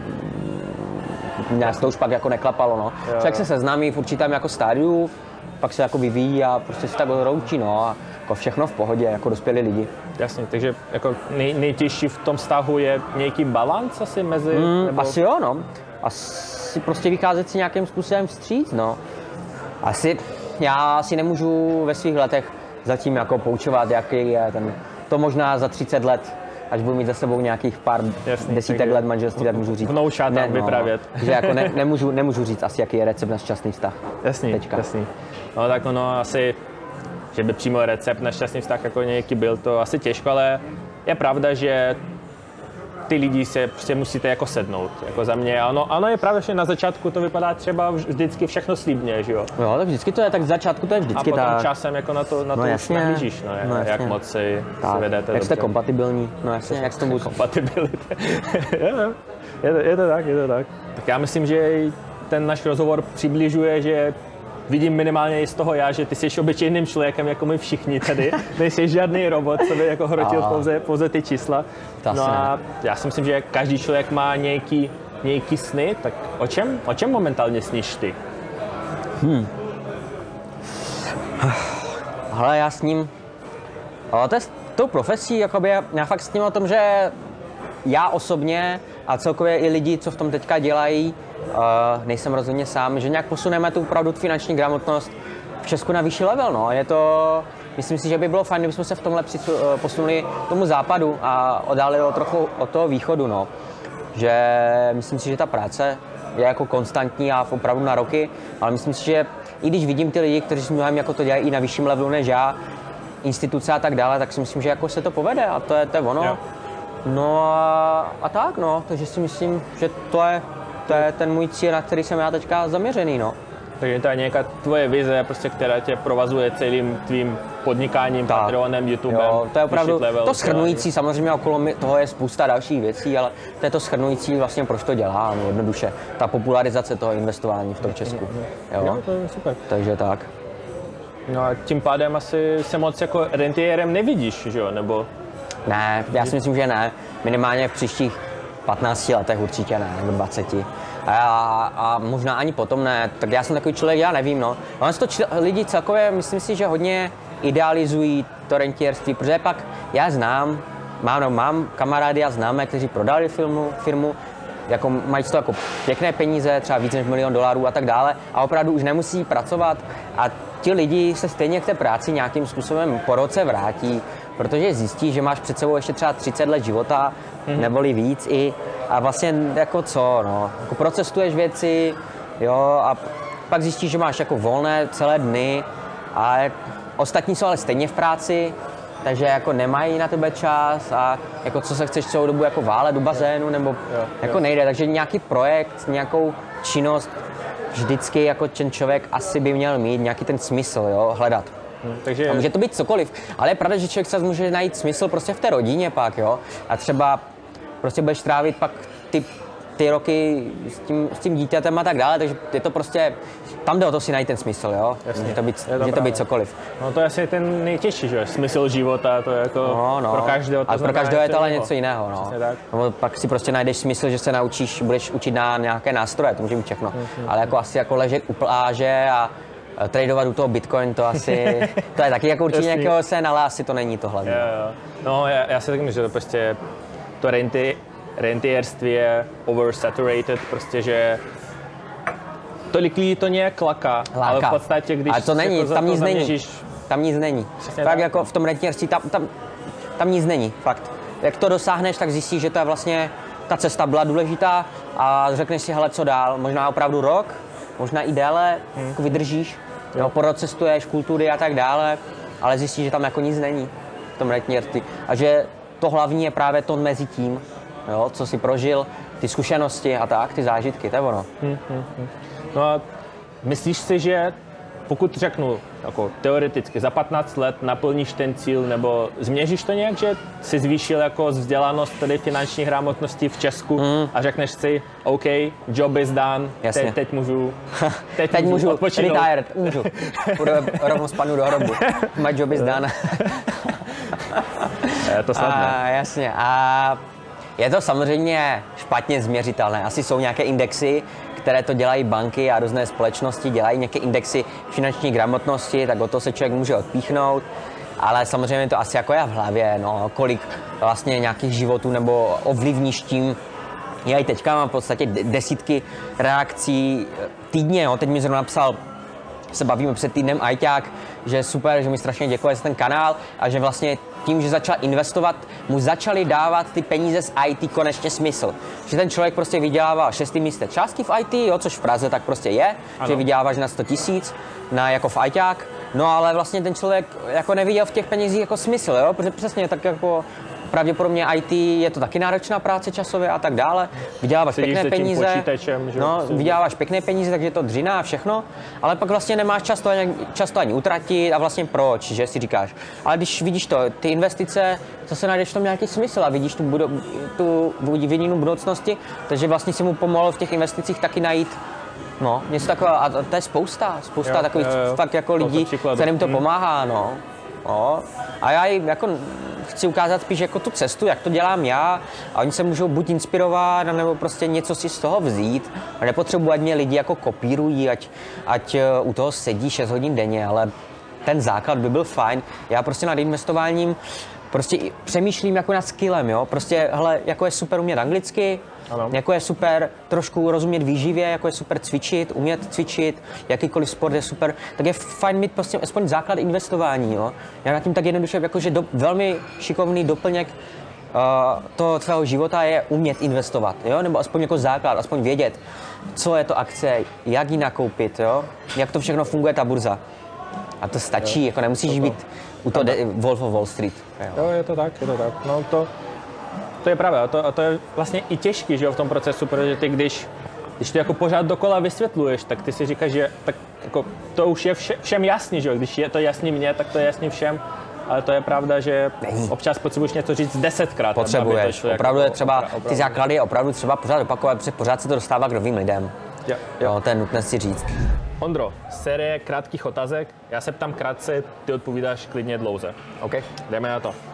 nějak to už pak jako neklapalo, no. Člověk se seznámí v určitém jako stádiu, pak se jako vyvíjí a prostě se tak roučí, no, a jako všechno v pohodě, jako dospělí lidi. Jasně, takže jako nejtěžší v tom vztahu je nějaký balans asi mezi... Nebo... Asi jo, no. Asi prostě vycházet si nějakým způsobem vstříc, no. Já si nemůžu ve svých letech zatím jako poučovat, jaký je ten, to možná za 30 let, až budu mít za sebou nějakých pár desítek let manželství, tak můžu říct. Vnoučata vyprávět. Že jako nemůžu říct asi, jaký je recept na šťastný vztah. Jasný. No tak ono asi, že by přímo recept na šťastný vztah jako nějaký byl, to asi těžko, ale je pravda, že ty lidi se prostě musíte jako sednout, jako za mě. Ano, je pravda, že na začátku to vypadá třeba vždycky všechno slíbně, že jo? Jo, tak vždycky to je, tak z začátku to je vždycky tak. A potom časem jako na to už nahlížíš, jak moc si vedete. Jak jste kompatibilní, no jasně, jak jste kompatibilita. je to tak. Tak já myslím, že ten náš rozhovor přibližuje, že vidím minimálně i z toho já, že ty jsi obyčejným člověkem, jako my všichni tady. Nejsi žádný robot, co by jako hrotil pouze ty čísla. No a já si myslím, že každý člověk má nějaký sny, tak o čem momentálně sníš ty? Hele, já s ním, to je s tou profesí, jakoby, já fakt s ním o tom, že já osobně a celkově i lidi, co v tom teďka dělají, nejsem rozhodně sám, že nějak posuneme tu opravdu finanční gramotnost v Česku na vyšší level, no. Je to, myslím si, že by bylo fajn, kdybychom se v tomhle posunuli tomu západu a oddálili trochu od toho východu, no. Že myslím si, že ta práce je jako konstantní a opravdu na roky, ale myslím si, že i když vidím ty lidi, kteří mnohem jako to dělají i na vyšším levelu než já, instituce a tak dále, tak si myslím, že jako se to povede a to je ono. Jo. No a tak, no, takže si myslím, že to je ten můj cíl, na který jsem já teďka zaměřený, no. Takže to je nějaká tvoje vize, prostě, která tě provazuje celým tvým podnikáním, Patreonem, YouTubem. Jo, to je opravdu to shrnující, samozřejmě okolo toho je spousta dalších věcí, ale to je to shrnující vlastně, proč to dělám, jednoduše. Ta popularizace toho investování v tom Česku. Jo, to je super. Takže tak. No a tím pádem asi se moc jako rentierem nevidíš, že jo, nebo... Ne, já si myslím, že ne. Minimálně v příštích 15 letech určitě ne, nebo 20. A možná ani potom ne. Tak já jsem takový člověk, já nevím, no. Ono to lidi celkově, myslím si, že hodně idealizují to rentierství, protože pak já znám, mám kamarády a známé, kteří prodali firmu, jako mají z toho jako pěkné peníze, třeba víc než $1 milion a tak dále, a opravdu už nemusí pracovat a ti lidi se stejně k té práci nějakým způsobem po roce vrátí, protože zjistí, že máš před sebou ještě třeba 30 let života, neboli víc a vlastně jako co, no, jako procestuješ věci, jo, a pak zjistíš, že máš jako volné celé dny a ostatní jsou ale stejně v práci, takže jako nemají na tebe čas a jako co se chceš celou dobu jako válet u bazénu nebo jako nejde, takže nějaký projekt, nějakou činnost vždycky jako ten člověk asi by měl mít nějaký ten smysl, jo, hledat. Takže... A může to být cokoliv, ale je pravda, že člověk se může najít smysl prostě v té rodině pak, jo, a třeba prostě budeš trávit pak ty roky s tím dítětem a tak dále, takže je to prostě, tam jde o to si najít ten smysl, jo? Jasně, může to být cokoliv. No to je asi ten nejtěžší, že? Smysl života, to je jako pro každého. A pro každého je to ale něco jiného, no. Tak. No, pak si prostě najdeš smysl, že se budeš učit na nějaké nástroje, to může být všechno. Ale jako asi jako ležet u pláže a tradovat u toho Bitcoin, to asi, to je taky jako určitě nějakého sen, ale asi to není to hlavně. Jo. No já si taky myslím, že to prostě to rentierství je oversaturated, prostě, že tolik lidí to nějak láká, ale v podstatě, když ale to není, jako tam nic zaměříš... Tam nic není. Přesně tak tak. jako v tom rentierství, tam nic není, fakt. Jak to dosáhneš, tak zjistíš, že to je vlastně, ta cesta byla důležitá a řekneš si, hele, co dál, možná opravdu rok, možná i déle, jako vydržíš, jo, procestuješ kultury a tak dále, ale zjistíš, že tam jako nic není v tom rentierství a že to hlavní je právě to mezi tím, jo, co jsi prožil, ty zkušenosti a tak, ty zážitky, to je ono. No a myslíš si, že pokud řeknu jako teoreticky za 15 let naplníš ten cíl nebo změříš to nějak, že jsi zvýšil jako vzdělanost tedy finanční gramotnosti v Česku a řekneš si, OK, job is done, teď můžu odpočinout. Retired, můžu. Rovnou spadnu do hrobu. My job is done. Je to snadné. Jasně. A je to samozřejmě špatně změřitelné. Asi jsou nějaké indexy, které to dělají banky a různé společnosti, dělají nějaké indexy finanční gramotnosti, tak o to se člověk může odpíchnout. Ale samozřejmě to asi jako je v hlavě, no, kolik vlastně nějakých životů nebo ovlivníš tím. Já i teďka mám v podstatě desítky reakcí týdně, jo. Teď mi zrovna napsal, se bavíme před týdnem ajťák, že super, že mi strašně děkuje za ten kanál a že vlastně tím, že začal investovat, mu začali dávat ty peníze z IT konečně smysl. Že ten člověk prostě vydělává 6. místě částky v IT, jo, což v Praze tak prostě je, ano. Že vyděláváš na 100 000 jako v ajťák, no ale vlastně ten člověk jako neviděl v těch penězích jako smysl, jo, protože přesně tak jako pravděpodobně IT je to taky náročná práce časově a tak dále. Vyděláváš pěkné peníze, vyděláváš pěkné peníze, takže je to dřina a všechno, ale pak vlastně nemáš často ani utratit a vlastně proč, že si říkáš. Ale když vidíš ty investice, zase najdeš v tom nějaký smysl a vidíš tu vidinu budoucnosti, takže vlastně si mu pomohl v těch investicích taky najít něco takového a to je spousta takových fakt jako lidí, kterým to pomáhá, no. A já jako chci ukázat spíš jako tu cestu, jak to dělám já a oni se můžou buď inspirovat, nebo prostě něco si z toho vzít a nepotřebuji, ať mě lidi jako kopírují, ať u toho sedí 6 hodin denně, ale ten základ by byl fajn. Já prostě nad investováním prostě přemýšlím jako nad skillem, jo, prostě hele, jako je super umět anglicky, ano. Jako je super trošku rozumět výživě, jako je super cvičit, umět cvičit, jakýkoliv sport je super, tak je fajn mít prostě aspoň základ investování, jo. Já na tím tak jednoduše, jakože velmi šikovný doplněk toho tvého života je umět investovat, jo, nebo aspoň jako základ, aspoň vědět, co je to akce, jak ji nakoupit, jo, jak to všechno funguje ta burza. A to stačí, jako nemusíš být u toho Wolf of Wall Street. Jo, je to tak. No to je pravda, a to je vlastně i těžký, že jo, v tom procesu, protože ty, když to jako pořád dokola vysvětluješ, tak ty si říkáš, že tak jako to už je všem jasný, že jo, když je to jasný mně, tak to je jasný všem, ale to je pravda, že občas potřebuješ něco říct 10krát. Potřebuješ, opravdu je třeba, ty základy je opravdu třeba pořád opakovat, protože pořád se to dostává k novým lidem. Jo, to je nutné si říct. Ondro, série krátkých otázek, já se ptám krátce, ty odpovídáš klidně dlouze. OK. Jdeme na to.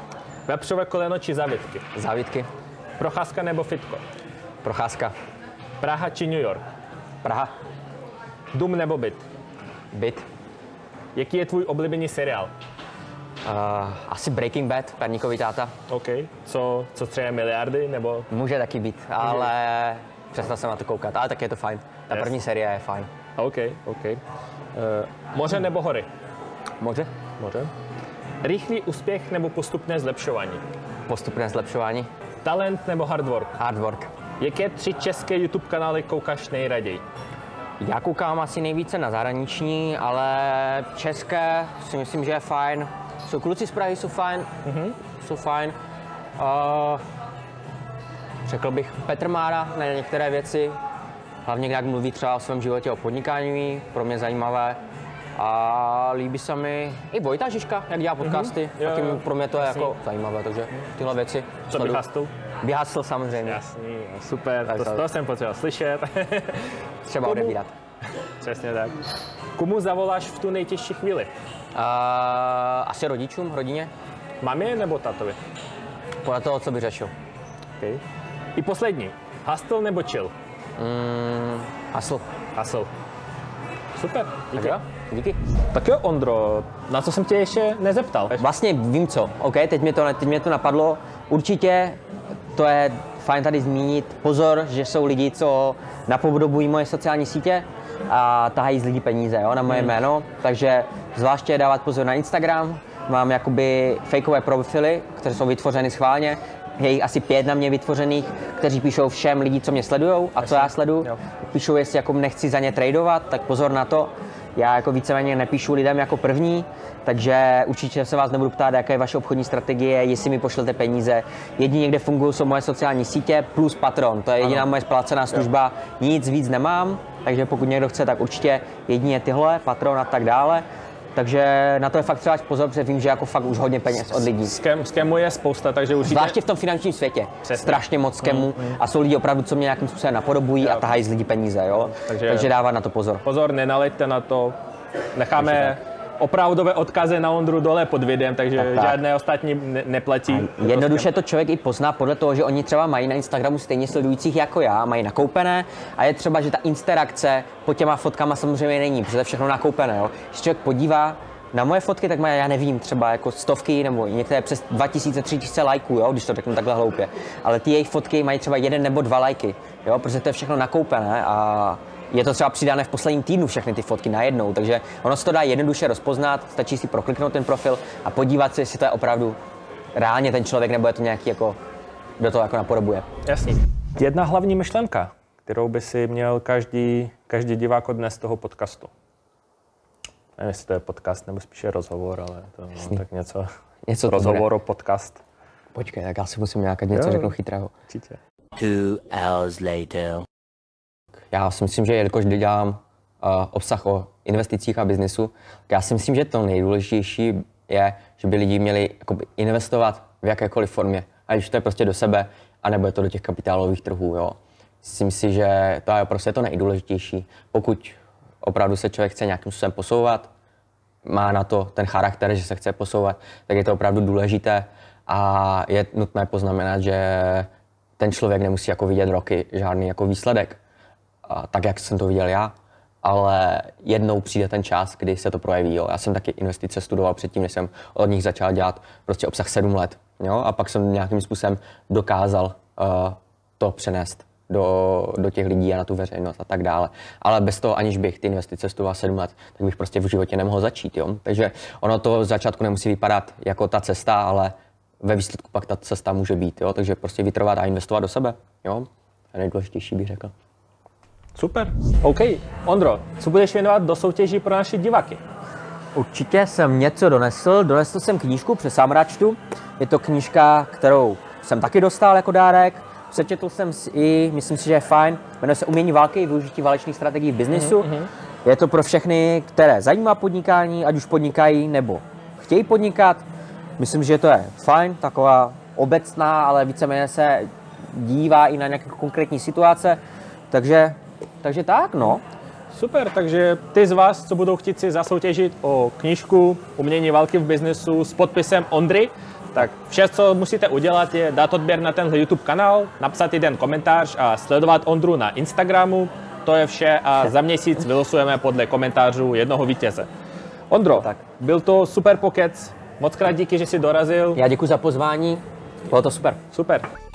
Vepřové koleno či závitky? Závitky. Procházka nebo fitko? Procházka. Praha či New York? Praha. Dům nebo byt? Byt. Jaký je tvůj oblíbený seriál? Asi Breaking Bad, Perníkový táta. OK. Co třeba miliardy, nebo? Může taky být, ale přestal jsem na to koukat, ale tak je to fajn. Ta první série je fajn. OK. Moře nebo hory? Moře? Moře. Rychlý úspěch nebo postupné zlepšování? Postupné zlepšování. Talent nebo hard work? Hard work. Jaké 3 české YouTube kanály koukáš nejraději? Já koukám asi nejvíce na zahraniční, ale české si myslím, že je fajn. Jsou kluci z Prahy, jsou fajn. Jsou fajn. Řekl bych Petr Mára na některé věci. Hlavně jak mluví třeba o svém životě, o podnikání, pro mě zajímavé. A líbí se mi i Vojta Žižka, jak dělá podcasty. Taky pro mě to je jako zajímavé, takže tyhle věci. Co by Hustle? By Hustle samozřejmě. Jasný, super, to jsem potřeboval slyšet. Třeba odebírat. Přesně tak. Komu zavoláš v tu nejtěžší chvíli? Asi rodičům, rodině. Mamě nebo tatovi? Podle toho, co by řešil. Okay. I poslední. Hustle nebo chill? Hustle. Hustle. Super, díky. Díky. Tak jo, Ondro, na co jsem tě ještě nezeptal? Vlastně vím co, OK, teď mě to napadlo. Určitě to je fajn tady zmínit. Pozor, že jsou lidi, co napodobují moje sociální sítě a tahají z lidí peníze, jo, na moje jméno. Takže zvláště dávat pozor na Instagram. Mám jakoby fakeové profily, které jsou vytvořeny schválně. Je jich asi 5 na mě vytvořených, kteří píšou všem lidi, co mě sledujou a co já sleduju. Píšou, jestli jako nechci za ně tradovat, tak pozor na to. Já jako víceméně nepíšu lidem jako první, takže určitě se vás nebudu ptát, jaká je vaše obchodní strategie, jestli mi pošlete peníze. Jedině, kde fungují, jsou moje sociální sítě plus Patron. To je jediná moje splacená služba, nic víc nemám, takže pokud někdo chce, tak určitě jedině tyhle, Patron a tak dále. Takže na to je fakt třeba pozor, protože vím, že jako fakt už hodně peněz od lidí. Skému je spousta, takže určitě... Zvláště v tom finančním světě. Přesně. Strašně moc skémů a jsou lidi opravdu, co mě nějakým způsobem napodobují a tahají z lidí peníze, jo? Takže dávat na to pozor. Pozor, nenaleďte na to. Necháme opravdové odkazy na Ondru dole pod videem, takže tak. Žádné ostatní neplatí. Jednoduše to člověk i pozná podle toho, že oni třeba mají na Instagramu stejně sledujících jako já, mají nakoupené a je třeba, že ta interakce pod těma fotkama samozřejmě není, protože to je všechno nakoupené. Jo? Když člověk podívá na moje fotky, tak mají, já nevím, třeba jako stovky nebo některé přes 2000, 3000 lajků, jo? Když to řeknu takhle hloupě. Ale ty jejich fotky mají třeba 1 nebo 2 lajky, jo? Protože to je všechno nakoupené a je to třeba přidané v posledním týdnu všechny ty fotky najednou, takže ono se to dá jednoduše rozpoznat, stačí si prokliknout ten profil a podívat se, jestli to je opravdu reálně ten člověk, nebo je to nějaký jako, kdo to jako napodobuje. Jasný. Jedna hlavní myšlenka, kterou by si měl každý divák odnést z toho podcastu. Nevím, jestli to je podcast nebo spíše rozhovor, ale to tak něco rozhovor, podcast. Počkej, tak já si musím něco řeknu chytrého. Určitě. 2 hours later. Já si myslím, že jelikož dělám obsah o investicích a biznesu, tak já si myslím, že to nejdůležitější je, že by lidi měli investovat v jakékoliv formě, ať už to je prostě do sebe, anebo je to do těch kapitálových trhů. Jo. Myslím si, že to je prostě to nejdůležitější. Pokud opravdu se člověk chce nějakým způsobem posouvat, má na to ten charakter, že se chce posouvat, tak je to opravdu důležité a je nutné poznamenat, že ten člověk nemusí jako vidět roky žádný jako výsledek, tak jak jsem to viděl já, ale jednou přijde ten čas, kdy se to projeví. Jo. Já jsem taky investice studoval předtím, než jsem od nich začal dělat prostě obsah 7 let. Jo. A pak jsem nějakým způsobem dokázal to přenést do těch lidí a na tu veřejnost a tak dále. Ale bez toho, aniž bych ty investice studoval 7 let, tak bych prostě v životě nemohl začít. Jo. Takže ono to v začátku nemusí vypadat jako ta cesta, ale ve výsledku pak ta cesta může být. Jo. Takže prostě vytrvat a investovat do sebe. Jo. To je nejdůležitější, bych řekl. Super. OK. Ondro, co budeš věnovat do soutěží pro naše diváky? Určitě jsem něco donesl. Donesl jsem knížku, protože sám rád čtu. Je to knížka, kterou jsem taky dostal jako dárek. Přečetl jsem si i, myslím si, že je fajn. Jmenuje se Umění války, využití válečných strategií v biznesu. Je to pro všechny, které zajímá podnikání, ať už podnikají nebo chtějí podnikat. Myslím, že to je fajn, taková obecná, ale víceméně se dívá i na nějaké konkrétní situace. Takže tak, no. Super, takže ty z vás, co budou chtít si zasoutěžit o knížku Umění války v biznesu s podpisem Ondry, tak vše, co musíte udělat, je dát odběr na tenhle YouTube kanál, napsat jeden komentář a sledovat Ondru na Instagramu. To je vše a za měsíc vylosujeme podle komentářů jednoho vítěze. Ondro, tak byl to super pokec. Moc krát díky, že jsi dorazil. Já děkuji za pozvání, bylo to super. Super.